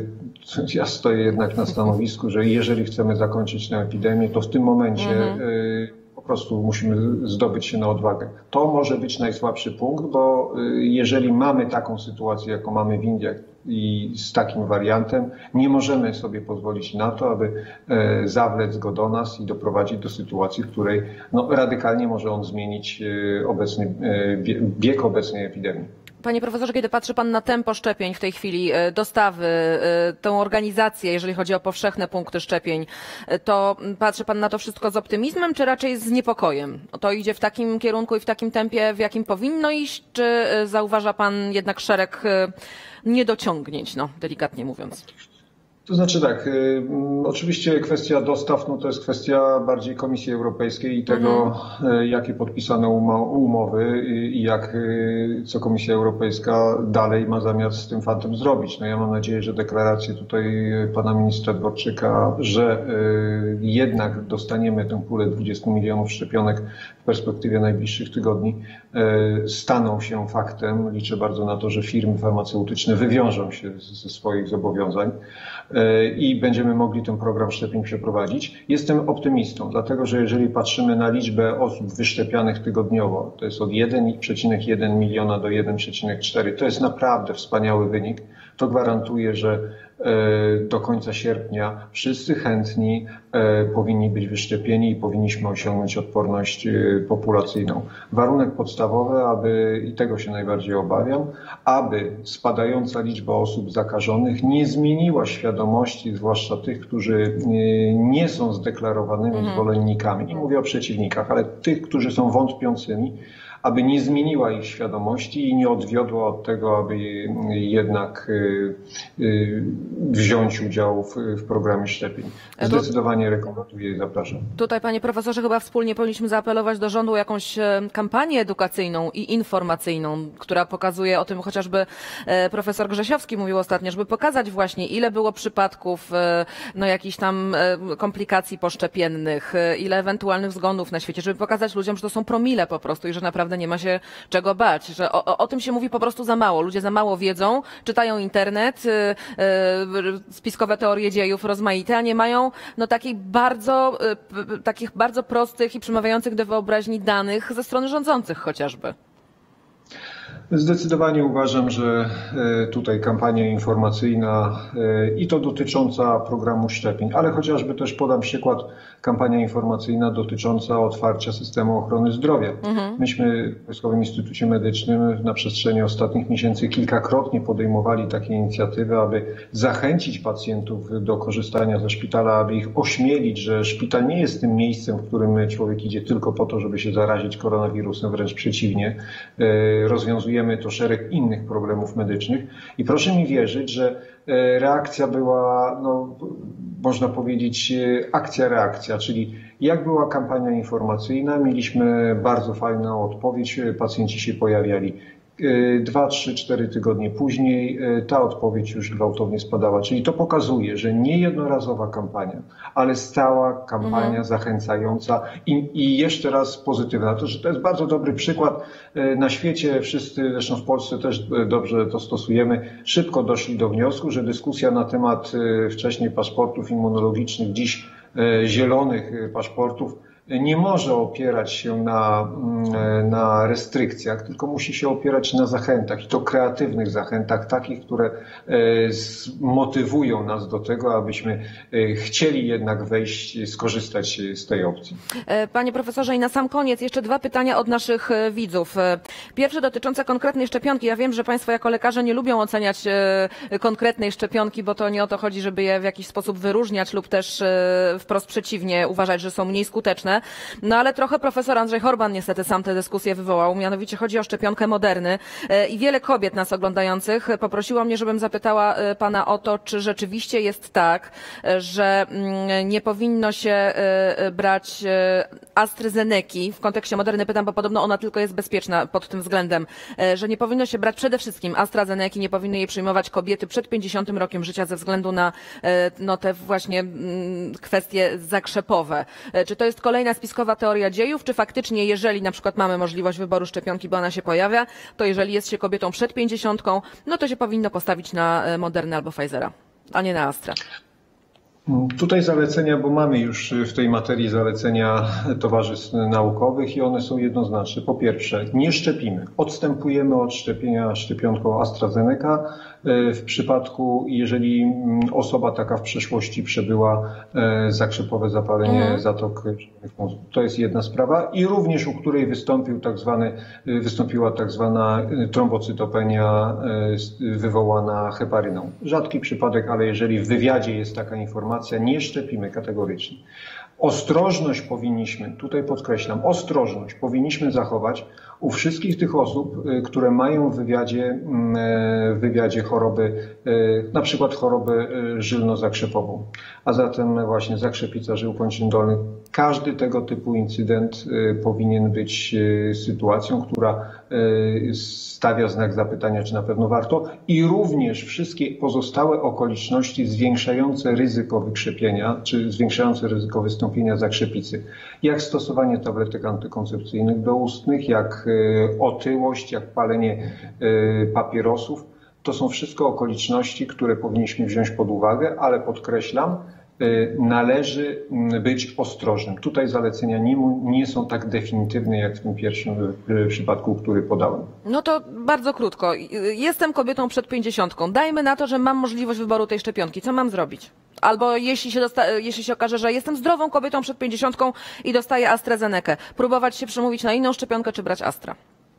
ja stoję jednak na stanowisku, że jeżeli chcemy zakończyć tę epidemię, to w tym momencie mhm. po prostu musimy zdobyć się na odwagę. To może być najsłabszy punkt, bo jeżeli mamy taką sytuację, jaką mamy w Indiach i z takim wariantem, nie możemy sobie pozwolić na to, aby zawlec go do nas i doprowadzić do sytuacji, w której no, radykalnie może on zmienić obecny, bieg obecnej epidemii. Panie profesorze, kiedy patrzy pan na tempo szczepień w tej chwili, dostawy, tą organizację, jeżeli chodzi o powszechne punkty szczepień, to patrzy pan na to wszystko z optymizmem, czy raczej z niepokojem? To idzie w takim kierunku i w takim tempie, w jakim powinno iść, czy zauważa pan jednak szereg niedociągnięć, no delikatnie mówiąc? To znaczy tak, y, oczywiście kwestia dostaw no to jest kwestia bardziej Komisji Europejskiej i tego, mhm. y, jakie podpisane umowy i jak, y, co Komisja Europejska dalej ma zamiar z tym fantem zrobić. No ja mam nadzieję, że deklaracje tutaj pana ministra Dworczyka, że y, jednak dostaniemy tę pulę dwudziestu milionów szczepionek w perspektywie najbliższych tygodni, y, staną się faktem. Liczę bardzo na to, że firmy farmaceutyczne wywiążą się ze swoich zobowiązań i będziemy mogli ten program szczepień przeprowadzić. Jestem optymistą, dlatego że jeżeli patrzymy na liczbę osób wyszczepianych tygodniowo, to jest od jeden przecinek jeden miliona do jeden przecinek cztery, to jest naprawdę wspaniały wynik. To gwarantuje, że do końca sierpnia wszyscy chętni powinni być wyszczepieni i powinniśmy osiągnąć odporność populacyjną. Warunek podstawowy, aby, i tego się najbardziej obawiam, aby spadająca liczba osób zakażonych nie zmieniła świadomości, zwłaszcza tych, którzy nie są zdeklarowanymi mhm. zwolennikami, nie mówię o przeciwnikach, ale tych, którzy są wątpiącymi, aby nie zmieniła ich świadomości i nie odwiodła od tego, aby jednak wziąć udział w, w programie szczepień. Zdecydowanie rekomenduję i zapraszam. Tutaj, panie profesorze, chyba wspólnie powinniśmy zaapelować do rządu o jakąś kampanię edukacyjną i informacyjną, która pokazuje o tym, chociażby profesor Grzesiowski mówił ostatnio, żeby pokazać właśnie, ile było przypadków no, jakichś tam komplikacji poszczepiennych, ile ewentualnych zgonów na świecie, żeby pokazać ludziom, że to są promile po prostu i że naprawdę nie ma się czego bać, że o, o, o tym się mówi po prostu za mało. Ludzie za mało wiedzą, czytają internet, yy, yy, spiskowe teorie dziejów rozmaite, a nie mają no, takich, bardzo, yy, takich bardzo prostych i przemawiających do wyobraźni danych ze strony rządzących chociażby. Zdecydowanie uważam, że tutaj kampania informacyjna i to dotycząca programu szczepień, ale chociażby też podam przykład, kampania informacyjna dotycząca otwarcia systemu ochrony zdrowia. Mhm. Myśmy w Wojskowym Instytucie Medycznym na przestrzeni ostatnich miesięcy kilkakrotnie podejmowali takie inicjatywy, aby zachęcić pacjentów do korzystania ze szpitala, aby ich ośmielić, że szpital nie jest tym miejscem, w którym człowiek idzie tylko po to, żeby się zarazić koronawirusem, wręcz przeciwnie. Rozwiązujemy to szereg innych problemów medycznych i proszę mi wierzyć, że reakcja była, no, można powiedzieć, akcja-reakcja, czyli jak była kampania informacyjna, mieliśmy bardzo fajną odpowiedź, pacjenci się pojawiali. Dwa, trzy, cztery tygodnie później ta odpowiedź już gwałtownie spadała. Czyli to pokazuje, że nie jednorazowa kampania, ale stała kampania mhm. zachęcająca i, i jeszcze raz pozytywna. To, że to jest bardzo dobry przykład. Na świecie wszyscy, zresztą w Polsce też dobrze to stosujemy, szybko doszli do wniosku, że dyskusja na temat wcześniej paszportów immunologicznych, dziś zielonych paszportów nie może opierać się na, na restrykcjach, tylko musi się opierać na zachętach i to kreatywnych zachętach, takich, które motywują nas do tego, abyśmy chcieli jednak wejść, skorzystać z tej opcji. Panie profesorze, i na sam koniec jeszcze dwa pytania od naszych widzów. Pierwsze dotyczące konkretnej szczepionki. Ja wiem, że Państwo jako lekarze nie lubią oceniać konkretnej szczepionki, bo to nie o to chodzi, żeby je w jakiś sposób wyróżniać lub też wprost przeciwnie, uważać, że są mniej skuteczne. No ale trochę profesor Andrzej Horban niestety sam tę dyskusję wywołał. Mianowicie chodzi o szczepionkę Moderny i wiele kobiet nas oglądających poprosiło mnie, żebym zapytała Pana o to, czy rzeczywiście jest tak, że nie powinno się brać AstraZeneki w kontekście Moderny. Pytam, bo podobno ona tylko jest bezpieczna pod tym względem, że nie powinno się brać przede wszystkim AstraZeneki, nie powinny jej przyjmować kobiety przed pięćdziesiątym rokiem życia ze względu na no, te właśnie kwestie zakrzepowe. Czy to jest kolejna spiskowa teoria dziejów, czy faktycznie, jeżeli na przykład mamy możliwość wyboru szczepionki, bo ona się pojawia, to jeżeli jest się kobietą przed pięćdziesiątką, no to się powinno postawić na Moderna albo Pfizera, a nie na Astra? Tutaj zalecenia, bo mamy już w tej materii zalecenia towarzystw naukowych i one są jednoznaczne. Po pierwsze, nie szczepimy. Odstępujemy od szczepienia szczepionką AstraZeneca w przypadku, jeżeli osoba taka w przeszłości przebyła zakrzepowe zapalenie mhm. zatok mózgu. To jest jedna sprawa i również u której wystąpił tak zwany, wystąpiła tak zwana trombocytopenia wywołana heparyną. Rzadki przypadek, ale jeżeli w wywiadzie jest taka informacja, nie szczepimy kategorycznie. Ostrożność powinniśmy, tutaj podkreślam, ostrożność powinniśmy zachować u wszystkich tych osób, które mają w wywiadzie, w wywiadzie choroby, na przykład chorobę żylno-zakrzepową, a zatem właśnie zakrzepica żył kończyn dolnych. Każdy tego typu incydent powinien być sytuacją, która stawia znak zapytania, czy na pewno warto, i również wszystkie pozostałe okoliczności zwiększające ryzyko wykrzepienia, czy zwiększające ryzyko wystąpienia zakrzepicy, jak stosowanie tabletek antykoncepcyjnych doustnych, jak otyłość, jak palenie papierosów. To są wszystko okoliczności, które powinniśmy wziąć pod uwagę, ale podkreślam, należy być ostrożnym. Tutaj zalecenia nie, nie są tak definitywne jak w tym pierwszym przypadku, który podałem. No to bardzo krótko. Jestem kobietą przed pięćdziesiątką. Dajmy na to, że mam możliwość wyboru tej szczepionki. Co mam zrobić? Albo jeśli się, jeśli się okaże, że jestem zdrową kobietą przed pięćdziesiątką i dostaję AstraZenekę, próbować się przemówić na inną szczepionkę, czy brać Astra?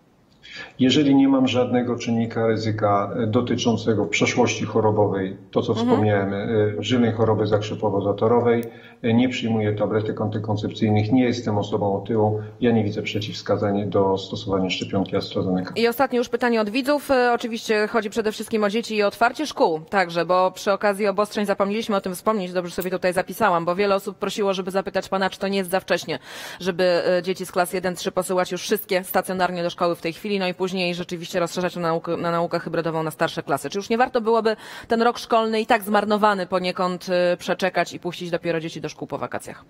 Jeżeli nie mam żadnego czynnika ryzyka dotyczącego przeszłości chorobowej, to co mhm. wspomniałem, żylnej choroby zakrzepowo-zatorowej, nie przyjmuję tabletek antykoncepcyjnych, nie jestem osobą otyłą, ja nie widzę przeciwwskazań do stosowania szczepionki AstraZeneca. I ostatnie już pytanie od widzów. Oczywiście chodzi przede wszystkim o dzieci i otwarcie szkół także, bo przy okazji obostrzeń zapomnieliśmy o tym wspomnieć, dobrze sobie tutaj zapisałam, bo wiele osób prosiło, żeby zapytać pana, czy to nie jest za wcześnie, żeby dzieci z klas jeden trzy posyłać już wszystkie stacjonarnie do szkoły w tej chwili, no i później rzeczywiście rozszerzać na naukę, na naukę hybrydową na starsze klasy. Czy już nie warto byłoby ten rok szkolny i tak zmarnowany poniekąd przeczekać i puścić dopiero dzieci do szkół po wakacjach?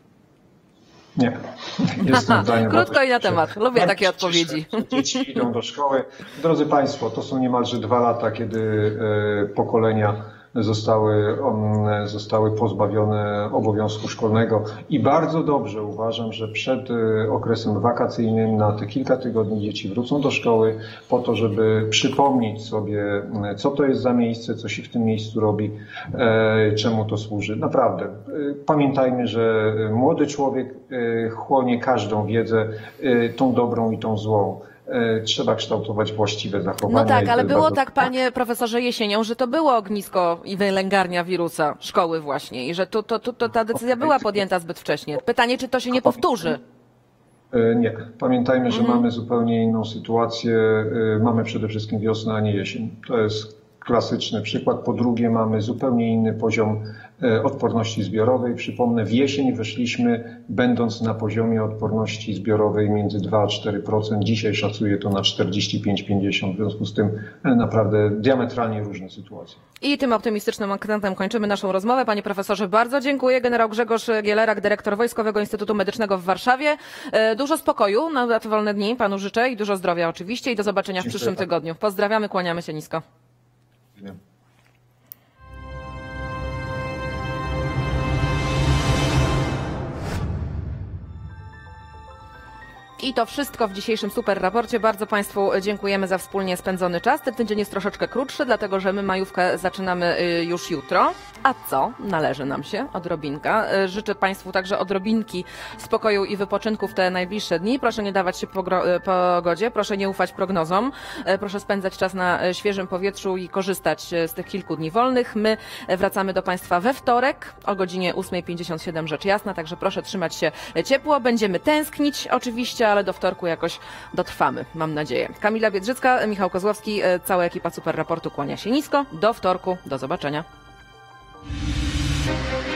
Nie. Jestem zdania, krótko i na temat. Lubię tak, takie odpowiedzi. Dzieci idą do szkoły. Drodzy Państwo, to są niemalże dwa lata, kiedy pokolenia zostały, zostały pozbawione obowiązku szkolnego i bardzo dobrze uważam, że przed okresem wakacyjnym na te kilka tygodni dzieci wrócą do szkoły po to, żeby przypomnieć sobie, co to jest za miejsce, co się w tym miejscu robi, czemu to służy. Naprawdę. Pamiętajmy, że młody człowiek chłonie każdą wiedzę, tą dobrą i tą złą. Trzeba kształtować właściwe zachowania. No tak, ale było bardzo... tak, panie profesorze Jesienią, że to było ognisko i wylęgarnia wirusa szkoły właśnie i że to, to, to, to ta decyzja była podjęta zbyt wcześnie. Pytanie, czy to się nie powtórzy? Nie. Pamiętajmy, że Mhm. mamy zupełnie inną sytuację. Mamy przede wszystkim wiosnę, a nie jesień. To jest klasyczny przykład. Po drugie, mamy zupełnie inny poziom odporności zbiorowej. Przypomnę, w jesień weszliśmy będąc na poziomie odporności zbiorowej między dwa a cztery procent. Dzisiaj szacuję to na czterdzieści pięć do pięćdziesięciu. W związku z tym naprawdę diametralnie różne sytuacje. I tym optymistycznym akcentem kończymy naszą rozmowę. Panie profesorze, bardzo dziękuję. Generał Grzegorz Gielerak, dyrektor Wojskowego Instytutu Medycznego w Warszawie. Dużo spokoju na te wolne dni panu życzę i dużo zdrowia oczywiście i do zobaczenia w przyszłym tygodniu. Pozdrawiamy, kłaniamy się nisko. Nie. I to wszystko w dzisiejszym super raporcie. Bardzo Państwu dziękujemy za wspólnie spędzony czas. Ten tydzień jest troszeczkę krótszy, dlatego że my majówkę zaczynamy już jutro. A co? Należy nam się odrobinka. Życzę Państwu także odrobinki spokoju i wypoczynku w te najbliższe dni. Proszę nie dawać się pogodzie, proszę nie ufać prognozom, proszę spędzać czas na świeżym powietrzu i korzystać z tych kilku dni wolnych. My wracamy do Państwa we wtorek o godzinie ósma pięćdziesiąt siedem, rzecz jasna, także proszę trzymać się ciepło. Będziemy tęsknić oczywiście, ale do wtorku jakoś dotrwamy, mam nadzieję. Kamila Biedrzycka, Michał Kozłowski, cała ekipa Super Raportu kłania się nisko. Do wtorku, do zobaczenia.